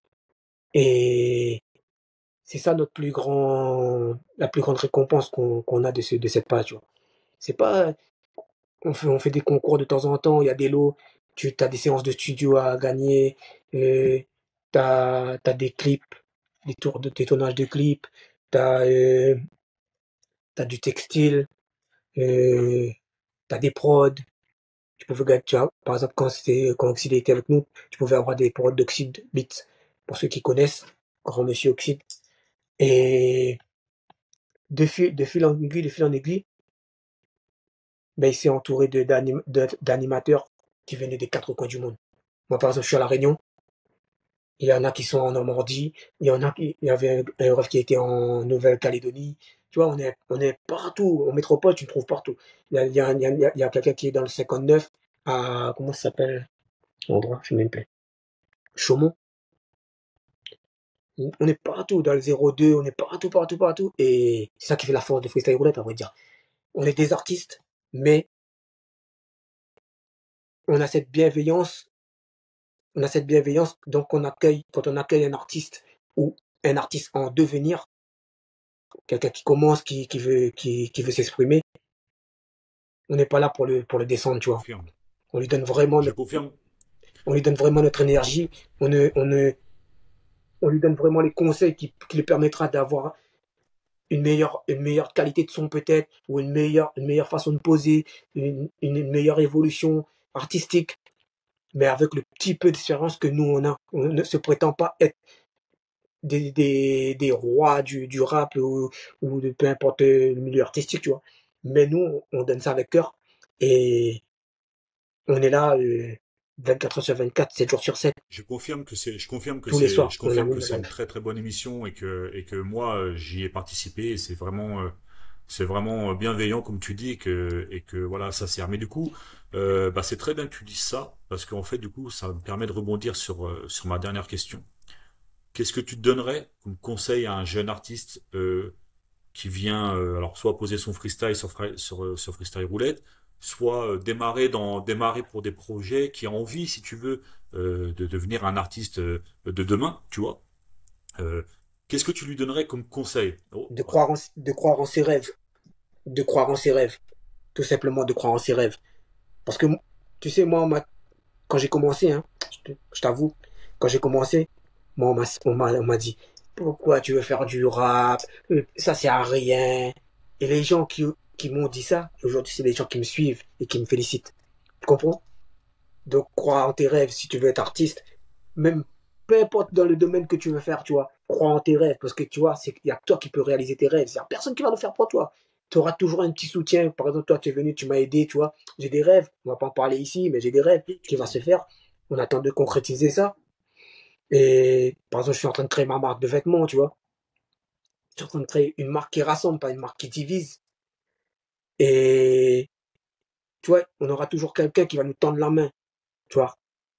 Speaker 4: Et c'est ça la plus grande récompense qu'on a de cette page, tu vois. C'est pas, on fait des concours de temps en temps, il y a des lots, tu as des séances de studio à gagner, euh, t'as des clips, des tournages de clips, t'as, euh, t'as du textile, euh, t'as des prods. Tu pouvais gagner, tu vois, par exemple, quand Oxide était avec nous, tu pouvais avoir des prods d'Oxide Beats. Pour ceux qui connaissent, grand monsieur Oxide. Et de fil en aiguille, ben, il s'est entouré d'animateurs qui venaient des quatre coins du monde. Moi, par exemple, je suis à La Réunion. Il y en a qui sont en Normandie. Il y avait un ref qui était en Nouvelle-Calédonie. Tu vois, on est partout. En métropole, tu me trouves partout. Il y a quelqu'un qui est dans le 59 à, comment ça s'appelle? L'endroit, je sais même plus. Chaumont. On est partout dans le 02, on est partout, partout, partout. Et c'est ça qui fait la force de Freestyle Roulette, à vrai dire. On est des artistes, mais on a cette bienveillance, donc quand on accueille un artiste ou un artiste en devenir, quelqu'un qui commence, qui veut s'exprimer, on n'est pas là pour le descendre, tu vois.
Speaker 3: Confirme.
Speaker 4: On lui donne vraiment
Speaker 3: Je
Speaker 4: notre,
Speaker 3: confirme.
Speaker 4: on lui donne vraiment notre énergie. On lui donne vraiment les conseils qui lui permettra d'avoir une meilleure qualité de son peut-être, ou une meilleure façon de poser, une meilleure évolution artistique, mais avec le petit peu d'expérience que nous on a. On ne se prétend pas être des rois du rap ou de peu importe le milieu artistique, tu vois. Mais nous, on donne ça avec cœur et on est là 24 heures sur 24, 7 jours sur 7, tous les soirs.
Speaker 3: Je
Speaker 4: On a
Speaker 3: confirme
Speaker 4: mis
Speaker 3: que
Speaker 4: le
Speaker 3: c'est une
Speaker 4: live.
Speaker 3: très très bonne émission et que moi j'y ai participé et c'est vraiment bienveillant comme tu dis et que voilà ça sert. Mais du coup, bah c'est très bien que tu dises ça parce qu'en fait du coup ça me permet de rebondir sur ma dernière question. Qu'est-ce que tu te donnerais comme conseil à un jeune artiste qui vient alors soit poser son freestyle sur freestyle roulette, soit démarrer pour des projets, qui a envie, si tu veux, de devenir un artiste de demain, tu vois. Euh, Qu'est-ce que tu lui donnerais comme conseil? Oh, ouais.
Speaker 4: De croire en ses rêves, de croire en ses rêves, tout simplement de croire en ses rêves. Parce que, tu sais, moi, quand j'ai commencé, hein, je t'avoue, quand j'ai commencé, moi, on m'a dit, pourquoi tu veux faire du rap? Ça sert à rien. Et les gens qui m'ont dit ça, aujourd'hui, c'est les gens qui me suivent et qui me félicitent. Tu comprends? Donc, crois en tes rêves si tu veux être artiste. Même, peu importe dans le domaine que tu veux faire, tu vois, crois en tes rêves. Parce que, tu vois, il y a que toi qui peux réaliser tes rêves. Il n'y a personne qui va le faire pour toi. Tu auras toujours un petit soutien. Par exemple, toi, tu es venu, tu m'as aidé, tu vois. J'ai des rêves. On va pas en parler ici, mais j'ai des rêves qui vont se faire. On attend de concrétiser ça. Et, par exemple, je suis en train de créer ma marque de vêtements, tu vois. Je suis en train de créer une marque qui rassemble, pas une marque qui divise. Et, tu vois, on aura toujours quelqu'un qui va nous tendre la main, tu vois.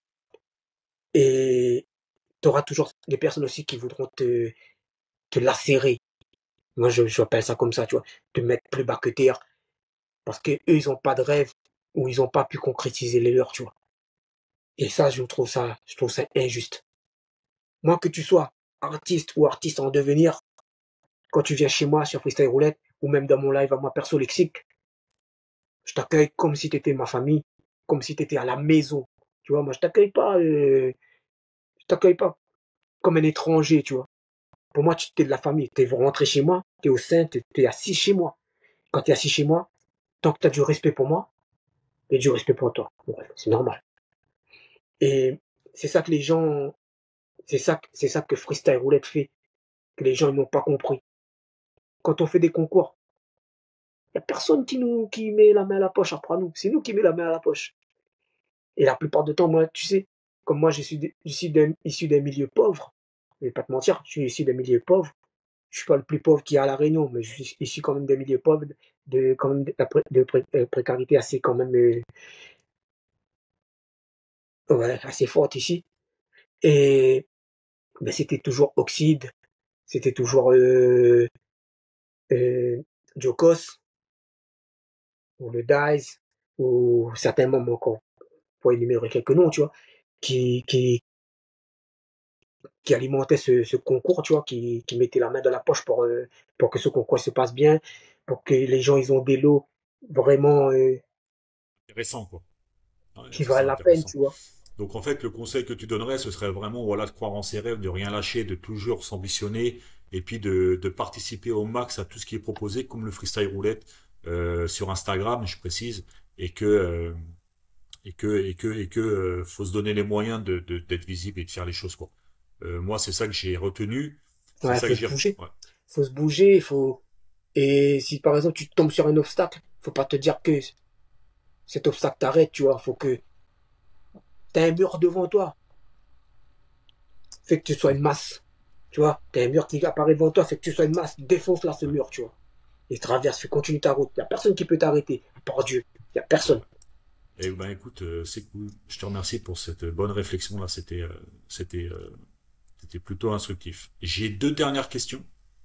Speaker 4: Et tu auras toujours des personnes aussi qui voudront te lacérer. Moi, je appelle ça comme ça, tu vois. Te mettre plus bas que terre. Parce que eux, ils ont pas de rêve ou ils ont pas pu concrétiser les leurs, tu vois. Et ça, je trouve ça injuste. Moi, que tu sois artiste ou artiste en devenir, quand tu viens chez moi sur Freestyle Roulette, ou même dans mon live à moi perso lexique, je t'accueille comme si tu étais ma famille, comme si tu étais à la maison. Tu vois, moi, je t'accueille pas comme un étranger, tu vois. Pour moi, tu es de la famille. Tu es rentré chez moi, tu es au sein, tu es assis chez moi. Quand tu es assis chez moi, tant que tu as du respect pour moi, et du respect pour toi. Bref, c'est normal. Et c'est ça que les gens, c'est ça que Freestyle Roulette fait, que les gens n'ont pas compris. Quand on fait des concours, il n'y a personne qui met la main à la poche après nous. C'est nous qui met la main à la poche. Et la plupart du temps, moi, tu sais, comme moi, issu d'un milieu pauvre, je vais pas te mentir, je suis issu d'un milieu pauvre. Je suis pas le plus pauvre qu'il y a à La Réunion, mais je suis issu quand même d'un milieu pauvre, quand même précarité assez quand même, ouais, assez forte ici. Et ben, c'était toujours Oxyde, c'était toujours euh, Jokos, ou le Dice, ou certains membres encore, pour énumérer quelques noms, tu vois, qui, qui, qui alimentaient ce concours, tu vois, qui mettaient la main dans la poche pour que ce concours se passe bien, pour que les gens ils ont des lots vraiment
Speaker 3: Intéressant, quoi. Ouais,
Speaker 4: qui
Speaker 3: c'est
Speaker 4: valent
Speaker 3: ça,
Speaker 4: la peine,
Speaker 3: intéressant.
Speaker 4: tu vois.
Speaker 3: Donc en fait, le conseil que tu donnerais, ce serait vraiment voilà, de croire en ses rêves, de rien lâcher, de toujours s'ambitionner, et puis de participer au max à tout ce qui est proposé, comme le freestyle roulette sur Instagram, je précise, et faut se donner les moyens d'être visible et de faire les choses, quoi. Moi, c'est ça que j'ai retenu, c'est
Speaker 4: Ouais,
Speaker 3: ça que
Speaker 4: faut se
Speaker 3: j'ai...
Speaker 4: bouger.
Speaker 3: Ouais.
Speaker 4: Faut se bouger, et si par exemple tu tombes sur un obstacle, faut pas te dire que cet obstacle t'arrête, tu vois. Faut que t'as un mur devant toi. Fait que tu sois une masse. Tu vois, t'as un mur qui apparaît devant toi, fait que tu sois une masse. Défonce là ce
Speaker 3: Ouais.
Speaker 4: mur, tu vois. Et traverse, fais continue ta route. Y a personne qui peut t'arrêter. À part Dieu. Y a
Speaker 3: Ouais.
Speaker 4: personne.
Speaker 3: Et ben écoute, c'est cool. Je te remercie pour cette bonne réflexion là. C'était, c'était plutôt instructif. J'ai deux dernières questions.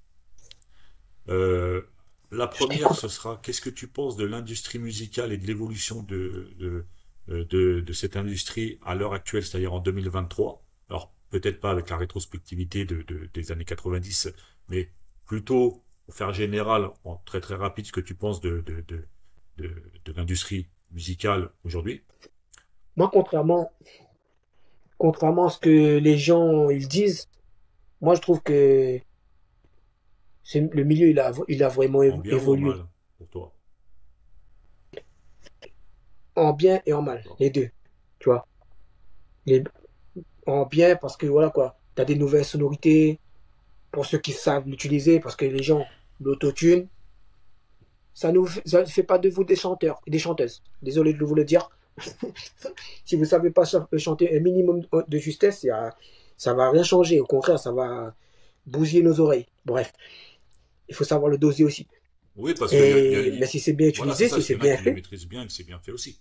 Speaker 3: Euh, la
Speaker 4: Je
Speaker 3: première,
Speaker 4: t'écoute.
Speaker 3: ce sera qu'est-ce que tu penses de l'industrie musicale et de l'évolution de cette industrie à l'heure actuelle, c'est-à-dire en 2023. Alors peut-être pas avec la rétrospectivité des années 90, mais plutôt pour faire général, en très très rapide, ce que tu penses de l'industrie musicale aujourd'hui.
Speaker 4: Moi, contrairement à ce que les gens ils disent, moi je trouve que le milieu il a vraiment
Speaker 3: En bien ou en
Speaker 4: évolué
Speaker 3: mal pour toi?
Speaker 4: en bien et en mal,
Speaker 3: D'accord.
Speaker 4: les deux. Tu vois, les, en bien parce que voilà quoi, t'as des nouvelles sonorités pour ceux qui savent l'utiliser, parce que les gens, l'autotune, ça ne fait pas de vous des chanteurs et des chanteuses. Désolé de vous le dire. Si vous savez pas chanter un minimum de justesse, ça va rien changer. Au contraire, ça va bousiller nos oreilles. Bref, il faut savoir le doser aussi.
Speaker 3: Oui, parce que
Speaker 4: Mais si c'est bien
Speaker 3: voilà, c'est
Speaker 4: utilisé,
Speaker 3: ça,
Speaker 4: si
Speaker 3: il y
Speaker 4: c'est
Speaker 3: en a
Speaker 4: bien
Speaker 3: qui le
Speaker 4: fait,
Speaker 3: maîtrisent bien et que c'est bien fait aussi.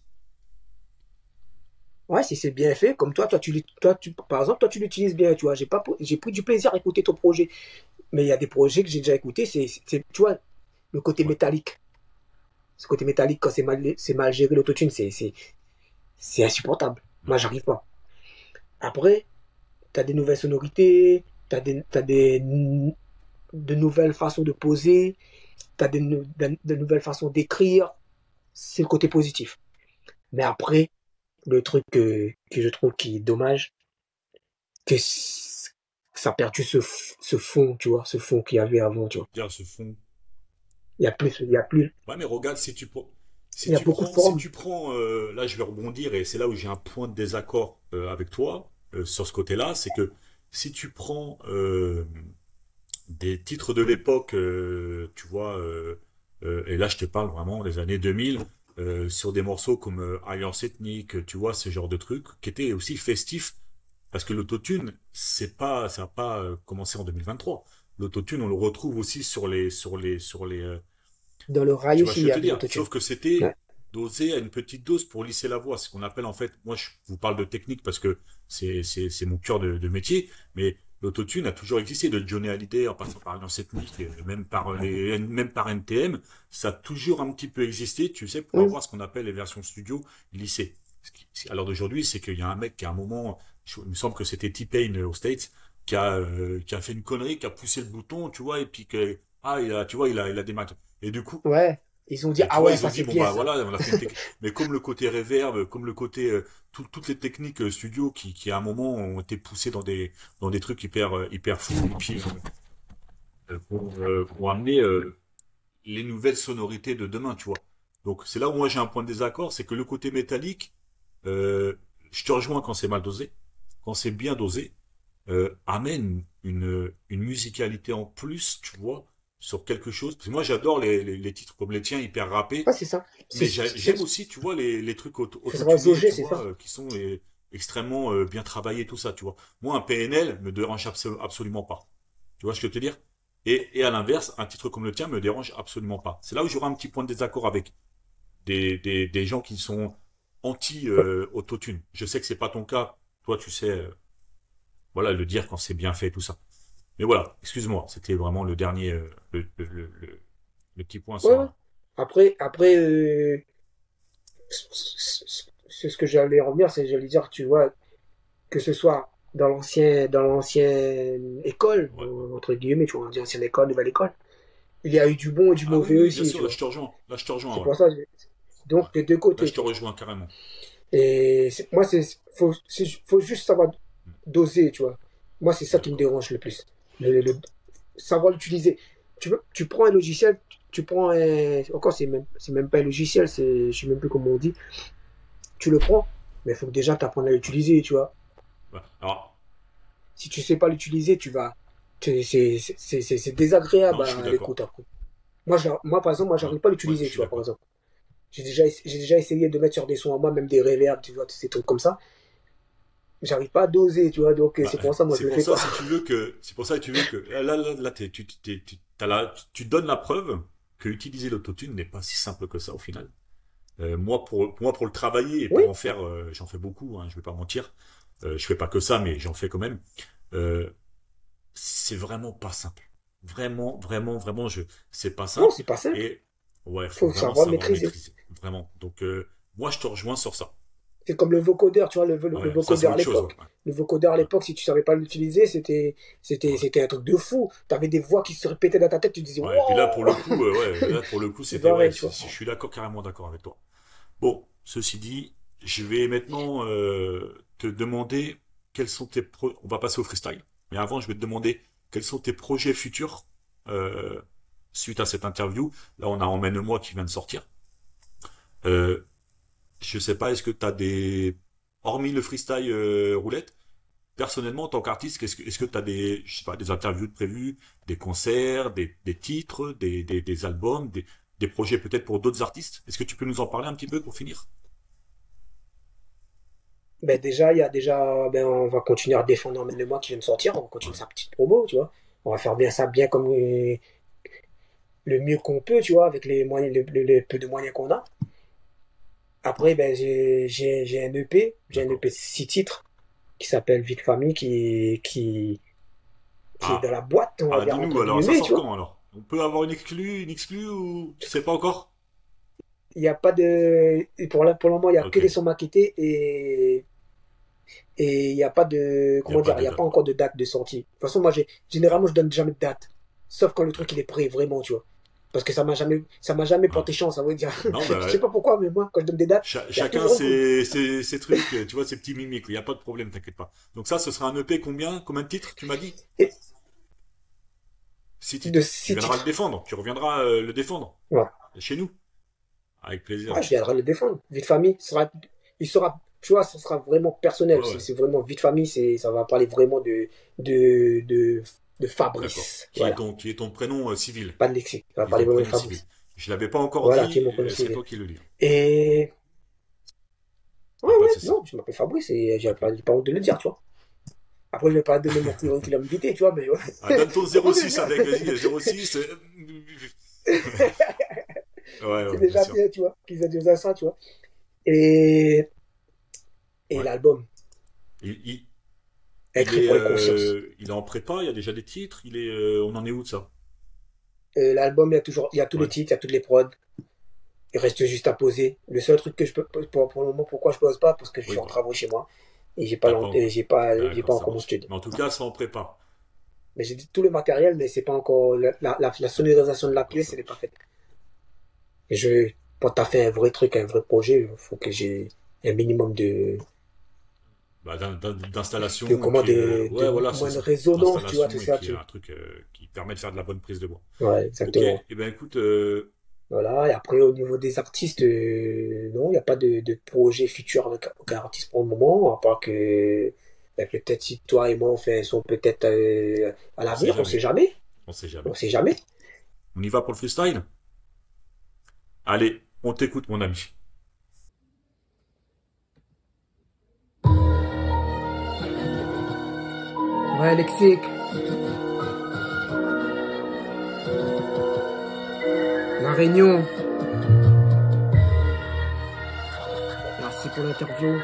Speaker 4: ouais, si c'est bien fait, comme par exemple, toi, tu l'utilises bien, tu vois. J'ai pris du plaisir à écouter ton projet. Mais il y a des projets que j'ai déjà écoutés, tu vois, le côté
Speaker 3: Ouais.
Speaker 4: métallique. Ce côté métallique, quand c'est mal géré, l'autotune, c'est insupportable.
Speaker 3: Ouais.
Speaker 4: Moi, j'arrive pas. Après, t'as des nouvelles sonorités, t'as de nouvelles façons de poser, t'as de nouvelles façons d'écrire. C'est le côté positif. Mais après, le truc que je trouve qui est dommage, que ça a perdu ce fond, tu vois, ce fond qu'il y avait avant, tu vois.
Speaker 3: Dire ce fond.
Speaker 4: Il y a plus,
Speaker 3: Ouais, mais regarde,
Speaker 4: il y a beaucoup de
Speaker 3: si
Speaker 4: formes.
Speaker 3: tu prends, là je vais rebondir et c'est là où j'ai un point de désaccord avec toi sur ce côté-là, c'est que si tu prends des titres de l'époque, tu vois, et là je te parle vraiment des années 2000, sur des morceaux comme Alliance Ethnique, tu vois, ce genre de trucs, qui étaient aussi festifs, parce que l'autotune, ça n'a pas commencé en 2023. L'autotune, on le retrouve aussi
Speaker 4: Dans le rail
Speaker 3: tu vois,
Speaker 4: aussi,
Speaker 3: je
Speaker 4: il
Speaker 3: veux
Speaker 4: y
Speaker 3: te
Speaker 4: a de
Speaker 3: dire.
Speaker 4: l'autotune.
Speaker 3: Sauf que c'était
Speaker 4: Ouais.
Speaker 3: dosé à une petite dose pour lisser la voix. Ce qu'on appelle en fait, moi je vous parle de technique parce que c'est mon cœur de métier, mais l'autotune a toujours existé, de Johnny Hallyday en passant par Alliance Ethnique, même par NTM, ça a toujours un petit peu existé, tu sais, pour
Speaker 4: Oui,
Speaker 3: avoir ce qu'on appelle les versions studio lissées. À l'heure d'aujourd'hui, c'est qu'il y a un mec qui à un moment, il me semble que c'était T-Pain aux States, qui a fait une connerie, qui a poussé le bouton, tu vois, et puis que, tu vois, il a démarré. Et du coup,
Speaker 4: ouais. Ils ont dit,
Speaker 3: et tu
Speaker 4: ah
Speaker 3: vois,
Speaker 4: ouais,
Speaker 3: ils ont
Speaker 4: ça
Speaker 3: dit,
Speaker 4: c'est
Speaker 3: bon
Speaker 4: bien
Speaker 3: bah
Speaker 4: ça.
Speaker 3: voilà, on a fait une technique. Mais comme le côté reverb, comme le côté, toutes les techniques studio qui à un moment ont été poussées dans des trucs hyper fous, et puis pour amener les nouvelles sonorités de demain, tu vois. Donc c'est là où moi j'ai un point de désaccord, c'est que le côté métallique, je te rejoins quand c'est mal dosé, quand c'est bien dosé, amène une musicalité en plus, tu vois, sur quelque chose. Parce que moi j'adore les titres comme les tiens, hyper rappés.
Speaker 4: Ouais, c'est ça.
Speaker 3: Mais j'aime aussi, tu vois, les trucs
Speaker 4: Faut savoir
Speaker 3: autotunés,
Speaker 4: jauger,
Speaker 3: tu
Speaker 4: c'est
Speaker 3: vois,
Speaker 4: ça.
Speaker 3: qui sont extrêmement bien travaillés, tout ça, tu vois. Moi, un PNL me dérange absolument pas. Tu vois ce que je veux te dire? Et à l'inverse, un titre comme le tien me dérange absolument pas. C'est là où j'aurai un petit point de désaccord avec des gens qui sont anti-autotune. Je sais que c'est pas ton cas. Toi, tu sais, voilà, le dire quand c'est bien fait, tout ça. Mais voilà, excuse-moi, c'était vraiment le dernier, le petit point
Speaker 4: Ouais,
Speaker 3: sur
Speaker 4: ouais.
Speaker 3: un.
Speaker 4: Après, c'est ce que j'allais revenir, c'est j'allais dire, tu vois, que ce soit dans l'ancienne école,
Speaker 3: Ouais.
Speaker 4: entre guillemets, tu vois, on dit ancienne école, nouvelle école, il y a eu du bon et du
Speaker 3: Ah oui,
Speaker 4: mauvais
Speaker 3: oui, bien
Speaker 4: aussi, tu
Speaker 3: sûr, là
Speaker 4: vois.
Speaker 3: je te rejoins. Là je te rejoins,
Speaker 4: C'est
Speaker 3: ouais.
Speaker 4: pour ça,
Speaker 3: Ouais.
Speaker 4: donc des deux
Speaker 3: Là
Speaker 4: côtés,
Speaker 3: je te
Speaker 4: tu vois.
Speaker 3: rejoins carrément.
Speaker 4: Et moi, faut juste savoir
Speaker 3: Hmm.
Speaker 4: doser, tu vois. Moi, c'est ça qui me
Speaker 3: D'accord.
Speaker 4: dérange le plus. Savoir l'utiliser. Tu prends un logiciel, tu prends un, encore, c'est même pas un logiciel, je sais même plus comment on dit. Tu le prends, mais il faut déjà que tu apprennes à
Speaker 3: Ouais.
Speaker 4: l'utiliser, tu vois.
Speaker 3: Ouais. Alors,
Speaker 4: Si tu sais pas l'utiliser, c'est désagréable
Speaker 3: non, je suis
Speaker 4: à
Speaker 3: d'accord.
Speaker 4: l'écoute après. Par exemple, moi,
Speaker 3: Ouais,
Speaker 4: j'arrive pas à
Speaker 3: ouais, je
Speaker 4: l'utiliser, tu
Speaker 3: suis
Speaker 4: vois, par
Speaker 3: d'accord.
Speaker 4: exemple. J'ai déjà essayé de mettre sur des sons à moi, même des reverbs, tu vois, ces trucs comme ça. J'arrive pas à doser, tu vois, donc
Speaker 3: Bah,
Speaker 4: c'est pour ça, moi, je
Speaker 3: c'est
Speaker 4: le
Speaker 3: pour
Speaker 4: fais
Speaker 3: ça,
Speaker 4: pas.
Speaker 3: si tu veux que, c'est pour ça que tu veux que, là, tu donnes la preuve que utiliser l'autotune n'est pas si simple que ça au final. Moi, pour le travailler et
Speaker 4: Oui,
Speaker 3: pour en faire, j'en fais beaucoup, hein, je vais pas mentir. Je fais pas que ça, mais j'en fais quand même. Euh, c'est vraiment pas simple. Vraiment, vraiment, vraiment, c'est pas
Speaker 4: non,
Speaker 3: simple.
Speaker 4: c'est pas simple.
Speaker 3: Et ouais, faut
Speaker 4: Faut
Speaker 3: vraiment
Speaker 4: savoir
Speaker 3: savoir
Speaker 4: maîtriser.
Speaker 3: maîtriser. Vraiment. Donc, moi, je te rejoins sur ça.
Speaker 4: C'est comme le vocodeur, tu vois, le
Speaker 3: Ouais, ça, c'est
Speaker 4: vocodeur à
Speaker 3: autre chose.
Speaker 4: l'époque.
Speaker 3: Ouais.
Speaker 4: Le vocodeur à l'époque, si tu savais pas l'utiliser, c'était un truc de fou. T'avais des voix qui se répétaient dans ta tête, tu te disais,
Speaker 3: Ouais, et puis là, pour le
Speaker 4: wow!
Speaker 3: coup, là, pour le coup,
Speaker 4: C'est
Speaker 3: c'était, ouais,
Speaker 4: pareil, tu vois.
Speaker 3: je suis d'accord, carrément d'accord avec toi. Bon, ceci dit, je vais maintenant te demander quels sont on va passer au freestyle. Mais avant, je vais te demander quels sont tes projets futurs suite à cette interview. Là, on a Emmène-moi qui vient de sortir. Euh, je sais pas, est-ce que tu as hormis le freestyle roulette, personnellement, en tant qu'artiste, est-ce que tu as je sais pas, des interviews de prévues, des concerts, des titres, des albums, des projets peut-être pour d'autres artistes? Est-ce que tu peux nous en parler un petit peu pour finir?
Speaker 4: Ben déjà, il y a déjà, ben on va continuer à défendre Emmène-le-moi qui vient de sortir, on continue
Speaker 3: Ouais.
Speaker 4: sa petite promo, tu vois. On va faire bien ça bien comme le mieux qu'on peut, tu vois, avec les moyens, le peu de moyens qu'on a. Après, ben j'ai un EP,
Speaker 3: D'accord.
Speaker 4: de 6 titres qui s'appelle Vie de famille, qui est dans
Speaker 3: Ah,
Speaker 4: la boîte, on va
Speaker 3: ah,
Speaker 4: dire
Speaker 3: dis-nous
Speaker 4: entre
Speaker 3: alors, ça
Speaker 4: guillemets,
Speaker 3: sort
Speaker 4: tu vois.
Speaker 3: quand alors? On peut avoir une exclue ou tu sais pas encore?
Speaker 4: Il n'y a pas de, pour le moment, il y a que
Speaker 3: Ok,
Speaker 4: des sons maquettés et il n'y a pas de,
Speaker 3: il n'y a
Speaker 4: comment
Speaker 3: pas
Speaker 4: dire, il
Speaker 3: de
Speaker 4: n'y a pas
Speaker 3: date.
Speaker 4: encore de date de sortie. De toute façon, généralement, je donne jamais de date. Sauf quand le truc, il est prêt, vraiment, tu vois. Parce que ça m'a jamais
Speaker 3: Ah.
Speaker 4: porté chance, ça veut dire.
Speaker 3: Non,
Speaker 4: Je sais pas pourquoi, mais moi, quand je donne des dates, il y a
Speaker 3: chacun
Speaker 4: toujours un truc.
Speaker 3: ses trucs, tu vois, ses petits mimiques. Il n'y a pas de problème, t'inquiète pas. Donc ça, ce sera un EP combien de titres, tu m'as dit?
Speaker 4: Et
Speaker 3: 6
Speaker 4: de
Speaker 3: titres. Tu
Speaker 4: 6
Speaker 3: viendras le
Speaker 4: titres.
Speaker 3: défendre. Tu reviendras le défendre.
Speaker 4: Ouais.
Speaker 3: Chez nous. Avec plaisir.
Speaker 4: Ouais, je viendrai le défendre. Vie de famille, il sera, tu vois, ça sera vraiment personnel.
Speaker 3: Ouais, ouais.
Speaker 4: C'est vraiment vie de famille, ça va parler vraiment de, de, de
Speaker 3: D'accord.
Speaker 4: Fabrice. Voilà.
Speaker 3: Qui est ton prénom civil.
Speaker 4: Pas de lexique. Ça va
Speaker 3: Qui est
Speaker 4: parler
Speaker 3: ton
Speaker 4: vraiment de
Speaker 3: prénom civil.
Speaker 4: Fabrice.
Speaker 3: Je l'avais pas encore
Speaker 4: Voilà, qui est
Speaker 3: dit,
Speaker 4: mon prénom
Speaker 3: c'est
Speaker 4: civil.
Speaker 3: toi qui le dis.
Speaker 4: Et,
Speaker 3: Y
Speaker 4: ouais,
Speaker 3: a pas
Speaker 4: ouais,
Speaker 3: de souci.
Speaker 4: non, je m'appelle Fabrice et j'ai
Speaker 3: Ok.
Speaker 4: pas honte de le dire, tu vois. Après, je vais pas donner mon prénom qu'il a invité, tu vois, mais ouais.
Speaker 3: Ah, donne ton
Speaker 4: C'est bon de le
Speaker 3: 06
Speaker 4: dire.
Speaker 3: avec, vas-y, 06. Ouais, ouais,
Speaker 4: C'est
Speaker 3: bien
Speaker 4: déjà
Speaker 3: sûr.
Speaker 4: bien, tu vois, qu'ils aient déjà ça, tu vois. Et,
Speaker 3: Ouais.
Speaker 4: l'album,
Speaker 3: Il, il, il
Speaker 4: écrit
Speaker 3: est,
Speaker 4: pour les consciences.
Speaker 3: il est en prépa, il y a déjà des titres, on en est où de ça?
Speaker 4: L'album, il y a tous les
Speaker 3: Ouais,
Speaker 4: titres, il y a toutes les prods. Il reste juste à poser. Le seul truc que je peux, pour le moment, pourquoi je pose pas? Parce que je
Speaker 3: oui,
Speaker 4: suis en
Speaker 3: bah,
Speaker 4: travaux chez moi. Et
Speaker 3: t'as pas encore.
Speaker 4: j'ai
Speaker 3: D'accord,
Speaker 4: pas
Speaker 3: ça
Speaker 4: encore mon
Speaker 3: marche.
Speaker 4: studio.
Speaker 3: Mais en tout cas, c'est en prépa.
Speaker 4: Mais j'ai dit tout le matériel, mais c'est pas encore, la sonorisation de la
Speaker 3: D'accord,
Speaker 4: pièce,
Speaker 3: ça
Speaker 4: elle n'est pas
Speaker 3: marche.
Speaker 4: faite. Pour t'as fait un vrai truc, un vrai projet, il faut que j'ai un minimum
Speaker 3: Bah, d'installation,
Speaker 4: de,
Speaker 3: et
Speaker 4: comment,
Speaker 3: puis, ouais, voilà, c'est
Speaker 4: moins de
Speaker 3: ça.
Speaker 4: résonance, tu vois,
Speaker 3: D'installation,
Speaker 4: tout
Speaker 3: et
Speaker 4: ça,
Speaker 3: puis un truc qui permet de faire de la bonne prise de voix.
Speaker 4: Ouais,
Speaker 3: Ok,
Speaker 4: exactement.
Speaker 3: et ben écoute,
Speaker 4: Voilà. Et après, au niveau des artistes, non, il n'y a pas de projet futur avec aucun artiste pour le moment, à part que, ben, peut-être si toi et moi on fait un son peut-être à
Speaker 3: on sait
Speaker 4: l'avenir, on sait
Speaker 3: jamais.
Speaker 4: jamais.
Speaker 3: On sait
Speaker 4: On
Speaker 3: jamais.
Speaker 4: sait jamais.
Speaker 3: On y va pour le freestyle? Allez, on t'écoute, mon ami.
Speaker 2: Ouais, lexique. La Réunion. Merci pour l'interview.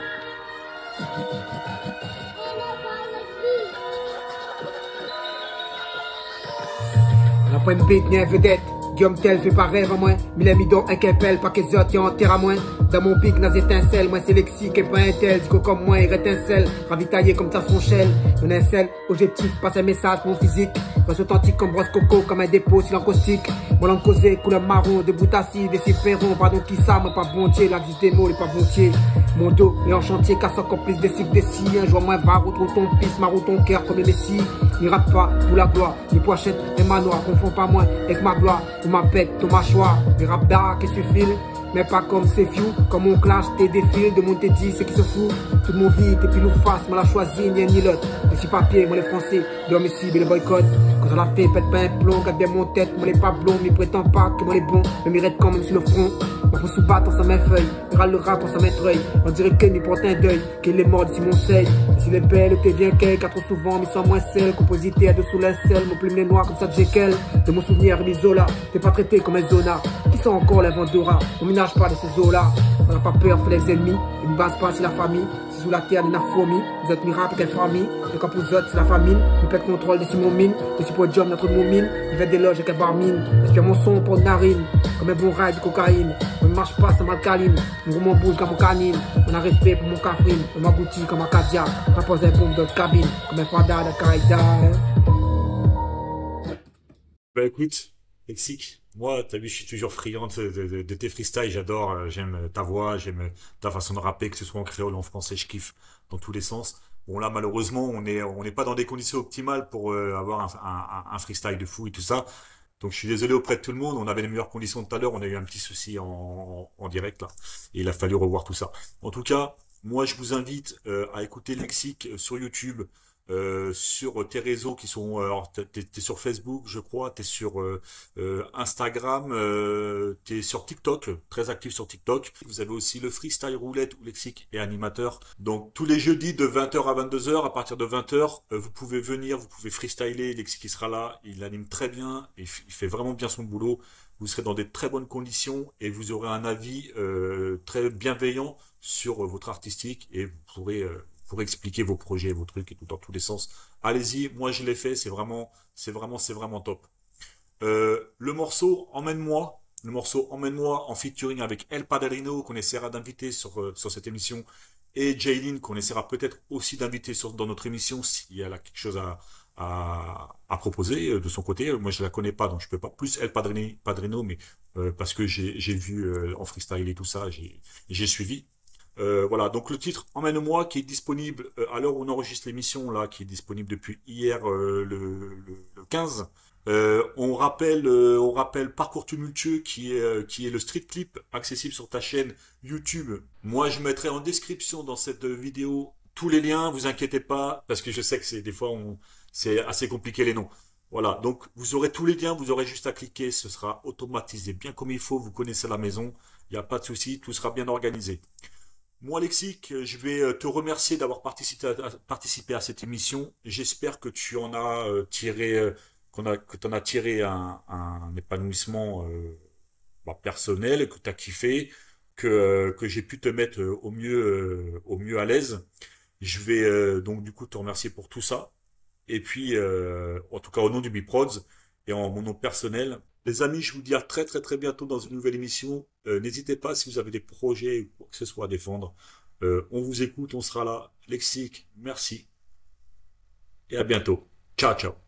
Speaker 2: On n'a pas une bête ni un vedette. Guillaume Tell fait pas rêve à moins. Mille amis dont un qu'appelle, pas qu'ils autres, y'a en terre à moins. Dans mon pic, n'a étincelle. Moi c'est lexique et pas un tel. Dico comme moi, il étincelle. Ravitaillé comme ça son shell. Un incel, objectif, passe un message pour mon physique. Reste authentique comme brosse coco, comme un dépôt si caustique. Mon langue causée, couleur marron, de bout assis, des ciperons. Pardon qui ça, moi pas bon Dieu. Là, des mots, les pas bon Dieu. Mon dos, mais en chantier, casse encore plus des cycles des si. Un jour moins va, retrouve ton pisse, marron ton cœur comme le messie. N'y rate pas pour la gloire, ni pochette, et manoir. Confond pas moins avec ma gloire, ou ma bête, ton mâchoire. Les rap d'art qui suffisent. Mais pas comme c'est few, comme on clash, t'es défile, de mon t'es dit, c'est qui se fout. Toute mon vie, t'es puis nous face, moi la choisi, ni un ni l'autre. Les six papiers, moi les français, l'homme ici, mais le boycott. Quand on l'a fait, pète pas un plomb, garde bien mon tête, moi les pas blonds, mais prétend pas que moi les bons, mais m'irrête quand même sur le front. Moi pour sous-battre, sa main feuille, il râle le rap pour sa main treuil. On dirait qu'elle m'y porte un deuil, qu'elle est morte d'ici mon seuil. Et si les belles, t'es bien qu'elle, car trop souvent, mais sans moins celle, composité à dessous l'incel, mon plume les noirs comme ça de Jekyll. De mon souvenir, Mizola, t'es pas traité comme un zona. Qui sont encore la Vendora, on ménage pas de ces eaux-là. On n'a pas peur, fait les ennemis, ils ne basent pas sur la famille. C'est sous la terre, il y a fourmi. Vous êtes miracle, quelle famille. Et quand vous autres, c'est la famine. Nous pète contrôle de mon mine. Je suis pour job, notre mine. Il va des loges avec un barmine. J'aspire mon son pour une narine. Comme un bon rail de cocaïne. Même marche pas, ça m'alcaline. Mon gros bouge comme mon canine. On a respect pour mon cafrine. On m'a goûté comme un Kadia. On pose un bombe dans la cabine. Comme un fada de Kaïda.
Speaker 3: Bah écoute, Lexique, moi, t'as vu, je suis toujours friand de tes freestyles, j'adore, j'aime ta voix, j'aime ta façon de rapper, que ce soit en créole ou en français, je kiffe dans tous les sens. Bon là, malheureusement, on n'est pas dans des conditions optimales pour avoir un freestyle de fou et tout ça. Donc je suis désolé auprès de tout le monde, on avait les meilleures conditions tout à l'heure, on a eu un petit souci en direct là, et il a fallu revoir tout ça. En tout cas, moi je vous invite à écouter Lexique sur YouTube, sur tes réseaux qui sont, alors t'es sur Facebook, je crois, t'es sur Instagram, t'es sur TikTok, très actif sur TikTok. Vous avez aussi le Freestyle Roulette où Lexique est animateur. Donc tous les jeudis de 20h à 22h, à partir de 20h, vous pouvez venir, vous pouvez freestyler, Lexique il sera là, il anime très bien, il fait vraiment bien son boulot. Vous serez dans des très bonnes conditions et vous aurez un avis très bienveillant sur votre artistique et vous pourrez pour expliquer vos projets, vos trucs et tout dans tous les sens. Allez-y, moi je l'ai fait, c'est vraiment top. Le morceau Emmène-moi en featuring avec El Padrino qu'on essaiera d'inviter sur cette émission et Jaylin qu'on essaiera peut-être aussi d'inviter dans notre émission si elle a quelque chose à proposer de son côté. Moi je la connais pas donc je peux pas plus El Padrino mais parce que j'ai vu en freestyle et tout ça, j'ai suivi. Voilà, donc le titre Emmène-moi qui est disponible à l'heure où on enregistre l'émission là, qui est disponible depuis hier le 15. On rappelle Parcours Tumultueux qui est le street clip accessible sur ta chaîne YouTube. Moi je mettrai en description dans cette vidéo tous les liens, vous inquiétez pas, parce que je sais que des fois c'est assez compliqué les noms. Voilà, donc vous aurez tous les liens, vous aurez juste à cliquer, ce sera automatisé bien comme il faut, vous connaissez la maison, il n'y a pas de souci, tout sera bien organisé. Moi, Lexique, je vais te remercier d'avoir participé à cette émission. J'espère que tu en as tiré, que t'en as tiré un épanouissement personnel, que tu as kiffé, que j'ai pu te mettre au mieux à l'aise. Je vais donc du coup te remercier pour tout ça. Et puis, en tout cas au nom du Biprods et en mon nom personnel, les amis, je vous dis à très très très bientôt dans une nouvelle émission. N'hésitez pas si vous avez des projets ou quoi que ce soit à défendre. On vous écoute, on sera là. Lexique, merci. Et à bientôt. Ciao, ciao.